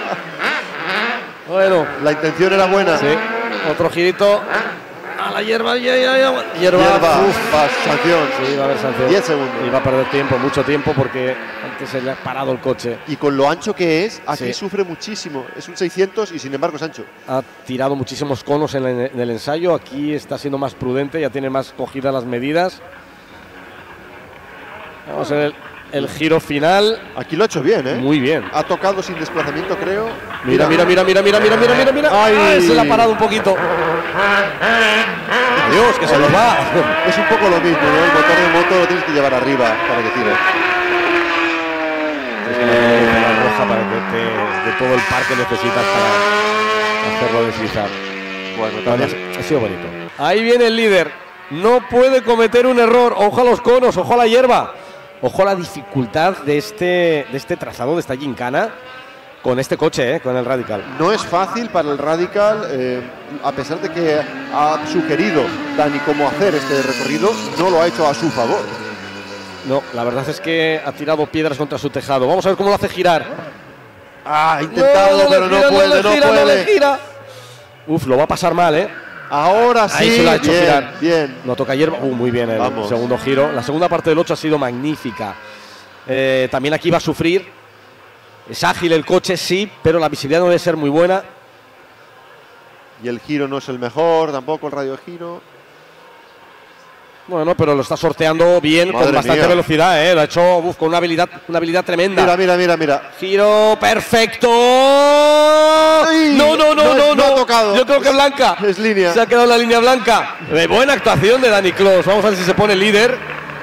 Bueno, la intención era buena. Sí. Otro girito a la hierba. Hierba. Sanción. Sí, va a haber sanción. 10 segundos. Y va a perder tiempo, mucho tiempo, porque antes se le ha parado el coche. Y con lo ancho que es, aquí sufre muchísimo. Es un 600 y sin embargo es ancho. Ha tirado muchísimos conos en el ensayo. Aquí está siendo más prudente, ya tiene más cogidas las medidas. Vamos a ver el giro final. Aquí lo ha hecho bien, Muy bien. Ha tocado sin desplazamiento, creo. Mira. ¡Ay! Se le ha parado un poquito. Dios, que se nos va. Es un poco lo mismo, ¿no? El motor de moto lo tienes que llevar arriba para que tire. La roja para que de todo el par que necesitas para hacerlo deslizar. Bueno, también ha sido bonito. Ahí viene el líder. No puede cometer un error. Ojo a los conos, ojo a la hierba. Ojo a la dificultad de este trazado, de esta gincana. con este coche, con el Radical. No es fácil para el Radical, a pesar de que ha sugerido Dani cómo hacer este recorrido, no lo ha hecho a su favor. No, la verdad es que ha tirado piedras contra su tejado. Vamos a ver cómo lo hace girar. Ha intentado, pero no puede, no puede. Uf, lo va a pasar mal, ¿eh? Ahora sí, ahí se lo ha hecho bien, girar. bien. No toca hierba. Muy bien el segundo giro. La segunda parte del 8 ha sido magnífica. También aquí va a sufrir. Es ágil el coche, sí, pero la visibilidad no debe ser muy buena. Y el giro no es el mejor, tampoco el radio de giro. Bueno, pero lo está sorteando bien, con bastante velocidad, ¿eh? Lo ha hecho con una habilidad tremenda. Mira. Giro perfecto. ¡Ay! No ha tocado. Yo creo que blanca. Es línea. Se ha quedado la línea blanca. Buena actuación de Dani Clos. Vamos a ver si se pone líder.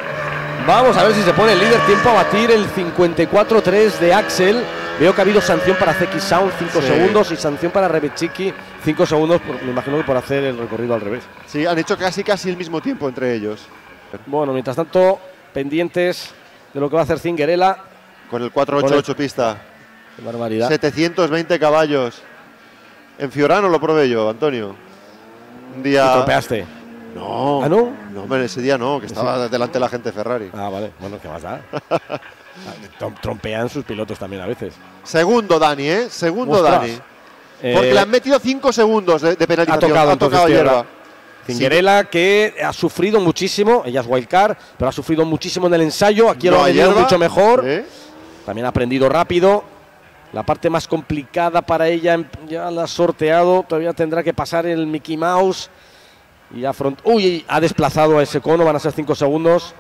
Tiempo a batir el 54.3 de Axel. Veo que ha habido sanción para CX Sound, 5 segundos, y sanción para Rebechiki, 5 segundos, me imagino que por hacer el recorrido al revés. Sí, han hecho casi el mismo tiempo entre ellos. Bueno, mientras tanto, pendientes de lo que va a hacer Zinguerella. Con el 488 pista. Qué barbaridad. 720 caballos. En Fiorano lo probé yo, Antonio. Un día... ¿Y tropeaste? No. ¿Ah, no? No, ese día no, que estaba delante de la gente de Ferrari. Ah, vale. Bueno, ¿qué más da? Trompean sus pilotos también a veces. Segundo Dani, ¿eh? Segundo Ostras. Dani. Porque le han metido 5 segundos de penalización. Ha tocado hierba. Zinguerella, que ha sufrido muchísimo. Ella es wildcard, pero ha sufrido muchísimo en el ensayo. Aquí lo ha venido mucho mejor. También ha aprendido rápido. La parte más complicada para ella ya la ha sorteado. Todavía tendrá que pasar el Mickey Mouse. Y Uy, ha desplazado a ese cono. Van a ser 5 segundos.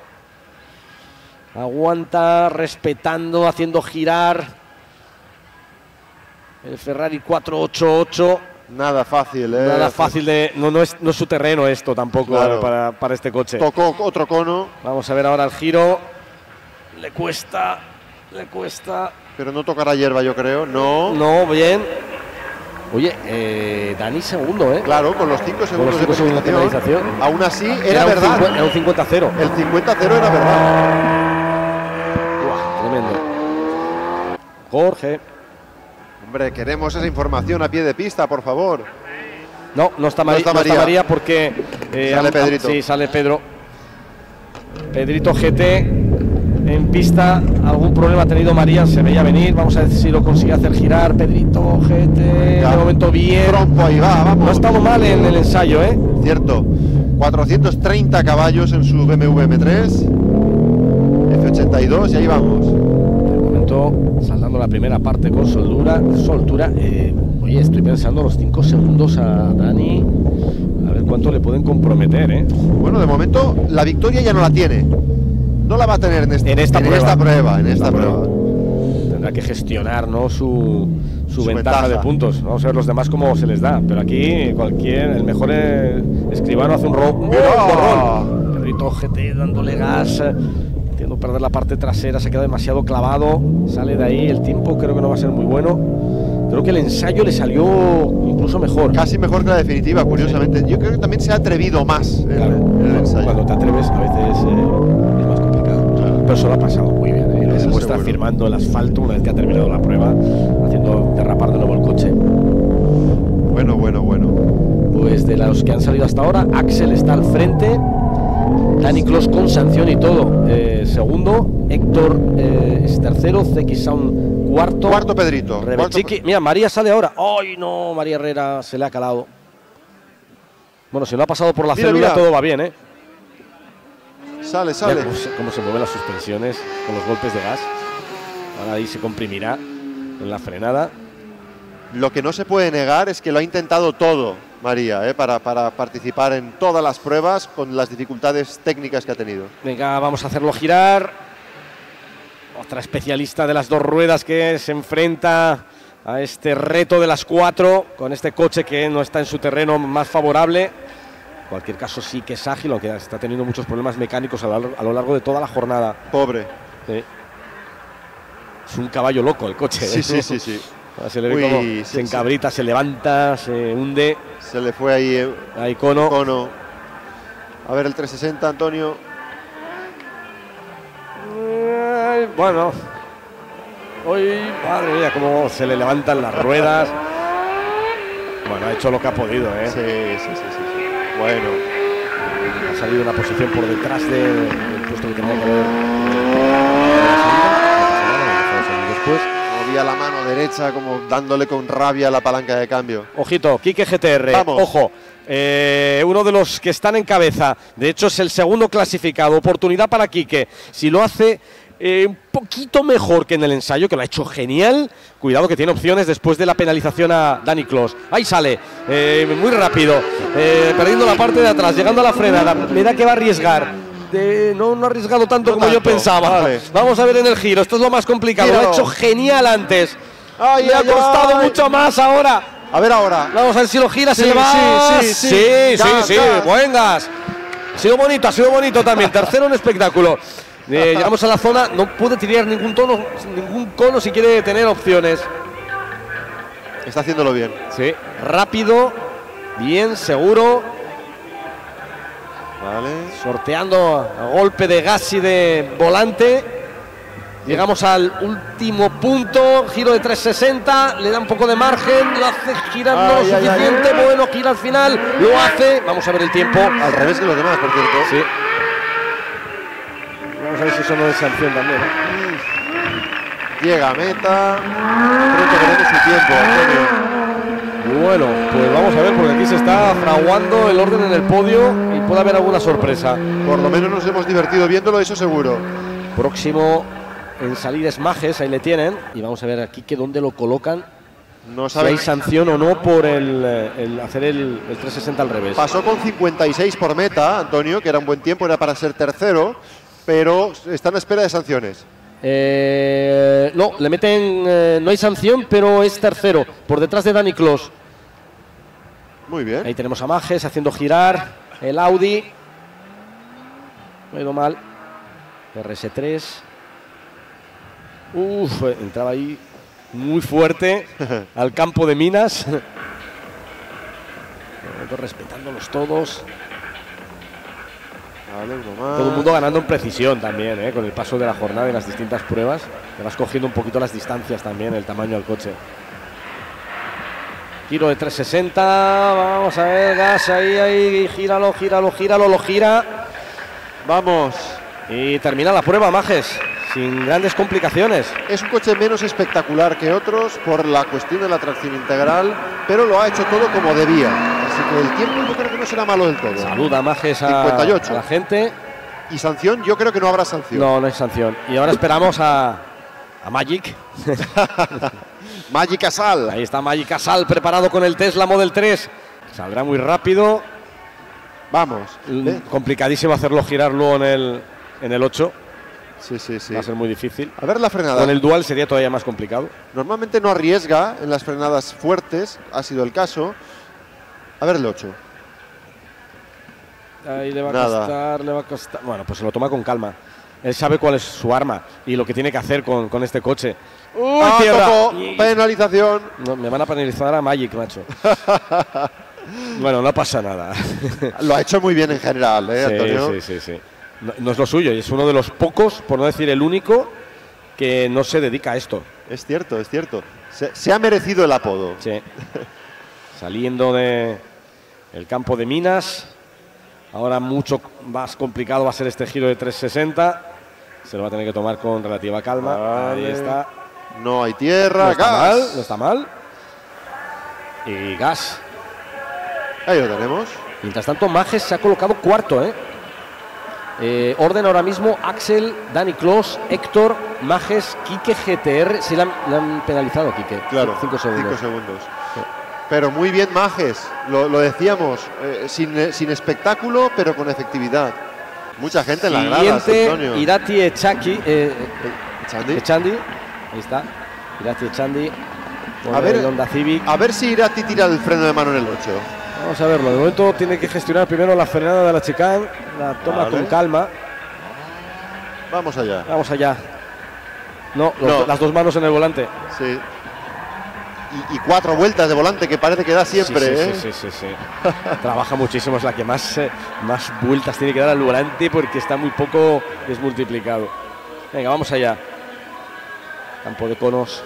Aguanta, respetando, haciendo girar el Ferrari 488. Nada fácil, ¿eh? Nada fácil no es su terreno esto tampoco, claro, para este coche. Tocó otro cono. Vamos a ver ahora el giro. Le cuesta. Pero no tocará hierba, yo creo. No, bien. Oye, Dani segundo, ¿eh? Claro, con los 5 segundos de penalización. Aún así, era verdad. Era un 50-0. El 50-0 era verdad. Tremendo. Jorge. Hombre, queremos esa información a pie de pista, por favor. No está María porque sale Pedrito. Sí, sale Pedro. Pedrito GT en pista. Algún problema ha tenido María, se veía venir. Vamos a ver si lo consigue hacer girar. Pedrito GT, de momento bien. Trompo, ahí va, vamos. No ha estado mal en el ensayo, ¿eh? Cierto. 430 caballos en su BMW M3. F82 y ahí vamos. De momento, saldando la primera parte con soltura. Oye, estoy pensando los 5 segundos a Dani. A ver cuánto le pueden comprometer, ¿eh? Bueno, de momento la victoria ya no la tiene. No la va a tener en esta prueba. Tendrá que gestionar, ¿no? su ventaja de puntos. Vamos a ver los demás cómo se les da. Pero aquí el mejor escribano hace un borrón. Pedrito GT dándole gas. Haciendo perder la parte trasera. Se queda demasiado clavado. Sale de ahí. El tiempo creo que no va a ser muy bueno. Creo que el ensayo le salió incluso mejor. Casi mejor que la definitiva, curiosamente. Sí. Yo creo que también se ha atrevido más en el ensayo. Cuando te atreves a veces es más complicado. Claro. Pero eso lo ha pasado muy bien. Lo demuestra firmando el asfalto una vez que ha terminado la prueba, haciendo derrapar de nuevo el coche. Bueno. Pues de los que han salido hasta ahora, Axel está al frente. Dani Clos con sanción y todo. Segundo, Héctor es tercero, CX Sound cuarto Pedrito. Mira, María sale ahora. ¡Ay, no! María Herrera se le ha calado. Bueno, si no ha pasado por la célula, todo va bien, ¿eh? Sale. Mira cómo se mueven las suspensiones con los golpes de gas. Ahora ahí se comprimirá en la frenada. Lo que no se puede negar es que lo ha intentado todo María, para participar en todas las pruebas con las dificultades técnicas que ha tenido. Venga, vamos a hacerlo girar. Otra especialista de las dos ruedas que se enfrenta a este reto de las 4 con este coche que no está en su terreno más favorable. En cualquier caso sí que es ágil, aunque está teniendo muchos problemas mecánicos a lo largo de toda la jornada. Pobre. Sí. Es un caballo loco el coche. Sí. Se le ve como se encabrita, se levanta, se hunde. Se le fue ahí cono. A ver el 360, Antonio. Bueno, Uy, madre mía, cómo se le levantan las ruedas. Bueno, ha hecho lo que ha podido, ¿eh? Sí. Bueno. Ha salido una posición por detrás del puesto que tenía que haber. Después. Movía la mano derecha como dándole con rabia la palanca de cambio. Ojito, Quique GTR. Vamos. Ojo. Uno de los que están en cabeza. De hecho, es el segundo clasificado. Oportunidad para Quique. Si lo hace un poquito mejor que en el ensayo, que lo ha hecho genial. Cuidado que tiene opciones después de la penalización a Dani Clos. Ahí sale, muy rápido, perdiendo la parte de atrás, llegando a la frenada. Me da que va a arriesgar. No ha arriesgado tanto como yo pensaba. Vale. Vamos a ver en el giro, esto es lo más complicado. Giro. Lo ha hecho genial antes. Le ha costado mucho más ahora. A ver ahora. Vamos a ver si lo gira, se le va. Sí. Buen gas. Ha sido bonito también. Tercero en espectáculo. Llegamos a la zona, no puede tirar ningún cono si quiere tener opciones. Está haciéndolo bien. Sí, rápido, bien, seguro. Vale. Sorteando a golpe de gas y de volante. Llegamos al último punto, giro de 360, le da un poco de margen, lo hace girar lo suficiente, bueno, gira al final, lo hace. Vamos a ver el tiempo. Al revés que los demás, por cierto. Sí. Vamos a ver si eso no es sanción también. Llega a meta. Pronto veremos su tiempo, Antonio. Bueno, pues vamos a ver, porque aquí se está fraguando el orden en el podio y puede haber alguna sorpresa. Por lo menos nos hemos divertido viéndolo, eso seguro. Próximo en salir es Majes, ahí le tienen. Y vamos a ver aquí que dónde lo colocan. No sabe si hay sanción o no por el hacer el 360 al revés. Pasó con 56 por meta, Antonio, que era un buen tiempo, era para ser tercero. Pero están a espera de sanciones. No, le meten, no hay sanción, pero es tercero, por detrás de Dani Clos. Muy bien. Ahí tenemos a Majes haciendo girar el Audi. No ha ido mal. RS3. Entraba ahí muy fuerte al campo de minas. Respetándolos todos. Vale, uno más. Todo el mundo ganando en precisión también, con el paso de la jornada y las distintas pruebas. Te vas cogiendo un poquito las distancias también, el tamaño del coche. Giro de 360, vamos a ver, gas ahí, gíralo, lo gira. Vamos. Y termina la prueba, Majes, sin grandes complicaciones. Es un coche menos espectacular que otros por la cuestión de la tracción integral, pero lo ha hecho todo como debía. Así que el tiempo yo creo que no será malo del todo. Saluda Majes a 58. A la gente. Y sanción, yo creo que no habrá sanción. No hay sanción. Y ahora esperamos a Magic. Magic Casal. Ahí está Magic Casal preparado con el Tesla Model 3. Saldrá muy rápido. Vamos. Complicadísimo hacerlo girar luego en el 8. Sí. Va a ser muy difícil. A ver la frenada. Con el Dual sería todavía más complicado. Normalmente no arriesga en las frenadas fuertes, ha sido el caso. A ver el 8. Ahí le va a costar. Bueno, pues se lo toma con calma. Él sabe cuál es su arma y lo que tiene que hacer con este coche. Penalización. No, me van a penalizar a Magic, macho. Bueno, no pasa nada. Lo ha hecho muy bien en general, Antonio. Sí. No es lo suyo y es uno de los pocos, por no decir el único, que no se dedica a esto. Es cierto. Se ha merecido el apodo. Sí. Saliendo de el campo de minas. Ahora mucho más complicado va a ser este giro de 360. Se lo va a tener que tomar con relativa calma. Vale. Ahí está. No hay tierra, no está mal. Y gas. Ahí lo tenemos. Mientras tanto, Majes se ha colocado cuarto, orden ahora mismo: Axel, Dani Clos, Héctor, Majes, Quique GTR. Sí, le han penalizado a Quique. Claro, 5 segundos. Sí. Pero muy bien Majes, lo decíamos, sin espectáculo, pero con efectividad. Mucha gente en la grada, Antonio. Irati Echandi. Ahí está. Irati Echandi. A ver si Irati tira el freno de mano en el 8. Vamos a verlo. De momento tiene que gestionar primero la frenada de la chicane. La toma con calma. Vamos allá. No. Las dos manos en el volante. Sí. Y 4 vueltas de volante que parece que da siempre. Sí. Trabaja muchísimo, es la que más vueltas tiene que dar al volante porque está muy poco desmultiplicado. Venga, vamos allá. Campo de conos.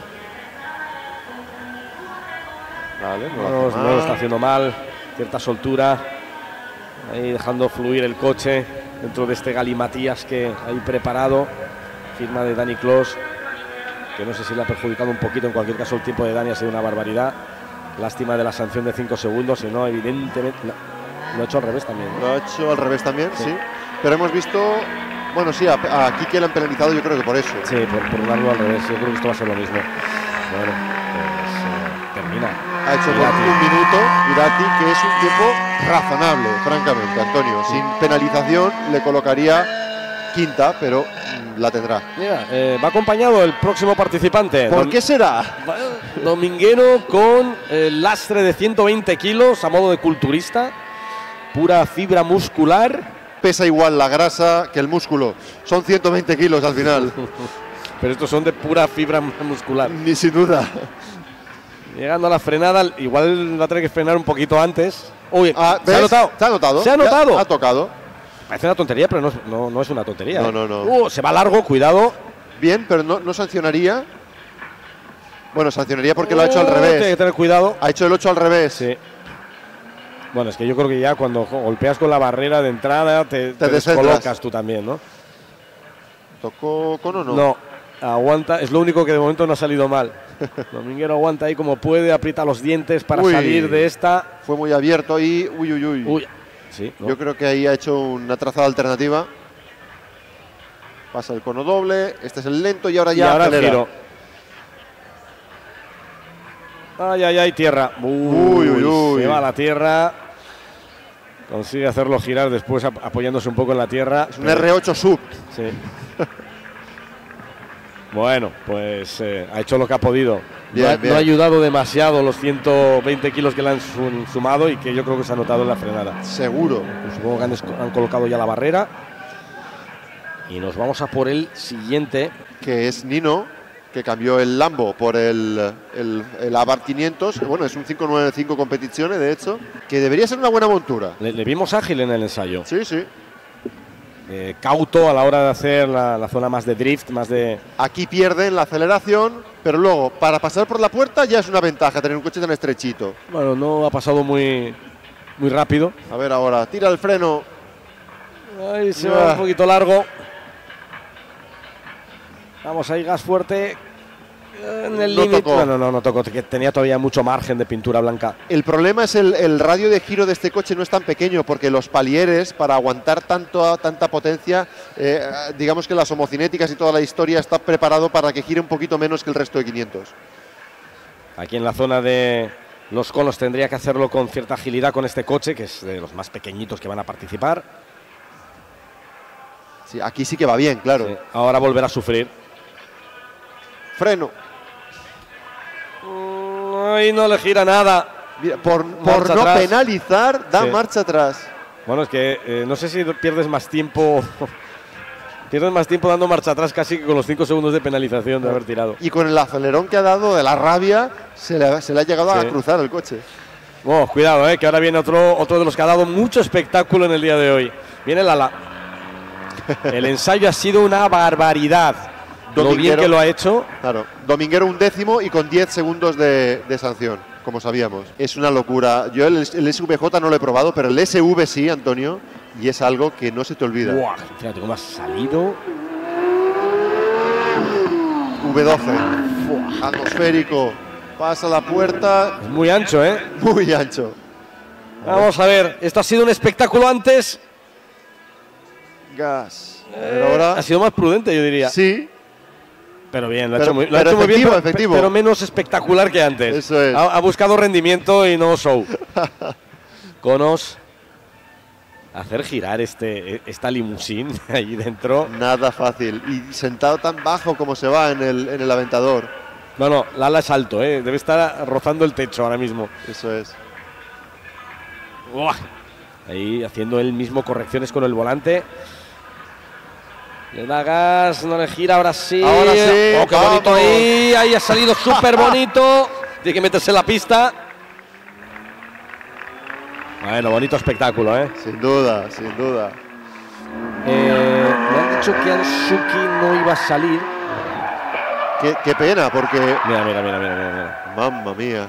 Vale, no lo está haciendo mal. Cierta soltura. Ahí dejando fluir el coche dentro de este galimatías que hay preparado. Firma de Dani Clos, que no sé si le ha perjudicado un poquito. En cualquier caso, el tiempo de Dani ha sido una barbaridad. Lástima de la sanción de 5 segundos, si no, evidentemente. Lo ha hecho al revés también, ¿no? Lo ha hecho al revés también, sí. Pero hemos visto. Bueno, sí, a Kike le han penalizado, yo creo que por eso. Sí, por darlo al revés. Yo creo que esto va a ser lo mismo. Bueno, pues termina. Ha hecho un minuto Irati, que es un tiempo razonable, francamente, Antonio. Sin penalización le colocaría quinta, pero la tendrá. Mira, va acompañado el próximo participante. ¿Por qué será? Dominguero con el lastre de 120 kilos a modo de culturista. Pura fibra muscular. Pesa igual la grasa que el músculo. Son 120 kilos al final. Pero estos son de pura fibra muscular. Ni sin duda. Llegando a la frenada, igual va a tener que frenar un poquito antes. Uy, ¿se ha notado? ¿Se ha notado? ¿Se ha notado? Ya ha tocado. Parece una tontería, pero no es una tontería. No. Se va largo, cuidado. Bien, pero no sancionaría. Bueno, sancionaría porque lo ha hecho al revés. Tiene que tener cuidado. Ha hecho el 8 al revés. Sí. Bueno, es que yo creo que ya cuando golpeas con la barrera de entrada te descolocas tú también, ¿no? ¿Tocó con o no? No, aguanta. Es lo único que de momento no ha salido mal. Dominguero aguanta ahí como puede, aprieta los dientes para salir de esta. Fue muy abierto ahí. Uy. Sí, ¿no? Yo creo que ahí ha hecho una trazada alternativa. Pasa el cono doble. Este es el lento y ahora ya el giro. Ay, tierra. Uy. Se va a la tierra. Consigue hacerlo girar después apoyándose un poco en la tierra. Es un R8 sub. Sí. Bueno, pues ha hecho lo que ha podido. No ha ayudado demasiado los 120 kilos que le han sumado y que yo creo que se ha notado en la frenada. Seguro. Pues supongo que han colocado ya la barrera. Y nos vamos a por el siguiente. Que es Nino, que cambió el Lambo por el Abarth 500. Bueno, es un 595 competiciones, de hecho, que debería ser una buena montura. Le vimos ágil en el ensayo. Sí. Cauto a la hora de hacer la zona más de drift, más de... Aquí pierde en la aceleración, pero luego, para pasar por la puerta ya es una ventaja tener un coche tan estrechito. Bueno, no ha pasado muy rápido. A ver ahora, tira el freno. Ahí se va un poquito largo. Vamos ahí, gas fuerte. En el límite. No tocó, que tenía todavía mucho margen de pintura blanca. El problema es el radio de giro de este coche no es tan pequeño, porque los palieres, para aguantar tanta potencia, digamos que las homocinéticas y toda la historia está preparado para que gire un poquito menos que el resto de 500. Aquí en la zona de los conos tendría que hacerlo con cierta agilidad con este coche, que es de los más pequeñitos que van a participar. Sí, aquí sí que va bien, claro. Sí, ahora volverá a sufrir. Freno. Ay, no le gira nada. Mira, por no penalizar, da marcha atrás. Bueno, es que no sé si pierdes más tiempo. Pierdes más tiempo dando marcha atrás casi que con los 5 segundos de penalización de haber tirado. Y con el acelerón que ha dado de la rabia, se le ha llegado a cruzar el coche. Oh, cuidado, que ahora viene otro de los que ha dado mucho espectáculo en el día de hoy. Viene Lala. El ensayo ha sido una barbaridad. Lo bien que lo ha hecho. Claro, Dominguero 1/10 y con 10 segundos de sanción, como sabíamos. Es una locura. Yo el SVJ no lo he probado, pero el SV sí, Antonio, y es algo que no se te olvida. Buah, fíjate cómo ha salido. V12, atmosférico, pasa la puerta. Es muy ancho, Muy ancho. Vamos a ver, esto ha sido un espectáculo antes. Gas. Pero ahora ha sido más prudente, yo diría. Sí. Pero bien, lo ha hecho muy bien, efectivo. Pero menos espectacular que antes. Eso es. Ha buscado rendimiento y no show. Conos. Hacer girar esta limusín ahí dentro. Nada fácil. Y sentado tan bajo como se va en el aventador. No, Lala es alto, debe estar rozando el techo ahora mismo. Eso es. Uah. Ahí haciendo él mismo correcciones con el volante. Le da gas, no le gira, ahora sí. Ahora sí. Oh, qué bonito ahí. Ahí ha salido súper bonito. Tiene que meterse en la pista. Bueno, bonito espectáculo, Sin duda, sin duda. Me han dicho que Ansuki no iba a salir. Qué pena, porque... Mira. Mamma mía.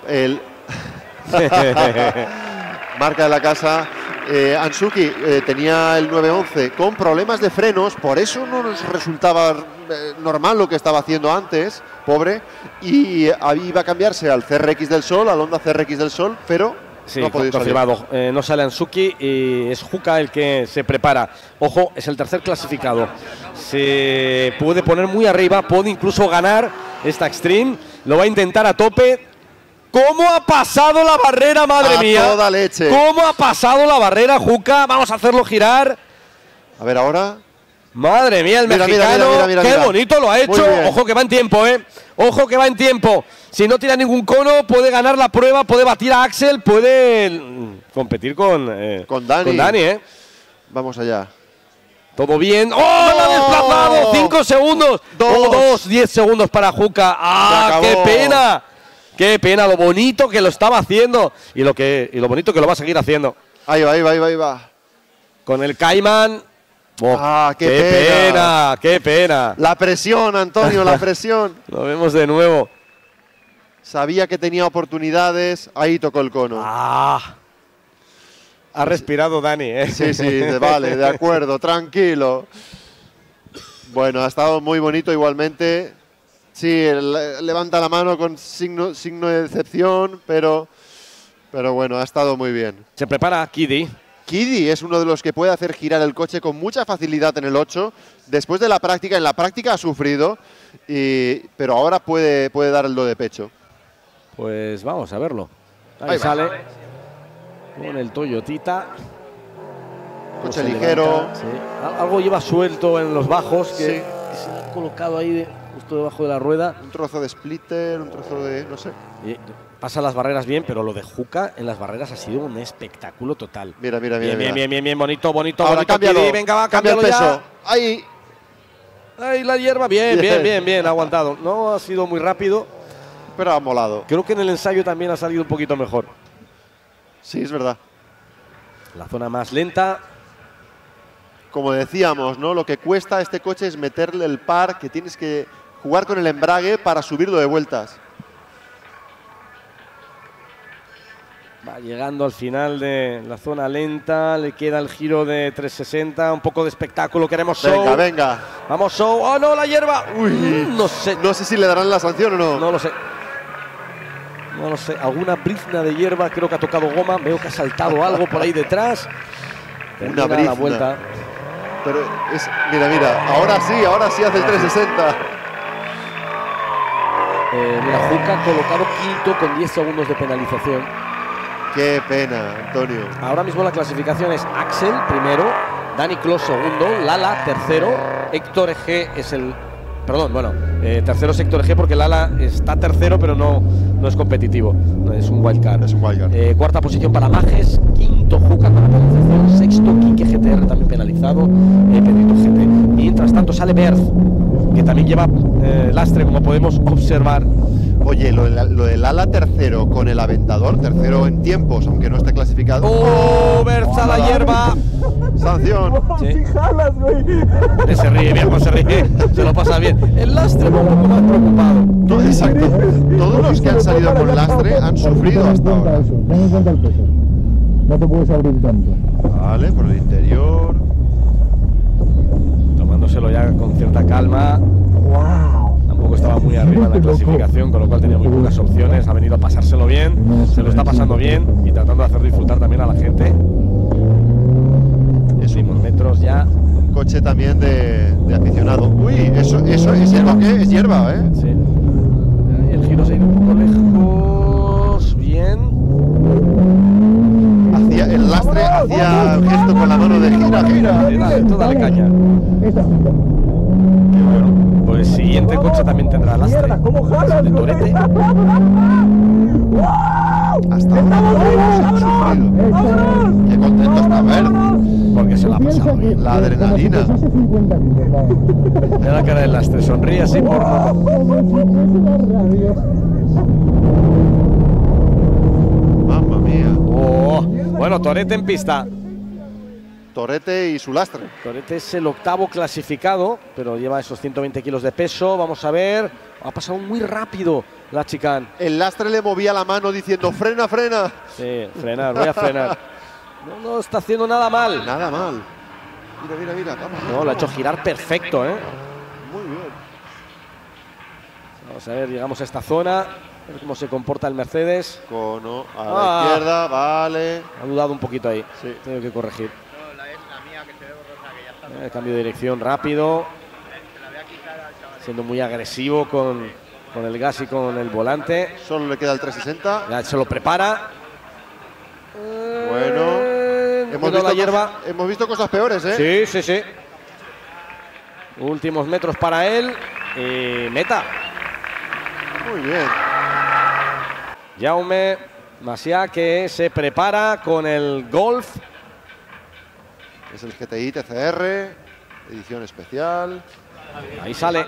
Marca de la casa. Ansuki tenía el 911 con problemas de frenos, por eso no nos resultaba normal lo que estaba haciendo antes, pobre, y iba a cambiarse al CRX del Sol, al Honda CRX del Sol, pero sí, no ha podido confirmado. No sale Ansuki y es Juka el que se prepara. Ojo, es el tercer clasificado. Se puede poner muy arriba, puede incluso ganar esta Extreme. Lo va a intentar a tope. ¿Cómo ha pasado la barrera, madre mía? Toda leche. ¿Cómo ha pasado la barrera, Juka? Vamos a hacerlo girar. A ver, ahora. Madre mía, el mexicano. Qué bonito lo ha hecho. Ojo que va en tiempo, Ojo que va en tiempo. Si no tira ningún cono, puede ganar la prueba, puede batir a Axel, puede competir con Dani. Vamos allá. Todo bien. ¡Oh! ¡La ha desplazado! 5 segundos. 10 segundos para Juka. ¡Ah, qué pena! Qué pena, lo bonito que lo estaba haciendo y lo bonito que lo va a seguir haciendo. Ahí va. Con el Cayman. Oh, qué pena. Qué pena. La presión, Antonio, la presión. Lo vemos de nuevo. Sabía que tenía oportunidades, ahí tocó el cono. Ha respirado Dani, Sí, vale, de acuerdo, tranquilo. Bueno, ha estado muy bonito igualmente. Sí, levanta la mano con signo de decepción, pero bueno, ha estado muy bien. Se prepara Kiddy. Kiddy es uno de los que puede hacer girar el coche con mucha facilidad en el 8. Después de la práctica, en la práctica ha sufrido, pero ahora puede dar el do de pecho. Pues vamos a verlo. Ahí sale con el Toyotita. Coche ligero. Sí. Algo lleva suelto en los bajos que se ha colocado ahí justo debajo de la rueda. Un trozo de splitter, un trozo de... no sé. Pasa las barreras bien, pero lo de Juka en las barreras ha sido un espectáculo total. Mira. Bien, bonito. Ahora cámbialo. Venga, va, cambia el peso. Ya. Ahí la hierba. Bien, ha aguantado. No ha sido muy rápido, pero ha molado. Creo que en el ensayo también ha salido un poquito mejor. Sí, es verdad. La zona más lenta. Como decíamos, ¿no? Lo que cuesta a este coche es meterle el par, que tienes que jugar con el embrague para subirlo de vueltas. Va llegando al final de la zona lenta, le queda el giro de 360, un poco de espectáculo, queremos show. Venga. Vamos show. ¡Oh, no, la hierba! Uy, no sé si le darán la sanción o no. No lo sé. Alguna brizna de hierba, creo que ha tocado goma, veo que ha saltado algo por ahí detrás. Una brizna. La vuelta. Pero mira, ahora sí hace el 360. Mira, Juka colocado quinto con 10 segundos de penalización. Qué pena, Antonio. Ahora mismo la clasificación es Axel primero, Dani Clos segundo, Lala tercero, Héctor G es el... Perdón, tercero es Héctor G porque Lala está tercero pero no es competitivo, es un wildcard. Cuarta posición para Majes, quinto Juka con la penalización, sexto Quique GTR también penalizado, Pedrito GT. Mientras tanto sale Berth, que también lleva lastre como podemos observar. Oye, lo del ala tercero con el Aventador, tercero en tiempos, aunque no esté clasificado. ¡Oh, Berza la hierba! Sanción. Sí. Se ríe, viejo, se ríe. Se lo pasa bien. El lastre un poco más preocupado. Exacto. Todos los que han salido con lastre han sufrido hasta ahora. Ten en cuenta el peso. No te puedes abrir tanto. Vale, por el interior. Tomándoselo ya con cierta calma. Tampoco estaba muy arriba en la clasificación, con lo cual tenía muy pocas opciones. Ha venido a pasárselo bien, se lo está pasando bien y tratando de hacer disfrutar también a la gente. Es unos metros ya. Un coche también de aficionado. Uy, eso es toque, es hierba, ¿eh? Sí. El giro se ha ido un poco lejos. Bien. El lastre hacía el gesto con la mano de gira. Tú dale caña. Pues el siguiente coche también tendrá lastre. Es de Torete. Hasta ahora qué contento está Berth. Porque se la ha pasado bien. La adrenalina. Mira la cara del lastre, sonríe así por... Mamma mía. Oh, bueno, Torete en pista. Torete y su lastre. Torete es el octavo clasificado, pero lleva esos 120 kilos de peso. Vamos a ver. Ha pasado muy rápido la chicane. El lastre le movía la mano diciendo frena, frena. Sí, frenar, voy a frenar. No está haciendo nada mal. Nada mal. Mira. No, lo ha hecho girar perfecto, ¿eh? Muy bien. Vamos a ver, llegamos a esta zona. A ver cómo se comporta el Mercedes. Cono a la izquierda, vale. Ha dudado un poquito ahí. Sí. Tengo que corregir. Cambio de dirección rápido. Siendo muy agresivo con el gas y con el volante. Solo le queda el 360. Ya se lo prepara. Bueno. Hemos visto cosas peores, ¿eh? Sí. Últimos metros para él. Meta. Muy bien. Jaume Masia, que se prepara con el Golf. Es el GTI TCR, edición especial. Ahí sale.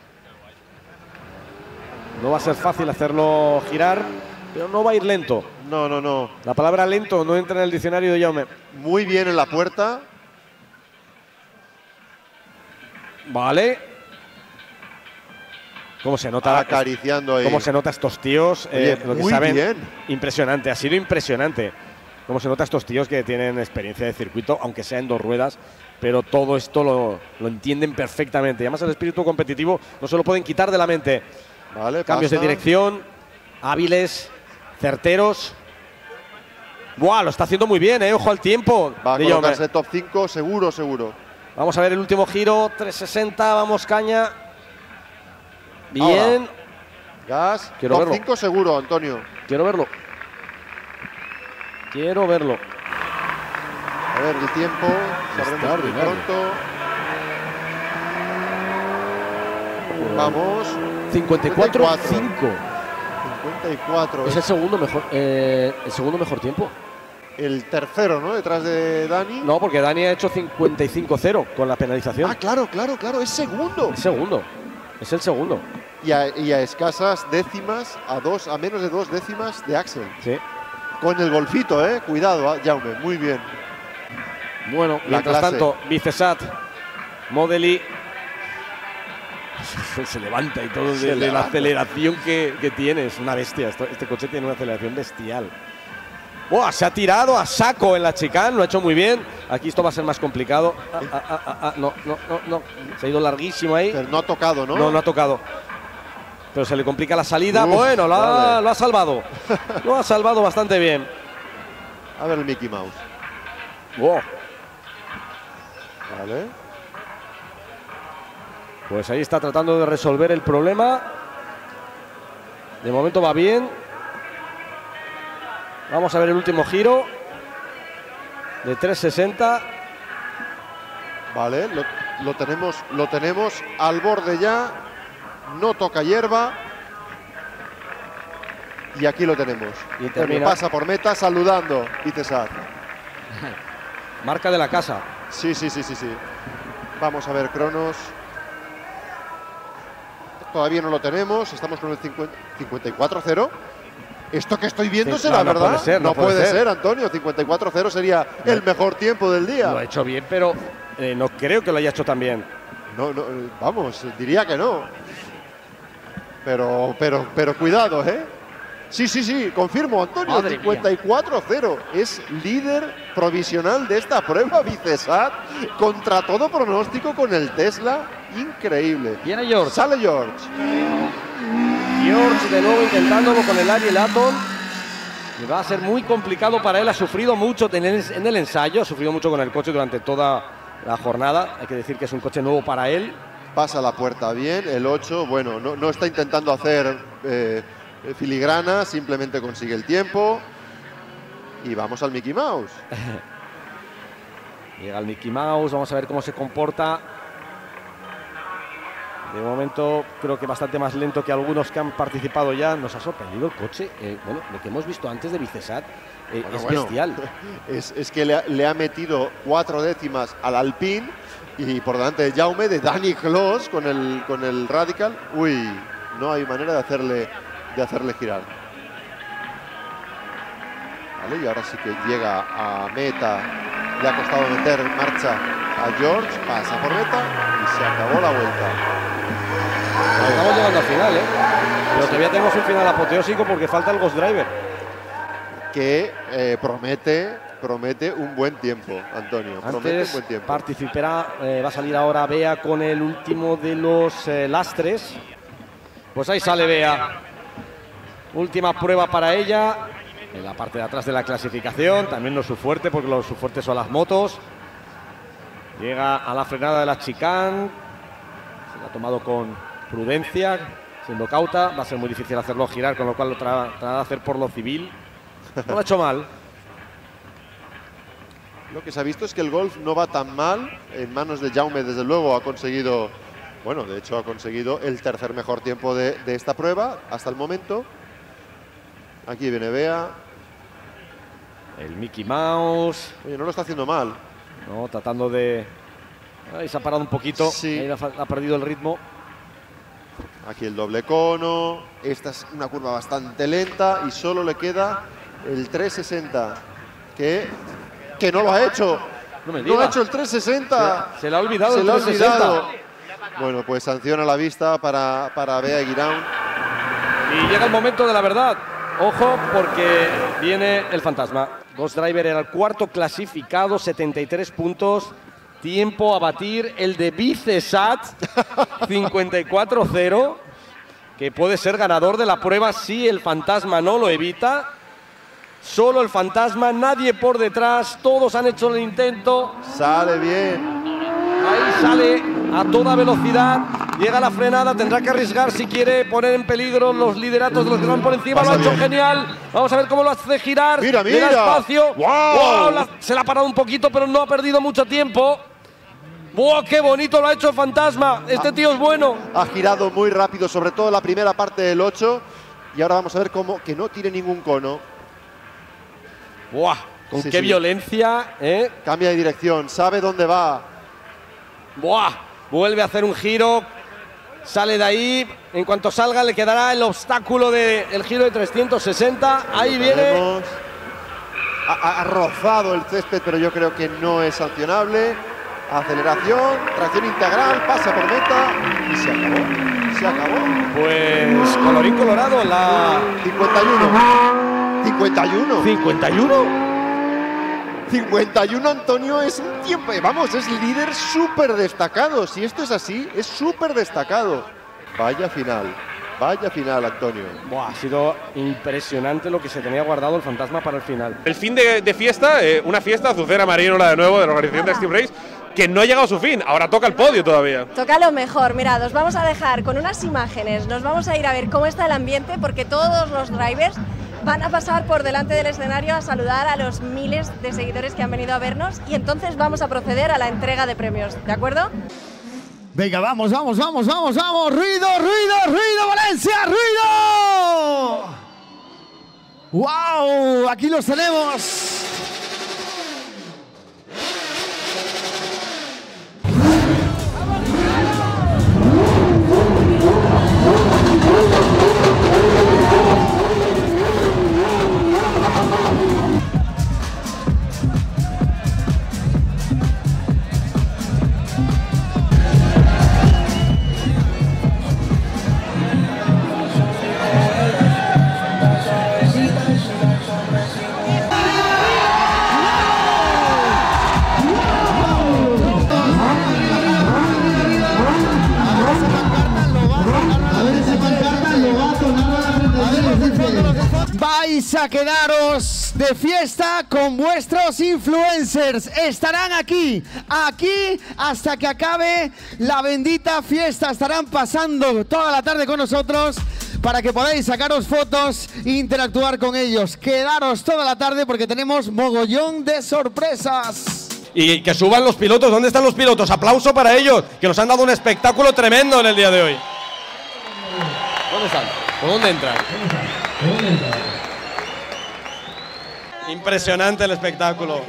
No va a ser fácil hacerlo girar, pero no va a ir lento. No. La palabra lento no entra en el diccionario de Jaume. Muy bien en la puerta. Vale. ¿Cómo se nota? Acariciando ahí. ¿Cómo se nota estos tíos? Lo que muy saben. bien. Impresionante, ha sido impresionante. Cómo se nota estos tíos que tienen experiencia de circuito, aunque sea en dos ruedas, pero todo esto lo entienden perfectamente. Y además el espíritu competitivo no se lo pueden quitar de la mente. Vale, cambios de dirección, hábiles, certeros. ¡Buah! Lo está haciendo muy bien, ¿eh? Ojo al tiempo. Va a colocarse top 5, seguro. Vamos a ver el último giro, 360, vamos caña. Bien. Ahora. Gas. Quiero top verlo. 5 seguro, Antonio. Quiero verlo. A ver el tiempo. Sabremos muy pronto. Vamos. 54-5. 54. Es el segundo mejor tiempo. El tercero, ¿no? Detrás de Dani. No, porque Dani ha hecho 55-0 con la penalización. Ah, claro. Es segundo. Es el segundo. Y a escasas décimas, a menos de 2 décimas de Axel. Sí. Con el golfito, cuidado, Jaume, muy bien. Bueno, mientras tanto, Vicesat, Modeli se levanta y todo de la aceleración que tiene. Es una bestia. Este coche tiene una aceleración bestial. ¡Buah! Se ha tirado a saco en la chicane, lo ha hecho muy bien. Aquí esto va a ser más complicado. No. Se ha ido larguísimo ahí. Pero no ha tocado, ¿no? No ha tocado. Pero se le complica la salida. Bueno, lo ha salvado. Lo ha salvado bastante bien. A ver el Mickey Mouse. Wow. Vale. Pues ahí está tratando de resolver el problema. De momento va bien. Vamos a ver el último giro. De 360. Vale, lo tenemos al borde ya. No toca hierba. Y aquí lo tenemos. Y termina. Pasa por meta saludando, Vicesat. Marca de la casa. Sí. Vamos a ver cronos. Todavía no lo tenemos. Estamos con el 54-0. Esto que estoy viendo será verdad. No puede ser, Antonio. 54-0 sería el mejor tiempo del día. Lo ha hecho bien, pero no creo que lo haya hecho tan bien. No, vamos, diría que no. Pero cuidado, Sí, confirmo, Antonio. 54-0. Es líder provisional de esta prueba, Vicesat. Contra todo pronóstico con el Tesla. Increíble. Viene George. Sale George. George de nuevo intentándolo con el Ariel Atom. Y va a ser muy complicado para él. Ha sufrido mucho en el ensayo. Ha sufrido mucho con el coche durante toda la jornada. Hay que decir que es un coche nuevo para él. Pasa la puerta bien. El 8, bueno, no está intentando hacer filigrana. Simplemente consigue el tiempo. Y vamos al Mickey Mouse. Llega el Mickey Mouse. Vamos a ver cómo se comporta. De momento creo que bastante más lento que algunos que han participado ya. Nos ha sorprendido el coche. Bueno, lo que hemos visto antes de Vicesat es bestial. Es que le ha metido 4 décimas al Alpine y por delante de Jaume, de Dani Clos con el Radical. Uy, no hay manera de hacerle girar. Vale, y ahora sí que llega a meta Le ha costado meter en marcha a George, pasa por meta y se acabó la vuelta. Estamos llegando al final, pero todavía tenemos un final apoteósico porque falta el Ghost Driver. Que promete un buen tiempo, Antonio. Promete un buen tiempo. Participará, va a salir ahora Bea con el último de los lastres. Pues ahí sale Bea. Última prueba para ella. En la parte de atrás de la clasificación. También no es su fuerte, porque su fuerte son las motos. Llega a la frenada de la chicane. Se la ha tomado con prudencia, siendo cauta. Va a ser muy difícil hacerlo girar, con lo cual lo tratará de hacer por lo civil. No lo ha hecho mal. Lo que se ha visto es que el Golf no va tan mal. En manos de Jaume, desde luego, ha conseguido, bueno, de hecho ha conseguido el tercer mejor tiempo de esta prueba hasta el momento. Aquí viene Bea. El Mickey Mouse. Oye, no lo está haciendo mal. No, tratando de... Ahí se ha parado un poquito. Sí. Ahí ha perdido el ritmo. Aquí el doble cono. Esta es una curva bastante lenta y solo le queda el 360. Que no lo ha hecho. No ha hecho el 360. Se le ha olvidado el 360. Se le ha olvidado. Bueno, pues sanción a la vista para Bea Guiraun. Y llega el momento de la verdad. Ojo, porque viene el fantasma. Ghost Driver era el cuarto clasificado, 73 puntos. Tiempo a batir el de Vicesat, 54-0, que puede ser ganador de la prueba si el fantasma no lo evita. Solo el fantasma, nadie por detrás, todos han hecho el intento. Sale bien. Ahí sale a toda velocidad, llega la frenada, tendrá que arriesgar si quiere poner en peligro los lideratos de los que van por encima. Lo ha hecho genial. Vamos a ver cómo lo hace girar. Mira, Le da espacio. ¡Wow! Se la ha parado un poquito, pero no ha perdido mucho tiempo. ¡Wow! ¡Qué bonito lo ha hecho el fantasma! Este tío es bueno. Ha girado muy rápido, sobre todo la primera parte del 8. Y ahora vamos a ver cómo que no tire ningún cono. ¡Buah! Con qué violencia, ¿eh? Cambia de dirección, sabe dónde va. ¡Buah! Vuelve a hacer un giro. Sale de ahí. En cuanto salga le quedará el obstáculo del giro de 360. Ahí viene. Ha rozado el césped, pero yo creo que no es sancionable. Aceleración, tracción integral, pasa por meta y se acabó. Se acabó. Pues colorín colorado, la 51. 51. 51. 51, Antonio, es un tiempo. Vamos, es líder súper destacado. Si esto es así, es súper destacado. Vaya final, Antonio. Buah, ha sido impresionante lo que se tenía guardado el fantasma para el final. El fin de fiesta, una fiesta, Azucena Marinola de nuevo, de la organización de Extreme Race, que no ha llegado a su fin. Ahora toca el podio todavía. Toca lo mejor. Mirad, os vamos a dejar con unas imágenes. Nos vamos a ir a ver cómo está el ambiente, porque todos los drivers van a pasar por delante del escenario a saludar a los miles de seguidores que han venido a vernos y entonces vamos a proceder a la entrega de premios, ¿de acuerdo? Venga, vamos, vamos, vamos, vamos, vamos. ¡Ruido, ruido, ruido, Valencia, ruido! ¡Wow! Aquí los tenemos. Vais a quedaros de fiesta con vuestros influencers. Estarán aquí hasta que acabe la bendita fiesta. Estarán pasando toda la tarde con nosotros para que podáis sacaros fotos e interactuar con ellos. Quedaros toda la tarde porque tenemos mogollón de sorpresas. Y que suban los pilotos. ¿Dónde están los pilotos? Aplauso para ellos, que nos han dado un espectáculo tremendo en el día de hoy. ¿Dónde están? ¿Por dónde entran? Impresionante el espectáculo.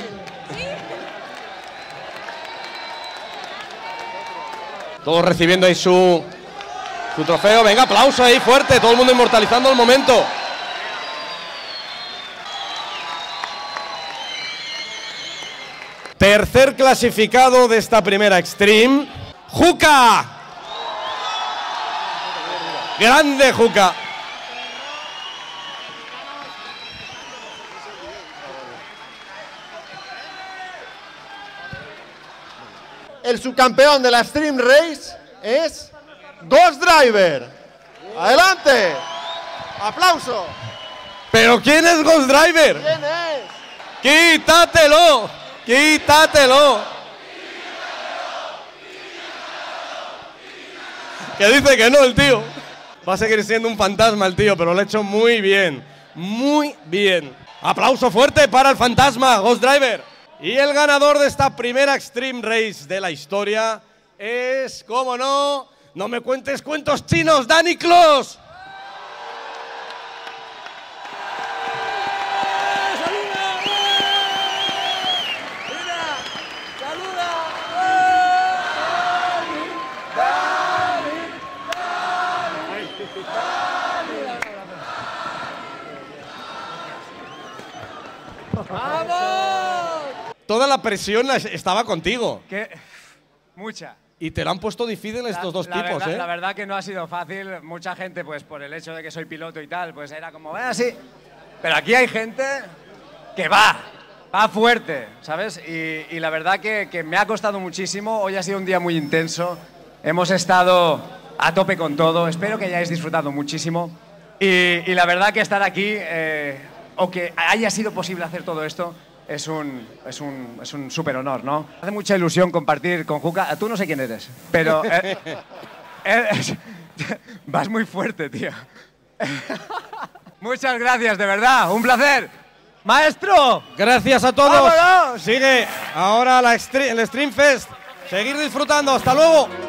Todos recibiendo ahí su trofeo. Venga, aplauso ahí fuerte. Todo el mundo inmortalizando el momento. Tercer clasificado de esta primera Extreme, Juca. Grande Juca. El subcampeón de la Extreme Race es Ghost Driver. ¡Adelante! ¡Aplauso! ¿Pero quién es Ghost Driver? ¿Quién es? ¡Quítatelo! ¡Quítatelo! Que dice que no el tío. Va a seguir siendo un fantasma el tío, pero lo ha hecho muy bien. Muy bien. Aplauso fuerte para el fantasma, Ghost Driver. Y el ganador de esta primera Extreme Race de la historia es, cómo no, no me cuentes cuentos chinos, Dani Clos. Toda la presión estaba contigo. Mucha. Y te lo han puesto difícil estos dos tipos, verdad, ¿eh? La verdad que no ha sido fácil. Mucha gente, pues por el hecho de que soy piloto y tal, pues era como, así. Pero aquí hay gente que va fuerte, ¿sabes? Y la verdad que me ha costado muchísimo. Hoy ha sido un día muy intenso. Hemos estado a tope con todo. Espero que hayáis disfrutado muchísimo. Y la verdad que estar aquí, o que haya sido posible hacer todo esto, es un súper honor, ¿no? Hace mucha ilusión compartir con Juca. Tú no sé quién eres, pero vas muy fuerte, tío. Muchas gracias, de verdad. Un placer. ¡Maestro! Gracias a todos. ¡Vámonos! Sigue ahora el Extreme Fest. Seguir disfrutando. Hasta luego.